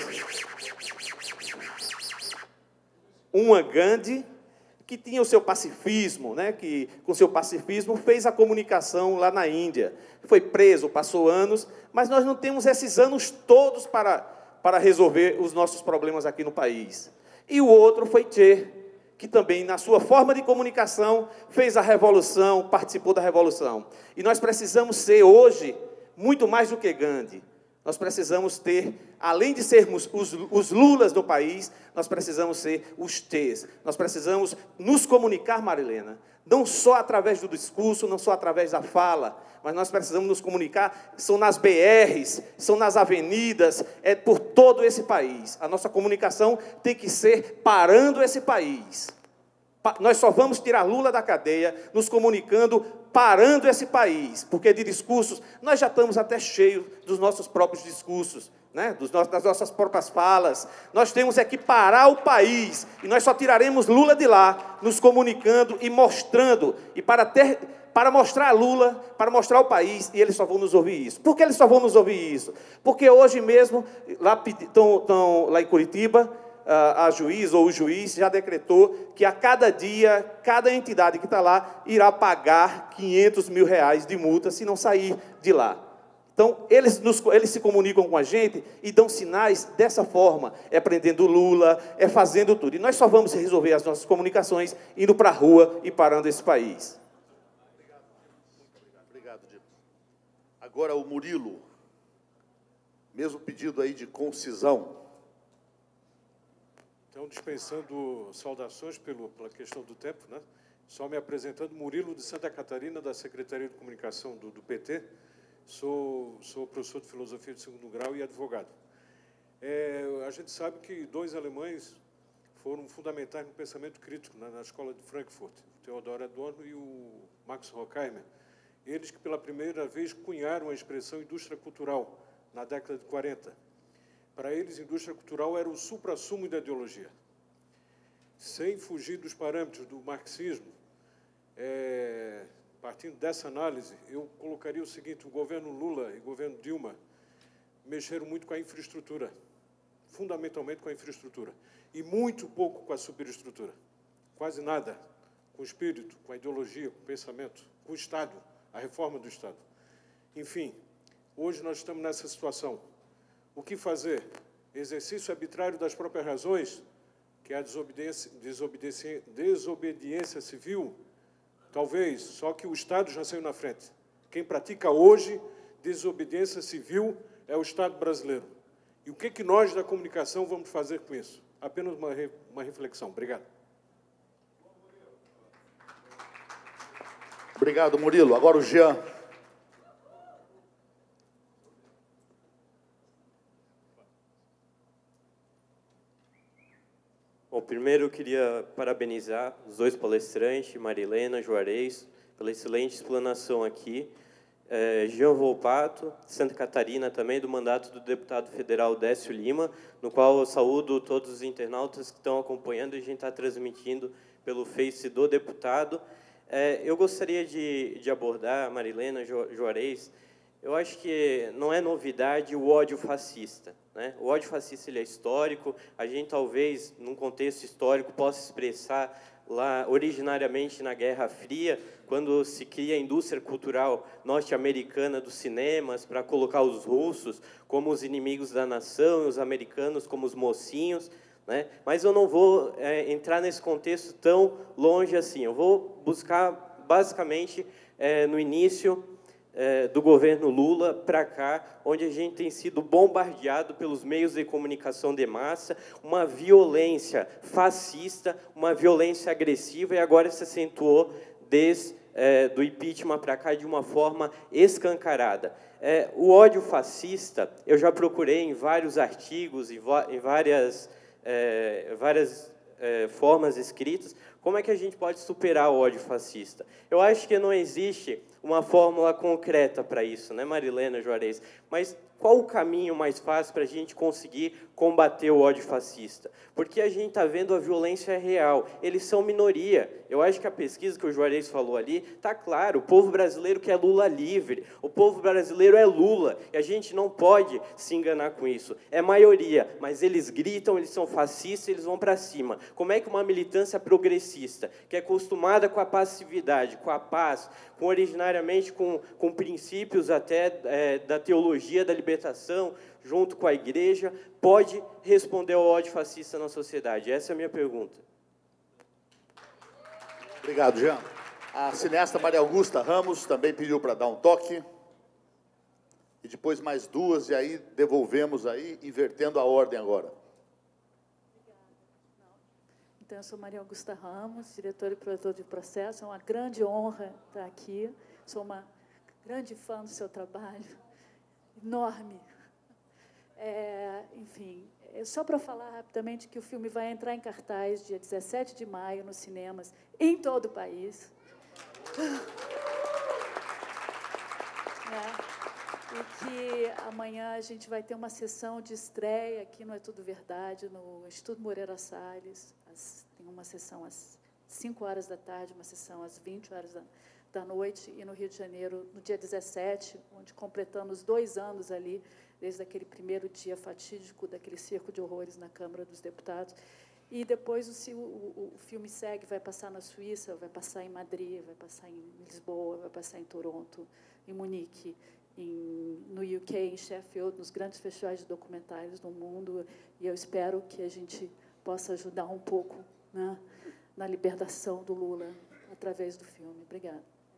Uma Gandhi, que tinha o seu pacifismo, né, que com seu pacifismo fez a comunicação lá na Índia. Foi preso, passou anos, mas nós não temos esses anos todos para, para resolver os nossos problemas aqui no país. E o outro foi Che, que também, na sua forma de comunicação, fez a revolução, participou da revolução. E nós precisamos ser, hoje, muito mais do que Gandhi. Nós precisamos ter, além de sermos os, os Lulas do país, nós precisamos ser os T's. Nós precisamos nos comunicar, Marilena, não só através do discurso, não só através da fala, mas nós precisamos nos comunicar, são nas B Rs, são nas avenidas, é por todo esse país. A nossa comunicação tem que ser parando esse país. Nós só vamos tirar Lula da cadeia nos comunicando, parando esse país, porque de discursos, nós já estamos até cheios dos nossos próprios discursos, né? Dos nossos, das nossas próprias falas. Nós temos é que parar o país, e nós só tiraremos Lula de lá, nos comunicando e mostrando, e para, ter, para mostrar Lula, para mostrar o país, e eles só vão nos ouvir isso. Por que eles só vão nos ouvir isso? Porque hoje mesmo, lá, tão, tão, lá em Curitiba, a juiz ou o juiz já decretou que a cada dia, cada entidade que está lá irá pagar quinhentos mil reais de multa se não sair de lá. Então, eles, nos, eles se comunicam com a gente e dão sinais dessa forma, é prendendo Lula, é fazendo tudo. E nós só vamos resolver as nossas comunicações indo para a rua e parando esse país. Obrigado. Obrigado, Dimas. Agora o Murilo, mesmo pedido aí de concisão. Então, dispensando saudações pelo, pela questão do tempo, né? Só me apresentando, Murilo de Santa Catarina, da Secretaria de Comunicação do, do P T. Sou, sou professor de filosofia de segundo grau e advogado. É, a gente sabe que dois alemães foram fundamentais no pensamento crítico, né, na escola de Frankfurt, o Theodor Adorno e o Max Horkheimer. Eles que, pela primeira vez, cunharam a expressão indústria cultural, na década de quarenta. Para eles, indústria cultural era o suprassumo da ideologia. Sem fugir dos parâmetros do marxismo, é, partindo dessa análise, eu colocaria o seguinte: o governo Lula e o governo Dilma mexeram muito com a infraestrutura, fundamentalmente com a infraestrutura, e muito pouco com a superestrutura. Quase nada com o espírito, com a ideologia, com o pensamento, com o Estado, a reforma do Estado. Enfim, hoje nós estamos nessa situação. O que fazer? Exercício arbitrário das próprias razões, que é a desobediência, desobediência, desobediência civil, talvez, só que o Estado já saiu na frente. Quem pratica hoje desobediência civil é o Estado brasileiro. E o que, que nós, da comunicação, vamos fazer com isso? Apenas uma, re, uma reflexão. Obrigado. Obrigado, Murilo. Agora o Jean. Bom, primeiro eu queria parabenizar os dois palestrantes, Marilena, Juarez, pela excelente explanação aqui. É, Jean Volpato, Santa Catarina, também do mandato do deputado federal Décio Lima, no qual eu saúdo todos os internautas que estão acompanhando, e a gente está transmitindo pelo Face do deputado. É, eu gostaria de, de abordar, Marilena, Jo, Juarez, eu acho que não é novidade o ódio fascista, né? O ódio fascista ele é histórico, a gente talvez, num contexto histórico, possa expressar lá, originariamente na Guerra Fria, quando se cria a indústria cultural norte-americana dos cinemas para colocar os russos como os inimigos da nação, e os americanos como os mocinhos, né? Mas eu não vou é, entrar nesse contexto tão longe assim. Eu vou buscar, basicamente, é, no início é, do governo Lula para cá, onde a gente tem sido bombardeado pelos meios de comunicação de massa, uma violência fascista, uma violência agressiva, e agora se acentuou desde é, do impeachment para cá de uma forma escancarada. É, o ódio fascista, eu já procurei em vários artigos, em, em várias... É, várias é, formas escritas, como é que a gente pode superar o ódio fascista? Eu acho que não existe uma fórmula concreta para isso, né, Marilena, Juarez? Mas qual o caminho mais fácil para a gente conseguir combater o ódio fascista? Porque a gente está vendo a violência real, eles são minoria. Eu acho que a pesquisa que o Juarez falou ali está claro, o povo brasileiro quer Lula livre, o povo brasileiro é Lula, e a gente não pode se enganar com isso. É maioria, mas eles gritam, eles são fascistas, eles vão para cima. Como é que uma militância progressista, que é acostumada com a passividade, com a paz, com originariamente com, com princípios até é, da teologia da libertação, junto com a igreja, pode responder ao ódio fascista na sociedade? Essa é a minha pergunta. Obrigado, Jean. A cineasta Maria Augusta Ramos também pediu para dar um toque. E depois mais duas, e aí devolvemos aí, invertendo a ordem agora. Então, eu sou Maria Augusta Ramos, diretora e produtora de processo. É uma grande honra estar aqui. Sou uma grande fã do seu trabalho. Enorme. É, enfim, é só para falar rapidamente que o filme vai entrar em cartaz dia dezessete de maio nos cinemas em todo o país. É, e que amanhã a gente vai ter uma sessão de estreia aqui no É Tudo Verdade, no Instituto Moreira Salles. As, tem uma sessão às cinco horas da tarde, uma sessão às vinte horas da, da noite, e no Rio de Janeiro, no dia dezessete, onde completamos dois anos ali, desde aquele primeiro dia fatídico daquele circo de horrores na Câmara dos Deputados. E depois o, o, o filme segue, vai passar na Suíça, vai passar em Madrid, vai passar em Lisboa, vai passar em Toronto, em Munique, em, no U K, em Sheffield, nos grandes festivais de documentários do mundo. E eu espero que a gente possa ajudar um pouco, né, na libertação do Lula através do filme. Obrigada.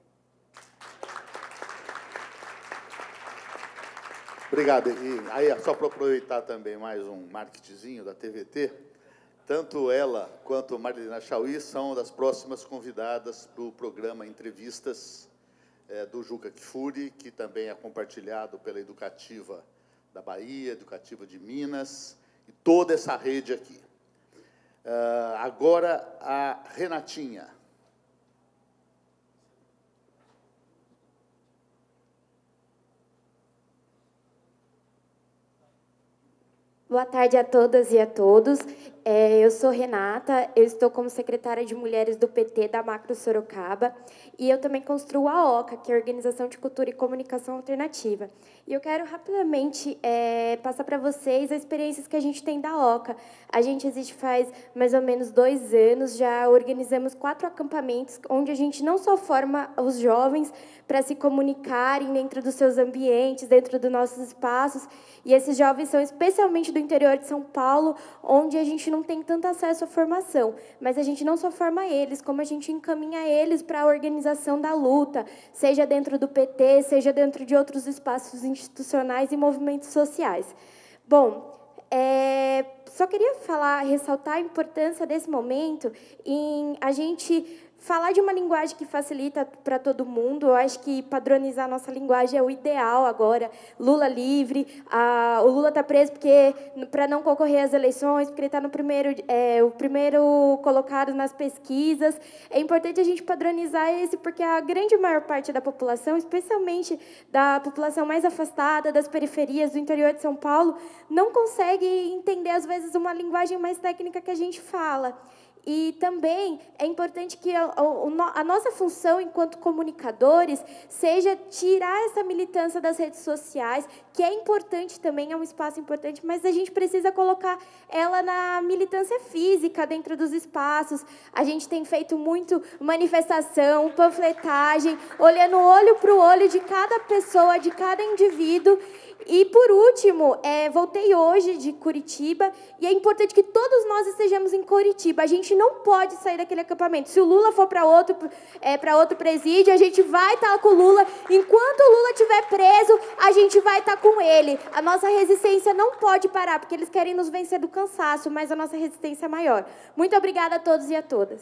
Obrigado. E aí, só para aproveitar também mais um marketingzinho da T V T, tanto ela quanto Marilena Chauí são das próximas convidadas para o programa Entrevistas é, do Juca Kfouri, que também é compartilhado pela Educativa da Bahia, Educativa de Minas, e toda essa rede aqui. Uh, agora, a Renatinha. Boa tarde a todas e a todos. É, eu sou Renata, eu estou como secretária de Mulheres do P T da Macro Sorocaba, e eu também construo a OCA, que é a Organização de Cultura e Comunicação Alternativa. E eu quero rapidamente é, passar para vocês as experiências que a gente tem da OCA. A gente existe faz mais ou menos dois anos, já organizamos quatro acampamentos, onde a gente não só forma os jovens para se comunicarem dentro dos seus ambientes, dentro dos nossos espaços, e esses jovens são especialmente do interior de São Paulo, onde a gente não tem tanto acesso à formação, mas a gente não só forma eles, como a gente encaminha eles para a organização da luta, seja dentro do P T, seja dentro de outros espaços institucionais e movimentos sociais. Bom, é, só queria falar, ressaltar a importância desse momento em a gente falar de uma linguagem que facilita para todo mundo. Eu acho que padronizar a nossa linguagem é o ideal agora. Lula livre, a, o Lula está preso porque para não concorrer às eleições, porque ele está no primeiro, é, o primeiro colocado nas pesquisas. É importante a gente padronizar esse, porque a grande maior parte da população, especialmente da população mais afastada, das periferias do interior de São Paulo, não consegue entender, às vezes, uma linguagem mais técnica que a gente fala. E também é importante que a, a nossa função enquanto comunicadores seja tirar essa militância das redes sociais, que é importante também, é um espaço importante, mas a gente precisa colocar ela na militância física, dentro dos espaços. A gente tem feito muito manifestação, panfletagem, olhando olho para o olho de cada pessoa, de cada indivíduo. E, por último, é, voltei hoje de Curitiba, e é importante que todos nós estejamos em Curitiba. A gente não pode sair daquele acampamento. Se o Lula for para outro, é, para outro presídio, a gente vai estar com o Lula. Enquanto o Lula estiver preso, a gente vai estar com ele. A nossa resistência não pode parar, porque eles querem nos vencer do cansaço, mas a nossa resistência é maior. Muito obrigada a todos e a todas.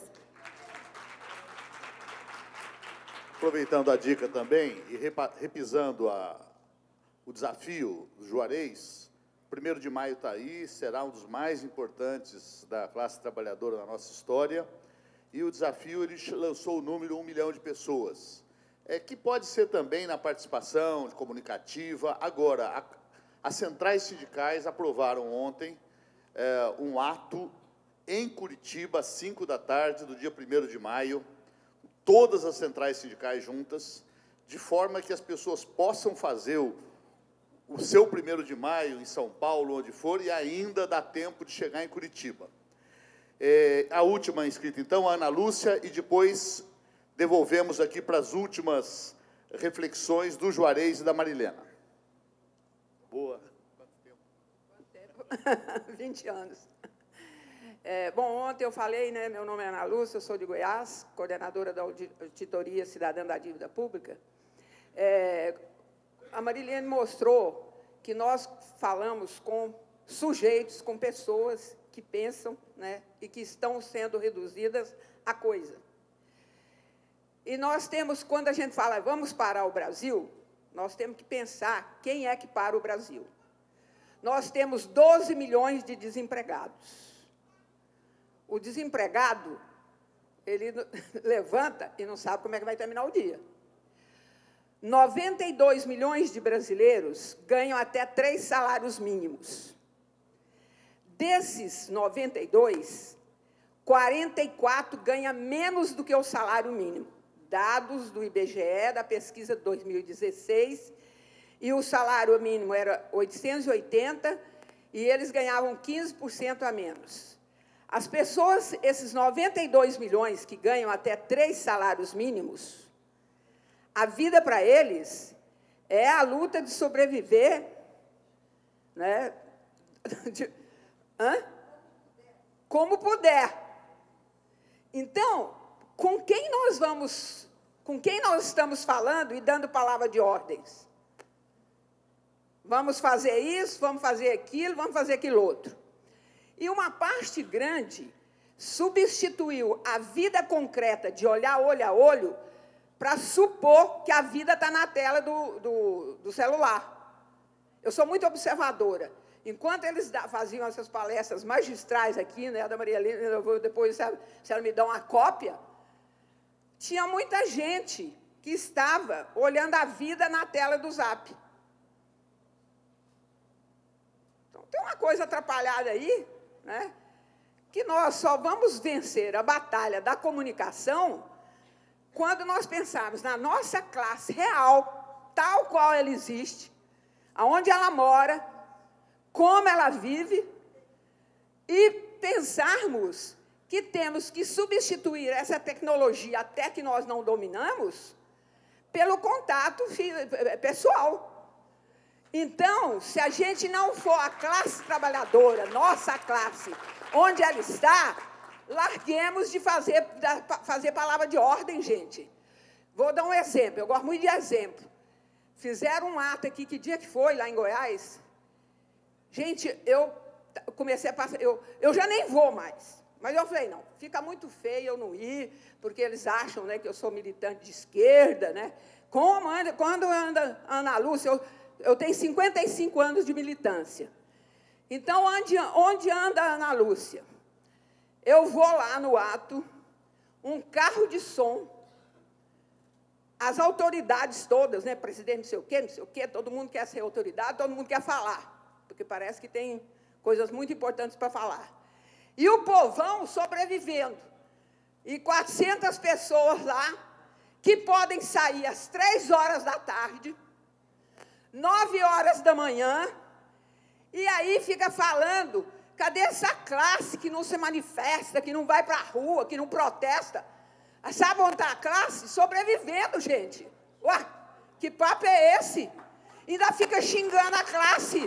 Aproveitando a dica também e repisando a... o desafio do Juarez, primeiro de maio está aí, será um dos mais importantes da classe trabalhadora na nossa história, e o desafio, ele lançou o número um milhão de pessoas, é, que pode ser também na participação comunicativa. Agora, a, as centrais sindicais aprovaram ontem é, um ato em Curitiba, às cinco da tarde, do dia primeiro de maio, todas as centrais sindicais juntas, de forma que as pessoas possam fazer o o seu primeiro de maio em São Paulo, onde for, e ainda dá tempo de chegar em Curitiba. É, a última inscrita, então, a Ana Lúcia, e depois devolvemos aqui para as últimas reflexões do Juarez e da Marilena. Boa. Quanto tempo? Quanto tempo? vinte anos. É, bom, ontem eu falei, né, meu nome é Ana Lúcia, eu sou de Goiás, coordenadora da Auditoria Cidadã da Dívida Pública. É, A Marilene mostrou que nós falamos com sujeitos, com pessoas que pensam, né, e que estão sendo reduzidas a coisa. E nós temos, quando a gente fala, vamos parar o Brasil, nós temos que pensar quem é que para o Brasil. Nós temos doze milhões de desempregados. O desempregado, ele levanta e não sabe como é que vai terminar o dia. noventa e dois milhões de brasileiros ganham até três salários mínimos. Desses noventa e dois, quarenta e quatro ganham menos do que o salário mínimo. Dados do I B G E, da pesquisa de dois mil e dezesseis, e o salário mínimo era oitocentos e oitenta, e eles ganhavam quinze por cento a menos. As pessoas, esses noventa e dois milhões que ganham até três salários mínimos, a vida para eles é a luta de sobreviver, né? De, hã? Como puder. Então, com quem nós vamos, com quem nós estamos falando e dando palavra de ordens? Vamos fazer isso, vamos fazer aquilo, vamos fazer aquilo outro. E uma parte grande substituiu a vida concreta de olhar olho a olho para supor que a vida está na tela do, do, do celular. Eu sou muito observadora. Enquanto eles da, faziam essas palestras magistrais aqui, né, da Maria Helena, eu vou depois, se ela, se ela me dá uma cópia, tinha muita gente que estava olhando a vida na tela do Zap. Então, tem uma coisa atrapalhada aí, né, que nós só vamos vencer a batalha da comunicação quando nós pensarmos na nossa classe real, tal qual ela existe, aonde ela mora, como ela vive, e pensarmos que temos que substituir essa tecnologia, até que nós não dominamos, pelo contato pessoal. Então, se a gente não for a classe trabalhadora, nossa classe, onde ela está, larguemos de fazer, fazer palavra de ordem, gente. Vou dar um exemplo, eu gosto muito de exemplo. Fizeram um ato aqui, que dia que foi, lá em Goiás? Gente, eu comecei a passar, eu, eu já nem vou mais. Mas eu falei, não, fica muito feio eu não ir, porque eles acham, né, que eu sou militante de esquerda, né? Como anda, quando anda Ana Lúcia, eu, eu tenho cinquenta e cinco anos de militância. Então, onde, onde anda a Ana Lúcia? Eu vou lá no ato, um carro de som, as autoridades todas, né, presidente não sei o quê, não sei o quê, todo mundo quer ser autoridade, todo mundo quer falar, porque parece que tem coisas muito importantes para falar. E o povão sobrevivendo. E quatrocentas pessoas lá, que podem sair às três horas da tarde, nove horas da manhã, e aí fica falando, cadê essa classe que não se manifesta, que não vai para a rua, que não protesta? Sabe onde está a classe? Sobrevivendo, gente. Ué, que papo é esse? Ainda fica xingando a classe.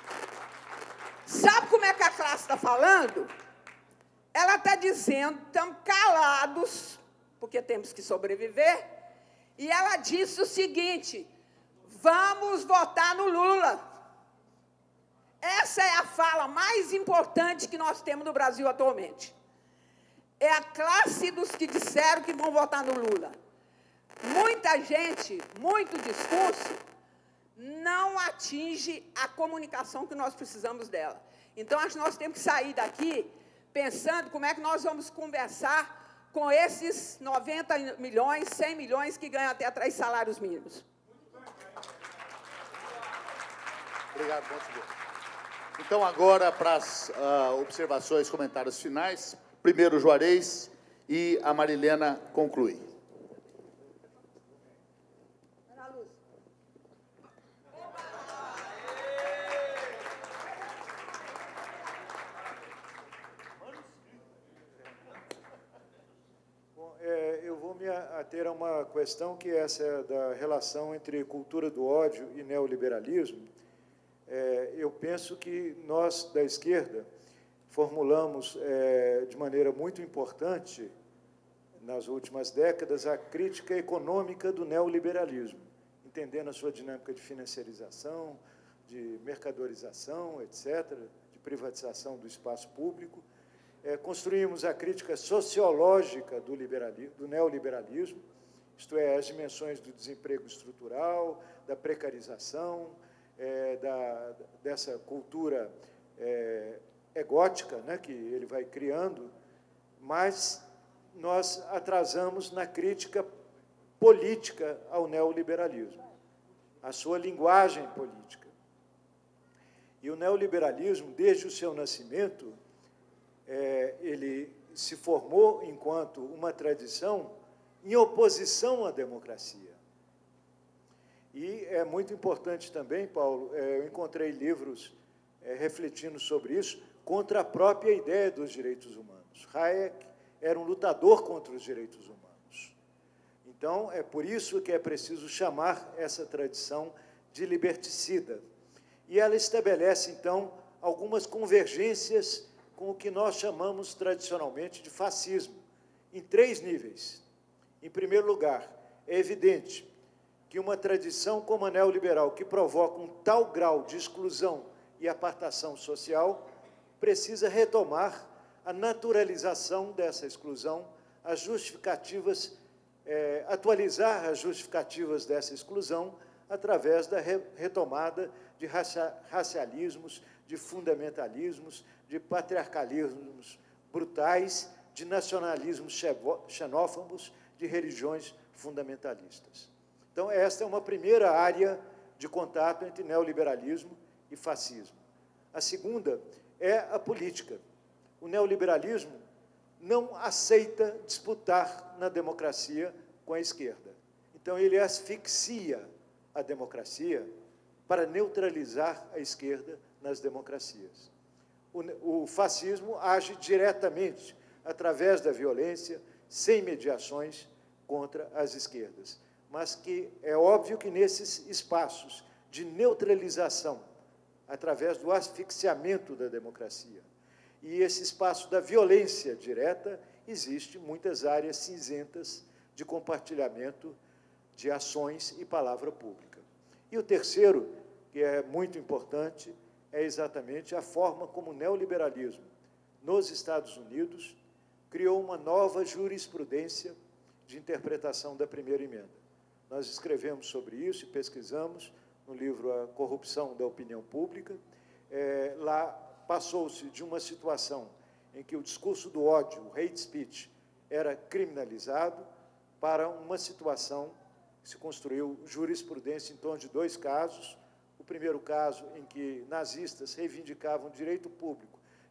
Sabe como é que a classe está falando? Ela está dizendo, estamos calados, porque temos que sobreviver, e ela disse o seguinte, vamos votar no Lula. Essa é a fala mais importante que nós temos no Brasil atualmente. É a classe dos que disseram que vão votar no Lula. Muita gente, muito discurso, não atinge a comunicação que nós precisamos dela. Então, acho que nós temos que sair daqui pensando como é que nós vamos conversar com esses noventa milhões, cem milhões que ganham até três salários mínimos. Obrigado, conselheiro. Então, agora, para as uh, observações, comentários finais, primeiro o Juarez e a Marilena conclui. Ater a uma questão que essa é da relação entre cultura do ódio e neoliberalismo. É, eu penso que nós, da esquerda, formulamos é, de maneira muito importante, nas últimas décadas, a crítica econômica do neoliberalismo, entendendo a sua dinâmica de financiarização, de mercadorização, etcétera, de privatização do espaço público. É, construímos a crítica sociológica do, liberalismo, do neoliberalismo, isto é, as dimensões do desemprego estrutural, da precarização, é, da, dessa cultura é, egótica, né, que ele vai criando, mas nós atrasamos na crítica política ao neoliberalismo, a sua linguagem política. E o neoliberalismo, desde o seu nascimento, É, ele se formou enquanto uma tradição em oposição à democracia. E é muito importante também, Paulo, é, eu encontrei livros é, refletindo sobre isso, contra a própria ideia dos direitos humanos. Hayek era um lutador contra os direitos humanos. Então, é por isso que é preciso chamar essa tradição de liberticida. E ela estabelece, então, algumas convergências com o que nós chamamos tradicionalmente de fascismo, em três níveis. Em primeiro lugar, é evidente que uma tradição como a neoliberal, que provoca um tal grau de exclusão e apartação social, precisa retomar a naturalização dessa exclusão, as justificativas, é, atualizar as justificativas dessa exclusão através da re retomada de racialismos, de fundamentalismos, de patriarcalismos brutais, de nacionalismos xenófobos, de religiões fundamentalistas. Então, esta é uma primeira área de contato entre neoliberalismo e fascismo. A segunda é a política. O neoliberalismo não aceita disputar na democracia com a esquerda. Então, ele asfixia a democracia para neutralizar a esquerda nas democracias. O, o fascismo age diretamente, através da violência, sem mediações contra as esquerdas. Mas que é óbvio que nesses espaços de neutralização, através do asfixiamento da democracia, e esse espaço da violência direta, existe muitas áreas cinzentas de compartilhamento de ações e palavra pública. E o terceiro, que é muito importante, é exatamente a forma como o neoliberalismo, nos Estados Unidos, criou uma nova jurisprudência de interpretação da primeira emenda. Nós escrevemos sobre isso e pesquisamos no livro A Corrupção da Opinião Pública. É, lá passou-se de uma situação em que o discurso do ódio, o hate speech, era criminalizado, para uma situação que se construiu jurisprudência em torno de dois casos. O primeiro caso em que nazistas reivindicavam direito público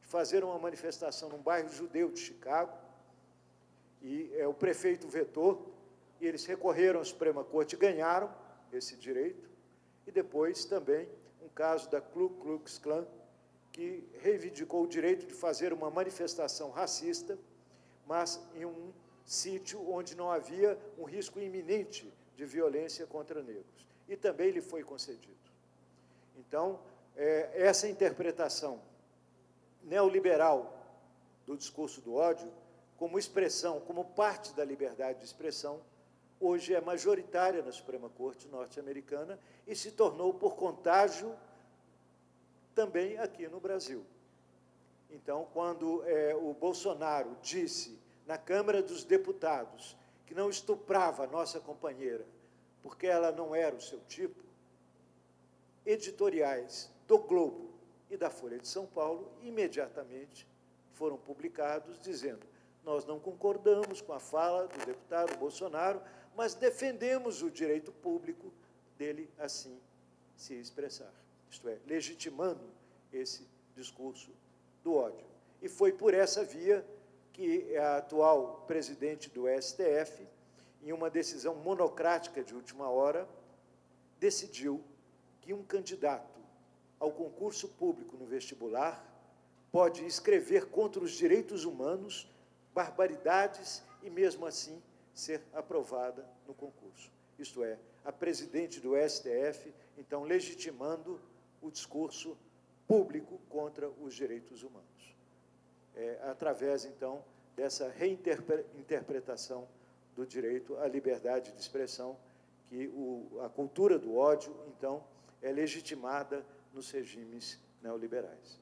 de fazer uma manifestação num bairro judeu de Chicago, e é, o prefeito vetou, e eles recorreram à Suprema Corte e ganharam esse direito, e depois também um caso da Ku Klux Klan, que reivindicou o direito de fazer uma manifestação racista, mas em um sítio onde não havia um risco iminente de violência contra negros. E também lhe foi concedido. Então, é, essa interpretação neoliberal do discurso do ódio, como expressão, como parte da liberdade de expressão, hoje é majoritária na Suprema Corte norte-americana e se tornou, por contágio, também aqui no Brasil. Então, quando é, o Bolsonaro disse na Câmara dos Deputados que não estuprava a nossa companheira porque ela não era o seu tipo, editoriais do Globo e da Folha de São Paulo imediatamente foram publicados dizendo: nós não concordamos com a fala do deputado Bolsonaro, mas defendemos o direito público dele assim se expressar. Isto é, legitimando esse discurso do ódio. E foi por essa via que a atual presidente do S T F, em uma decisão monocrática de última hora, decidiu que um candidato ao concurso público no vestibular pode escrever contra os direitos humanos barbaridades e, mesmo assim, ser aprovada no concurso. Isto é, a presidente do S T F, então, legitimando o discurso público contra os direitos humanos. É, através, então, dessa reinterpretação do direito à liberdade de expressão, que o, a cultura do ódio, então, é legitimada nos regimes neoliberais.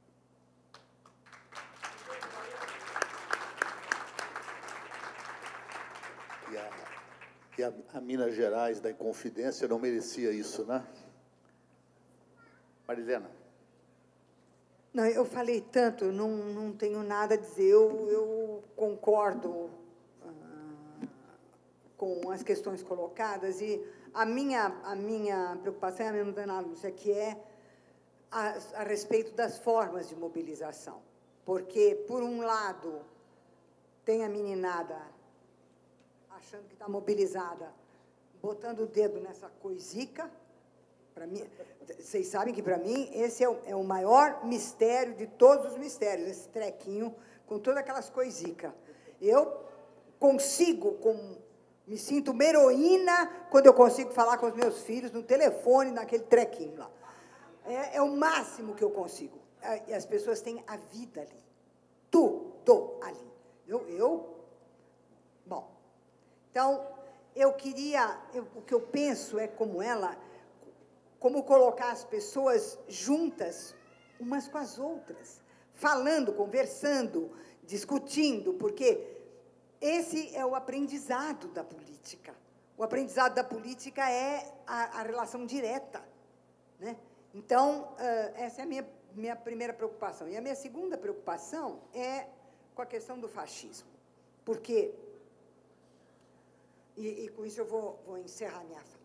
E a, e a, a Minas Gerais da Inconfidência não merecia isso, né? Marilena. Não, eu falei tanto, não, não tenho nada a dizer. Eu, eu concordo ah, com as questões colocadas e a minha, a minha preocupação, a minha análise que é a, a respeito das formas de mobilização. Porque, por um lado, tem a meninada achando que está mobilizada, botando o dedo nessa coisica. Para mim, vocês sabem que, para mim, esse é o, é o maior mistério de todos os mistérios, esse trequinho com todas aquelas coisicas. Eu consigo, com, me sinto uma heroína quando eu consigo falar com os meus filhos no telefone, naquele trequinho lá. É, é o máximo que eu consigo. E as pessoas têm a vida ali. Tudo ali. Eu, eu bom, então, eu queria, eu, o que eu penso é como ela... como colocar as pessoas juntas, umas com as outras, falando, conversando, discutindo, porque esse é o aprendizado da política. O aprendizado da política é a, a relação direta, né? Então, essa é a minha, minha primeira preocupação. E a minha segunda preocupação é com a questão do fascismo, porque, e, e com isso eu vou, vou encerrar minha fala.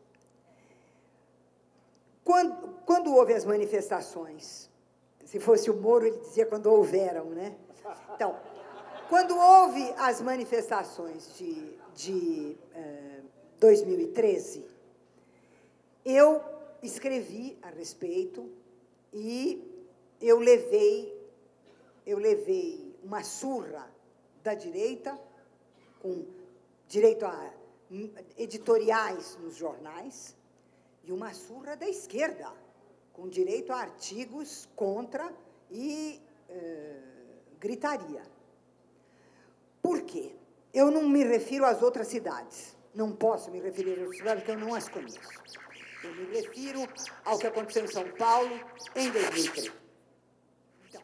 Quando, quando houve as manifestações, se fosse o Moro, ele dizia quando houveram, né? Então, quando houve as manifestações de, de eh, dois mil e treze, eu escrevi a respeito e eu levei, eu levei uma surra da direita, com direito a editoriais nos jornais, e uma surra da esquerda, com direito a artigos contra e eh, gritaria. Por quê? Eu não me refiro às outras cidades. Não posso me referir às outras cidades, porque eu não as conheço. Eu me refiro ao que aconteceu em São Paulo em dois mil e três. Então,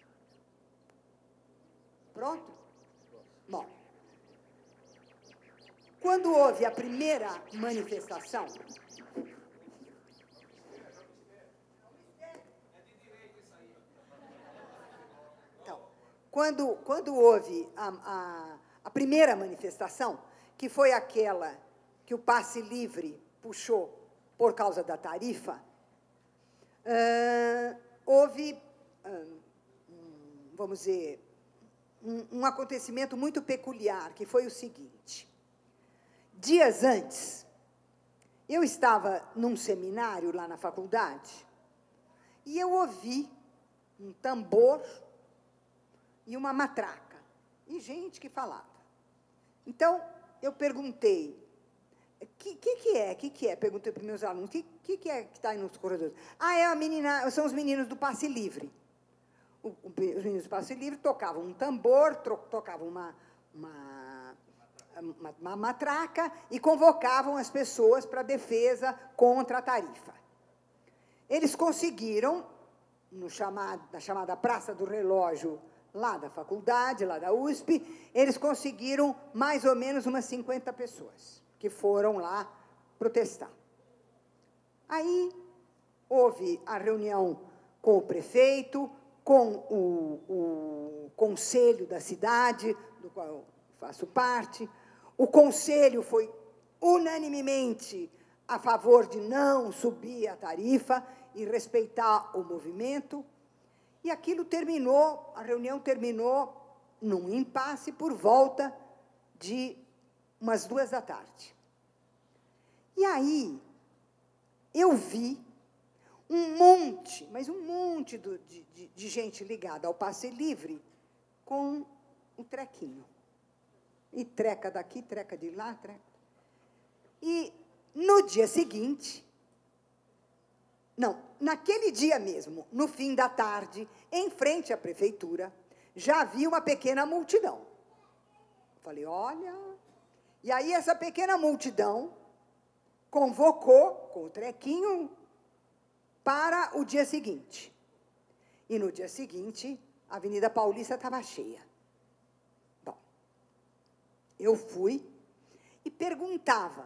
pronto? Bom, quando houve a primeira manifestação, Quando, quando houve a, a, a primeira manifestação, que foi aquela que o passe livre puxou por causa da tarifa, uh, houve uh, vamos dizer, um, um acontecimento muito peculiar, que foi o seguinte. Dias antes, eu estava num seminário lá na faculdade e eu ouvi um tambor e uma matraca, e gente que falava. Então, eu perguntei, o que, que, que é? O que, que é? Perguntei para os meus alunos, o que, que, que é que está aí nos corredores? Ah, é a menina, são os meninos do Passe Livre. O, o, os meninos do Passe Livre tocavam um tambor, tro, tocavam uma, uma, uma, uma matraca e convocavam as pessoas para a defesa contra a tarifa. Eles conseguiram, no chamado, na chamada Praça do Relógio, lá da faculdade, lá da U S P, eles conseguiram mais ou menos umas cinquenta pessoas que foram lá protestar. Aí houve a reunião com o prefeito, com o, o conselho da cidade, do qual eu faço parte. O conselho foi unanimemente a favor de não subir a tarifa e respeitar o movimento. E aquilo terminou, a reunião terminou num impasse por volta de umas duas da tarde. E aí, eu vi um monte, mas um monte do, de, de, de gente ligada ao Passe Livre com um trequinho. E treca daqui, treca de lá, treca. E, no dia seguinte, não, naquele dia mesmo, no fim da tarde, em frente à prefeitura, já havia uma pequena multidão. Falei, olha... E aí essa pequena multidão convocou, com o trequinho, para o dia seguinte. E no dia seguinte, a Avenida Paulista estava cheia. Bom, eu fui e perguntava.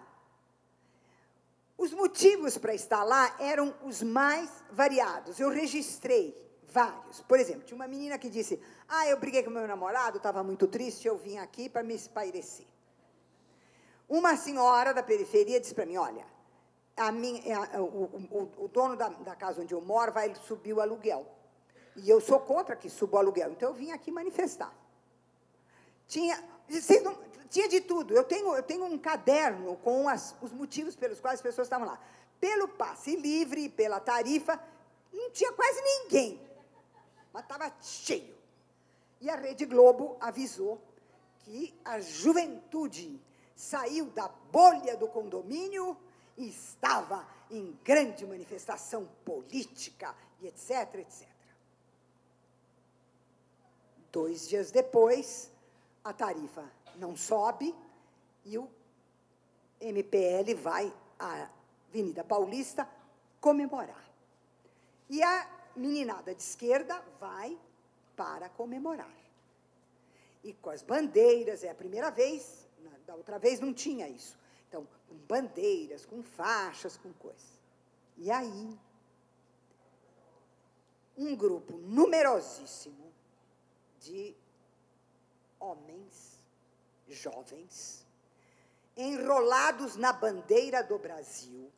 Os motivos para estar lá eram os mais variados. Eu registrei vários. Por exemplo, tinha uma menina que disse, ah, eu briguei com meu namorado, estava muito triste, eu vim aqui para me espairecer. Uma senhora da periferia disse para mim, olha, a minha, a, o, o, o dono da, da casa onde eu moro vai subir o aluguel. E eu sou contra que suba o aluguel, então eu vim aqui manifestar. Tinha... Vocês não, tinha de tudo. Eu tenho, eu tenho um caderno com as, os motivos pelos quais as pessoas estavam lá. Pelo Passe Livre, pela tarifa, não tinha quase ninguém. Mas estava cheio. E a Rede Globo avisou que a juventude saiu da bolha do condomínio e estava em grande manifestação política, e etc, etcétera. Dois dias depois, a tarifa não sobe e o M P L vai à Avenida Paulista comemorar. E a meninada de esquerda vai para comemorar. E com as bandeiras, é a primeira vez, da outra vez não tinha isso. Então, com bandeiras, com faixas, com coisas. E aí, um grupo numerosíssimo de homens, jovens, enrolados na bandeira do Brasil,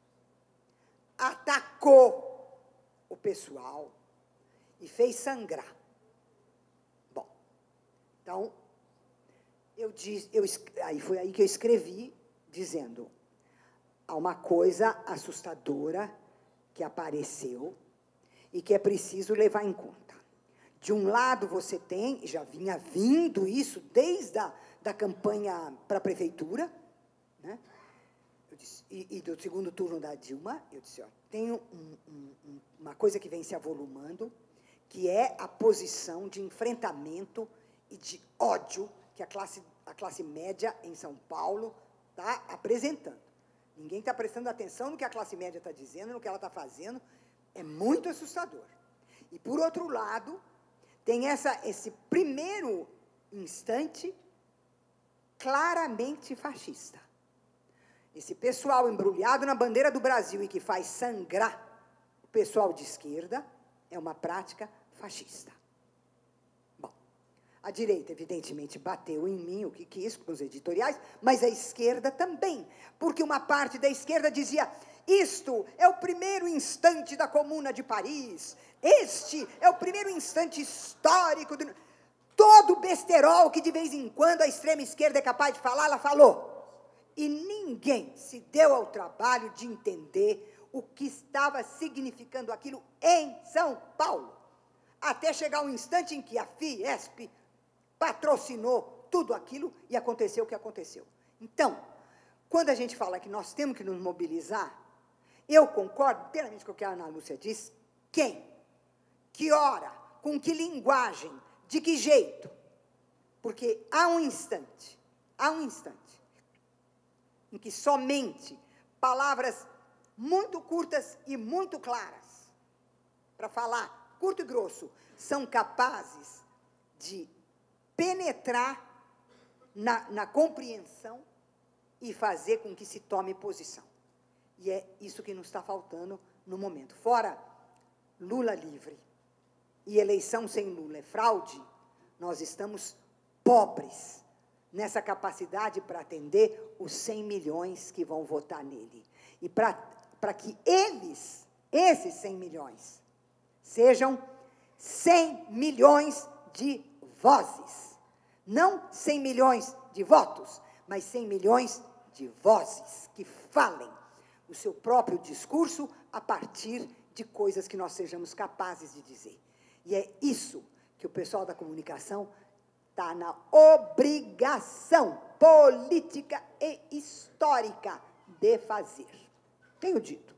atacou o pessoal e fez sangrar. Bom, então, eu disse, eu, aí foi aí que eu escrevi, dizendo, há uma coisa assustadora que apareceu e que é preciso levar em conta. De um lado, você tem, já vinha vindo isso desde a da campanha para a prefeitura, né? Eu disse, e, e do segundo turno da Dilma, eu disse, ó, tem um, um, uma coisa que vem se avolumando, que é a posição de enfrentamento e de ódio que a classe, a classe média em São Paulo está apresentando. Ninguém está prestando atenção no que a classe média está dizendo, no que ela está fazendo, é muito assustador. E, por outro lado, tem essa, esse primeiro instante claramente fascista. Esse pessoal embrulhado na bandeira do Brasil e que faz sangrar o pessoal de esquerda é uma prática fascista. Bom, a direita, evidentemente, bateu em mim o que quis com os editoriais, mas a esquerda também, porque uma parte da esquerda dizia Isto é o primeiro instante da Comuna de Paris. Este é o primeiro instante histórico. Do... Todo besterol que de vez em quando a extrema esquerda é capaz de falar, ela falou. E ninguém se deu ao trabalho de entender o que estava significando aquilo em São Paulo. Até chegar um instante em que a Fiesp patrocinou tudo aquilo e aconteceu o que aconteceu. Então, quando a gente fala que nós temos que nos mobilizar, eu concordo plenamente com o que a Ana Lúcia disse. Quem? Que hora? Com que linguagem? De que jeito? Porque há um instante, há um instante, em que somente palavras muito curtas e muito claras, para falar curto e grosso, são capazes de penetrar na, na compreensão e fazer com que se tome posição. E é isso que nos está faltando no momento. Fora Lula livre e eleição sem Lula é fraude, nós estamos pobres nessa capacidade para atender os cem milhões que vão votar nele. E para que eles, esses cem milhões, sejam cem milhões de vozes. Não cem milhões de votos, mas cem milhões de vozes que falem o seu próprio discurso a partir de coisas que nós sejamos capazes de dizer. E é isso que o pessoal da comunicação está na obrigação política e histórica de fazer. Tenho dito.